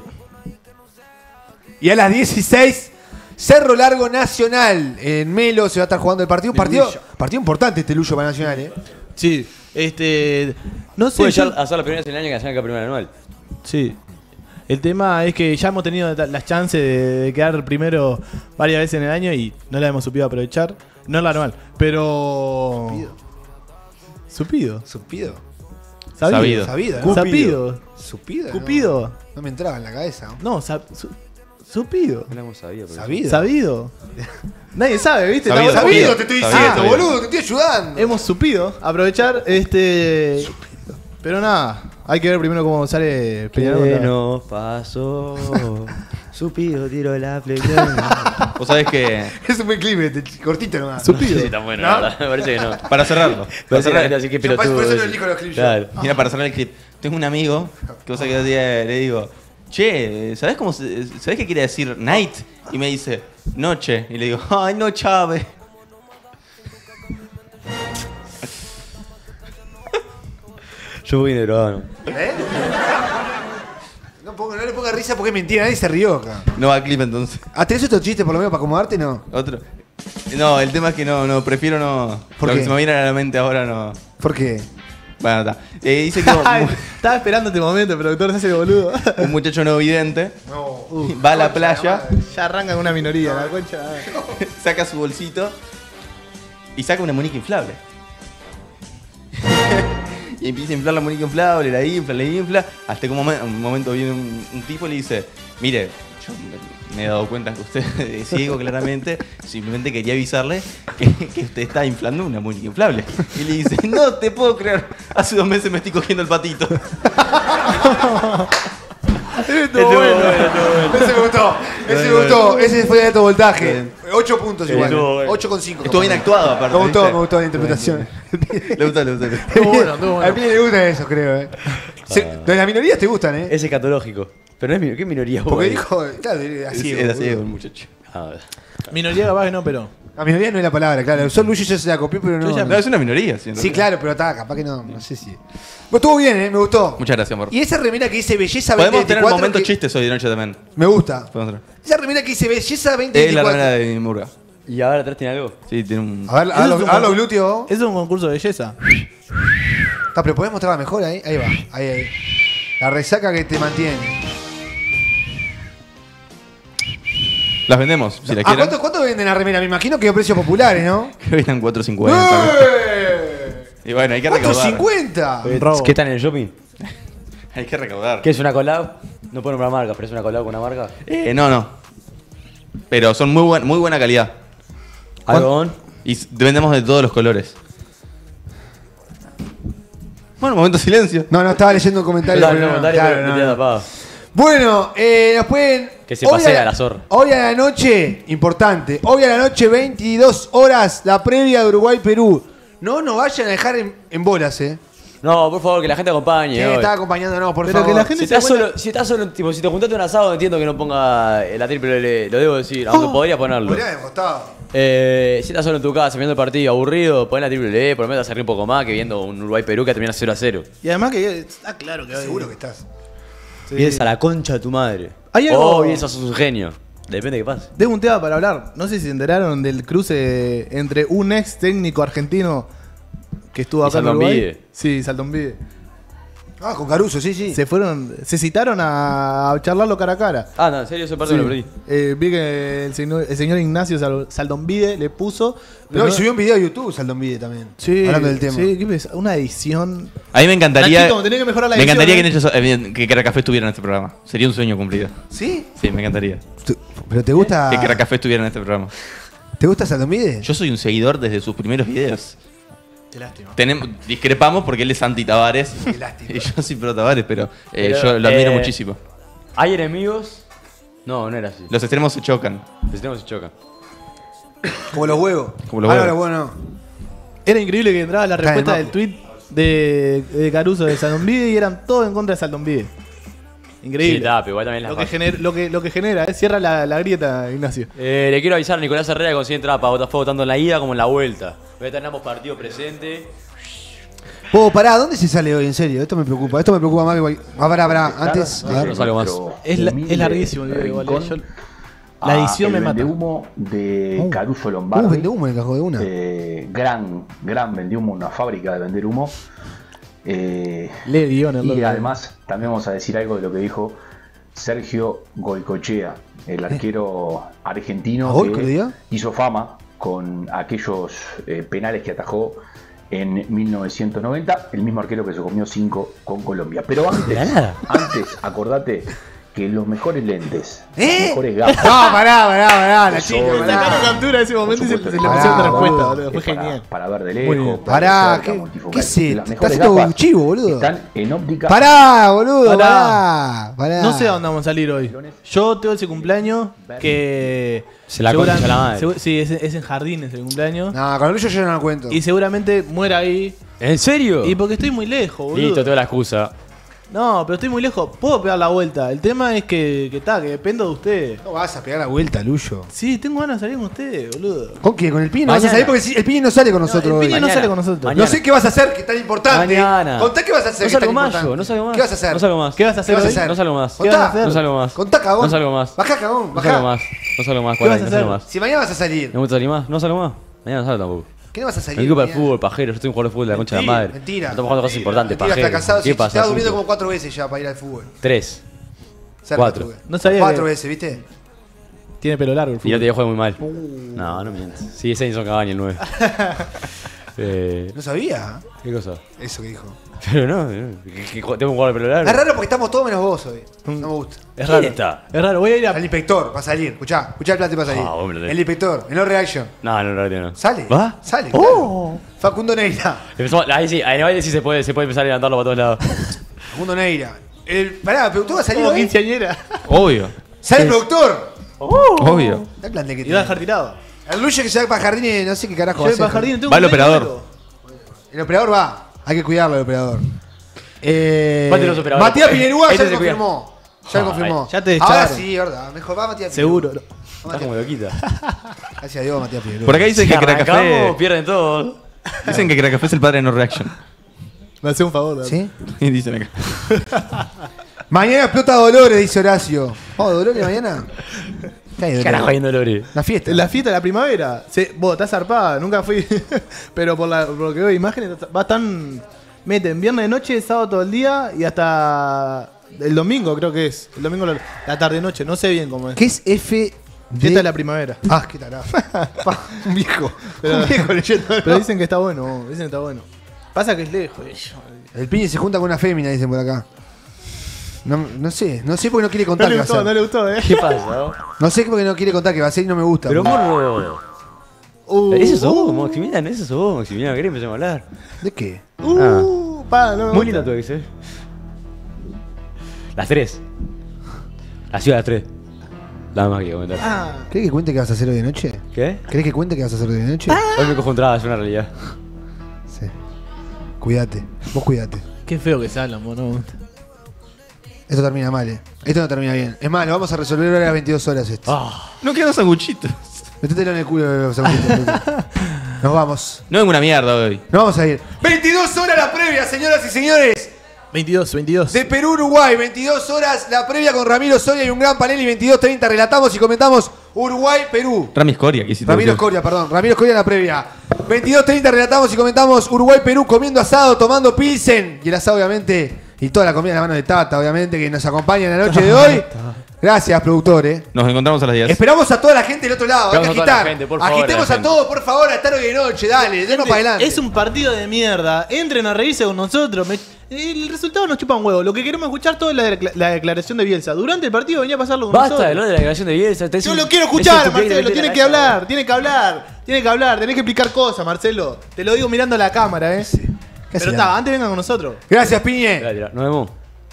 Y a las dieciséis, Cerro Largo Nacional. En Melo se va a estar jugando el partido. Un partido, partido importante este Lucho para Nacional, ¿eh? Sí, este. No sé. Puede yo- ya hacer la primera vez en el año que hacen la primera anual. Sí. El tema es que ya hemos tenido ta- las chances de, de quedar primero varias veces en el año y no la hemos supido aprovechar. No es la anual, pero. Supido. Supido. Sabido. Sabido. Cupido. Sabido. Supido. Cupido. No, no me entraba en la cabeza. No, sa- su- Supido. No lo hemos sabido. pero- Sabido. Sabido. Nadie sabe, ¿viste? Sabido, La- Sabido, te estoy Sabido, diciendo, sabido. boludo, te estoy ayudando. Hemos supido aprovechar este. Pero nada, hay que ver primero cómo sale Peñarol. ¿Qué contra- nos pasó? Supido, tiro la flexión. Vos sabés que. Es un buen clip, este, cortito nomás. Supido. Sí, tan bueno, ¿No? la verdad. Me parece que no. Para cerrarlo. Para Parece que la cerrar, gente así que Yo por pelotudo. eso no ese. elijo los clips yo. Claro. mira, para cerrar el clip. Tengo un amigo que vos sabés que el otro día le digo, che, ¿sabés cómo se- ¿sabés qué quiere decir night? Y me dice, noche. Y le digo, ay, no, Chávez. Yo voy de drogado. ¿Eh? No, ponga- no le ponga risa porque es mentira, nadie se rió acá. No va a clip entonces. ¿Ah, tenés otro chiste por lo menos para acomodarte? No. Otro. No, el tema es que no, no, prefiero no. ¿Por lo qué? que se me viene a la mente ahora no. ¿Por qué? Bueno, está. Eh, dice que Ay, un, estaba esperando este momento, el productor se hace el boludo. un muchacho no vidente No. va a la playa, Ya arranca con una minoría, la concha. saca su bolsito y saca una muñeca inflable. Y empieza a inflar la muñeca inflable, la infla, la infla, hasta que un, momen- un momento viene un, un tipo y le dice, mire, yo me, me he dado cuenta que usted es ciego claramente, simplemente quería avisarle que, que usted está inflando una muñeca inflable. Y le dice, no te puedo creer, hace dos meses me estoy cogiendo el patito. Estuvo bueno. Ese me gustó. Ese me gustó. Ese fue de alto voltaje. ocho puntos igual. Estuvo bueno. ocho con cinco. Estuvo bien actuado aparte. Me gustó, ¿viste? me gustó la interpretación. Le gustó, le gustó. le gustó. Estuvo bueno, estuvo bueno. A mí le gusta eso, creo. Eh. Se- de las minorías te gustan, ¿eh? Es escatológico. Pero no es mi- ¿qué minoría vos Porque ahí? dijo, claro, era Es- ciego. Era boludo. ciego el muchacho. Ah, Minoría capaz que no, pero. La minoría no es la palabra, claro. Solo Luis ya se la copió, pero no. Yo ya- No, es una minoría. Sí, en Sí, realidad. claro, pero está, capaz que no. No sé si. Bueno, estuvo bien, ¿eh? Me gustó. Muchas gracias, amor. Y esa remera que dice Belleza Podemos veinte tener veinticuatro. momentos que- chistes hoy de noche también. Me gusta. Podemos tener. Esa remera que dice Belleza veinte Es la veinticuatro. remera de Murga. ¿Y ahora atrás tiene algo? Sí, tiene un. A ver, a ver Eso es los- un a ver los con- glúteos. Eso es un concurso de belleza. Está, pero podés mostrarla mejor ahí. Ahí va. Ahí, ahí. La resaca que te mantiene. Las vendemos, si las ¿A quieren. cuánto, cuánto venden la remera? Me imagino que a precios populares, ¿no? Creo que están cuatro cincuenta. ¡Eh! Y bueno, hay que ¿cuánto recaudar. cincuenta? Un robo. ¿Qué están en el shopping? Hay que recaudar. ¿Qué es una collab? No puedo nombrar marcas, pero es una collab con una marca. Eh, no, no. Pero son muy, buen, muy buena calidad. Algodón. Y s- vendemos de todos los colores. Bueno, momento de silencio. No, no, estaba leyendo un comentario. Claro, pero no, no, comentario, claro, pero no, me tenía no. tapado. Bueno, eh, nos pueden. Que se hoy pasea a la zorra. Hoy a la noche, importante. Hoy a la noche, veintidós horas, la previa de Uruguay-Perú. No nos vayan a dejar en, en bolas, eh. No, por favor, que la gente acompañe. ¿Quién hoy. está acompañándonos, por Pero favor? que la gente Si se estás, cuenta- solo, si estás solo, tipo, si te juntaste un asado, entiendo que no ponga la triple L, lo debo decir, aunque podría ponerlo. Podría haber costado. Eh, si estás solo en tu casa viendo el partido aburrido, pon la triple L, por lo menos hacer un poco más que viendo un Uruguay-Perú que termina cero a cero. Y además que está claro que Seguro que estás. Sí. Vienes a la concha de tu madre. Hay algo- Oh, vienes a sos un genio. Depende de qué pase. Tengo un tema para hablar. No sé si se enteraron del cruce entre un ex técnico argentino que estuvo ¿Y acá en Salton Uruguay. Vide? Sí, Salton Vide. Ah, con Caruso, sí, sí. Se fueron, se citaron a, a charlarlo cara a cara. Ah, no, en serio, esa parte Sí. me lo perdí. Eh, vi que el señor, el señor Ignacio Sal- Saldombide le puso. No, y subió un video a YouTube, Saldombide también. Sí, hablando del tema. Sí, qué pesa- una edición. A mí me encantaría. Nachito, tenés que mejorar la me edición, encantaría ¿eh? que, ellos, eh, que Crack Café estuviera en este programa. Sería un sueño cumplido. ¿Sí? Sí, me encantaría. ¿Pero te gusta? Que Crack Café estuviera en este programa. ¿Te gusta Saldombide? Yo soy un seguidor desde sus primeros videos. Qué lástima. Tenemos, discrepamos porque él es anti Tavares. Qué lástima. Y yo soy pro Tavares, pero, eh, Pero, yo lo admiro eh, muchísimo. ¿Hay enemigos? No, no era así. Los extremos se chocan. Los extremos se chocan. Como los huevos. Como los Ah, no, huevos. los huevos no. Era increíble que entraba la Está de respuesta más. del tweet de, de Caruso de Saldombide y eran todos en contra de Saldombide. Increíble. Sí, está, pero igual también las lo, que bajas. gener- lo, que, lo que genera, eh, cierra la, la grieta, Ignacio. Eh, le quiero avisar a Nicolás Herrera que consigue entrar para Botafogo tanto en la ida como en la vuelta. Hoy tenemos partido presente. Oh, pará, ¿dónde se sale hoy? En serio, esto me preocupa. Esto me preocupa más que cual- Ah, pará, pará. Antes. A ver. No salgo más. Es, la- es larguísimo el video igual. eh, yo- la edición me mata. Vendehumo de Uh, Caruso Uh, Lombardi. vende humo en el cajón de una. Eh, gran, gran vendehumo, una fábrica de vender humo. Eh, Lee guión, el y loco. además también vamos a decir algo de lo que dijo Sergio Goicochea, el arquero argentino ¿A Goico le que dio? hizo fama con aquellos eh, penales que atajó en mil novecientos noventa, el mismo arquero que se comió cinco con Colombia. Pero antes, antes acordate que los mejores lentes, ¿Eh? las mejores gafas. No, pará, pará, pará, Nachito, Son- pará. Sacaron captura de ese momento y se, Por se supuesto, le pusieron de pará, respuesta, boludo. boludo. Fue Es para- genial. Para ver de Muy bien. lejos. Pará, ver de cerca, ¿qué, multifocal. ¿qué es esto? Las Está mejores haciendo gafas un chivo, boludo. están en óptica. Pará, boludo, Pará. pará. Pará. No sé a dónde vamos a salir hoy. Yo tengo ese cumpleaños que. Se la segura- concha la madre. segu- Sí, es, es en Jardines el cumpleaños. No, con el yo no lo cuento. Y seguramente muera ahí. ¿En serio? Y porque estoy muy lejos, boludo. Listo, tengo la excusa. No, pero estoy muy lejos. Puedo pegar la vuelta. El tema es que, que está, que dependo de ustedes. No vas a pegar la vuelta, Luyo. Sí, tengo ganas de salir con ustedes, boludo. ¿Con qué? ¿Con el Piñe no vas a Mañana. salir? Porque si- el Piñe no sale con nosotros el hoy. Piñe no Mañana. sale con nosotros. Mañana. No sé qué vas a hacer, que es tan importante. Mañana. Contá qué vas a hacer, No que es tan salgo más importante. yo, no salgo más. ¿Qué vas a hacer? No salgo más. ¿Qué vas a hacer ¿Qué vas a hoy? hacer? No salgo más. ¿Qué vas a hacer? No salgo más. Contá, cagón. No salgo más. Bajá, cagón, No bajá. salgo más. No salgo más. ¿Qué vas a Cuarenta, no hacer? salgo más. Si mañana vas a salir, ¿Me gusta salir más? No salgo más. Mañana no salgo tampoco. ¿qué no vas a Me salir? dedico para el mañana? fútbol, pajero. Yo soy un jugador de fútbol de la concha de la Mentira, madre. mentira. Estamos jugando cosas importantes, Mentira, pajero. fracasado. ¿Qué Si pasa? te vas durmiendo Zucco? como cuatro veces ya para ir al fútbol. Tres. Cerca Cuatro. estuve. No sabía Cuatro que- veces, ¿viste? Tiene pelo largo el Y fútbol. ya te juega muy mal. No, no mientes. Sí, ese Edinson Cavani, el nueve. eh, No sabía ¿Qué cosa? eso que dijo. Pero no, no. ¿qué- qué- tengo un jugador de pelo largo. Es raro porque estamos todos menos vos hoy. No me gusta. Es raro. ¿Quién está? Es raro. Voy a ir a. El inspector va a salir. Escuchá, escuchá el plate para salir. Ah, hombre, el inspector, en no reaction. No, no, no, no. Sale. ¿Va? Sale. Oh. claro. Facundo Neira. Empezamos- ahí sí, ahí en el baile sí se puede, se puede empezar a levantarlo para todos lados. Facundo Neira. El, pará, el productor va a salir Como hoy. quinceañera. Obvio. Sale el productor. Obvio. Está grande que Iba a tiene. dejar tirado. El Lucho que se va para Jardines, no sé qué carajo Yo va a voy para hacer. Jardín, tengo Va el un cumpleaños, operador. loco. El operador va. Hay que cuidarlo, el operador. Eh, ¿Cuál de los operadores? Matías Pinerúa Este ya se lo cuida. confirmó. Ya lo Ah, confirmó. ya te Ahora echaron. sí, verdad. Mejor va Matías Seguro. Pinerúa. Estás como loquita. Gracias a Dios, Matías Pinerúa. Por acá dicen que Si Crack arrancamos, Café. pierden todo. Dicen que Crack Café es el padre de No Reaction. Me hace un favor. ¿verdad? ¿Sí? Y dicen acá. Mañana explota Dolores, dice Horacio. ¿Vamos a Dolores mañana? ¿Qué hay, ¿Qué Dolores? carajo hay en Dolores? La fiesta. En la fiesta de la primavera. Sí, vos estás zarpada, nunca fui. Pero por, la, por lo que veo imágenes, va tan. Meten viernes de noche, sábado todo el día y hasta el domingo, creo que es. El domingo la, la tarde-noche, no sé bien cómo es. ¿Qué es F Fiesta de de la primavera. Ah, qué tarado. Pa, un viejo. Pero, un viejo leyendo. pero dicen que está bueno, dicen que está bueno. Pasa que es lejos. El Piñe se junta con una fémina, dicen por acá. No, no sé, no sé porque no quiere No contar le qué va a gustó, hacer. no le gustó, eh. ¿Qué pasa? no? No sé porque no quiere contar qué va a hacer y no me gusta. Pero morro. Uh, Ese sos vos, uh, Maximiliano, ese sos vos, Maximiliano. ¿Querés empezar a hablar? ¿De qué? Uh, pa, no me Muy gusta. linda tu ex, eh. Las tres. La ciudad de las tres. Nada más que comentar. Ah, ¿Crees que cuente qué vas a hacer hoy de noche? ¿Qué? ¿Crees que cuente qué vas a hacer hoy de noche? Hoy me cojo entrada, es una realidad. Sí. Cuídate. Vos cuídate. qué feo que se hablan, vos, no me gusta. Esto termina mal, eh. Esto no termina bien. Es más, lo vamos a resolver ahora a las veintidós horas esto. Ah, No quedan sanguchitos. Métetelo en el culo, sanguchito. Nos vamos. No vengo una mierda hoy. Nos vamos a ir. veintidós horas la previa, señoras y señores. veintidós, veintidós. De Perú, Uruguay. veintidós horas la previa con Ramiro Soria y un gran panel. Y veintidós treinta relatamos y comentamos Uruguay, Perú. Rami Escoria, que hiciste. Ramiro Escoria, perdón. Ramiro Escoria en la previa. veintidós treinta relatamos y comentamos Uruguay, Perú comiendo asado, tomando pilsen. Y el asado, obviamente, Y toda la comida en la mano de Tata, obviamente, que nos acompaña en la noche de hoy. Gracias, productores. Nos encontramos a las diez. Esperamos a toda la gente del otro lado. Hay que Esperamos a toda la agitar. gente, por favor, Agitemos la a gente. todos, por favor, a estar hoy de noche. Dale, denos para adelante. Es un partido de mierda. Entren a reírse con nosotros. Me- el resultado nos chupa un huevo. Lo que queremos escuchar todo es la, decla- la declaración de Bielsa. Durante el partido venía a pasarlo con Basta nosotros. de hablar de la declaración de Bielsa. te es Yo un- lo quiero es escuchar, estupidez Marcelo. de Tiene la que cabeza. hablar, tiene que hablar. Tiene que hablar, tenés que explicar cosas, Marcelo. Te lo digo mirando a la cámara, ¿eh? Pero hace está, la- antes vengan con nosotros. Gracias, Piñe. Nos vemos.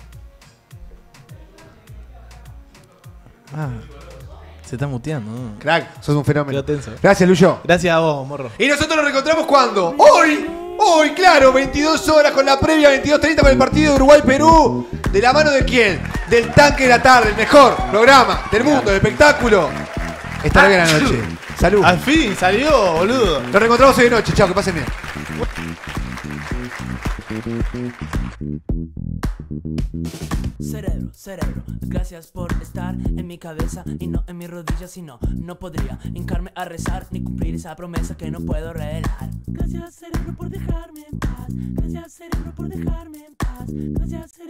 Ah, se está muteando. ¿no? Crack, sos un fenómeno. Quedó tenso. Gracias, Lucho. Gracias a vos, morro. Y nosotros nos reencontramos cuando? Hoy. Hoy, claro, veintidós horas con la previa, veintidós treinta para el partido de Uruguay-Perú. ¿De la mano de quién? Del Tanque de la Tarde, el mejor programa del mundo, de espectáculo. Estará bien la noche. Salud. Al fin, salió, boludo. Nos reencontramos hoy de noche. Chao, que pasen bien. Cerebro, cerebro, gracias por estar en mi cabeza y no en mis rodillas, si no, no podría hincarme a rezar ni cumplir esa promesa que no puedo revelar. Gracias cerebro por dejarme en paz, gracias cerebro por dejarme en paz, gracias cerebro.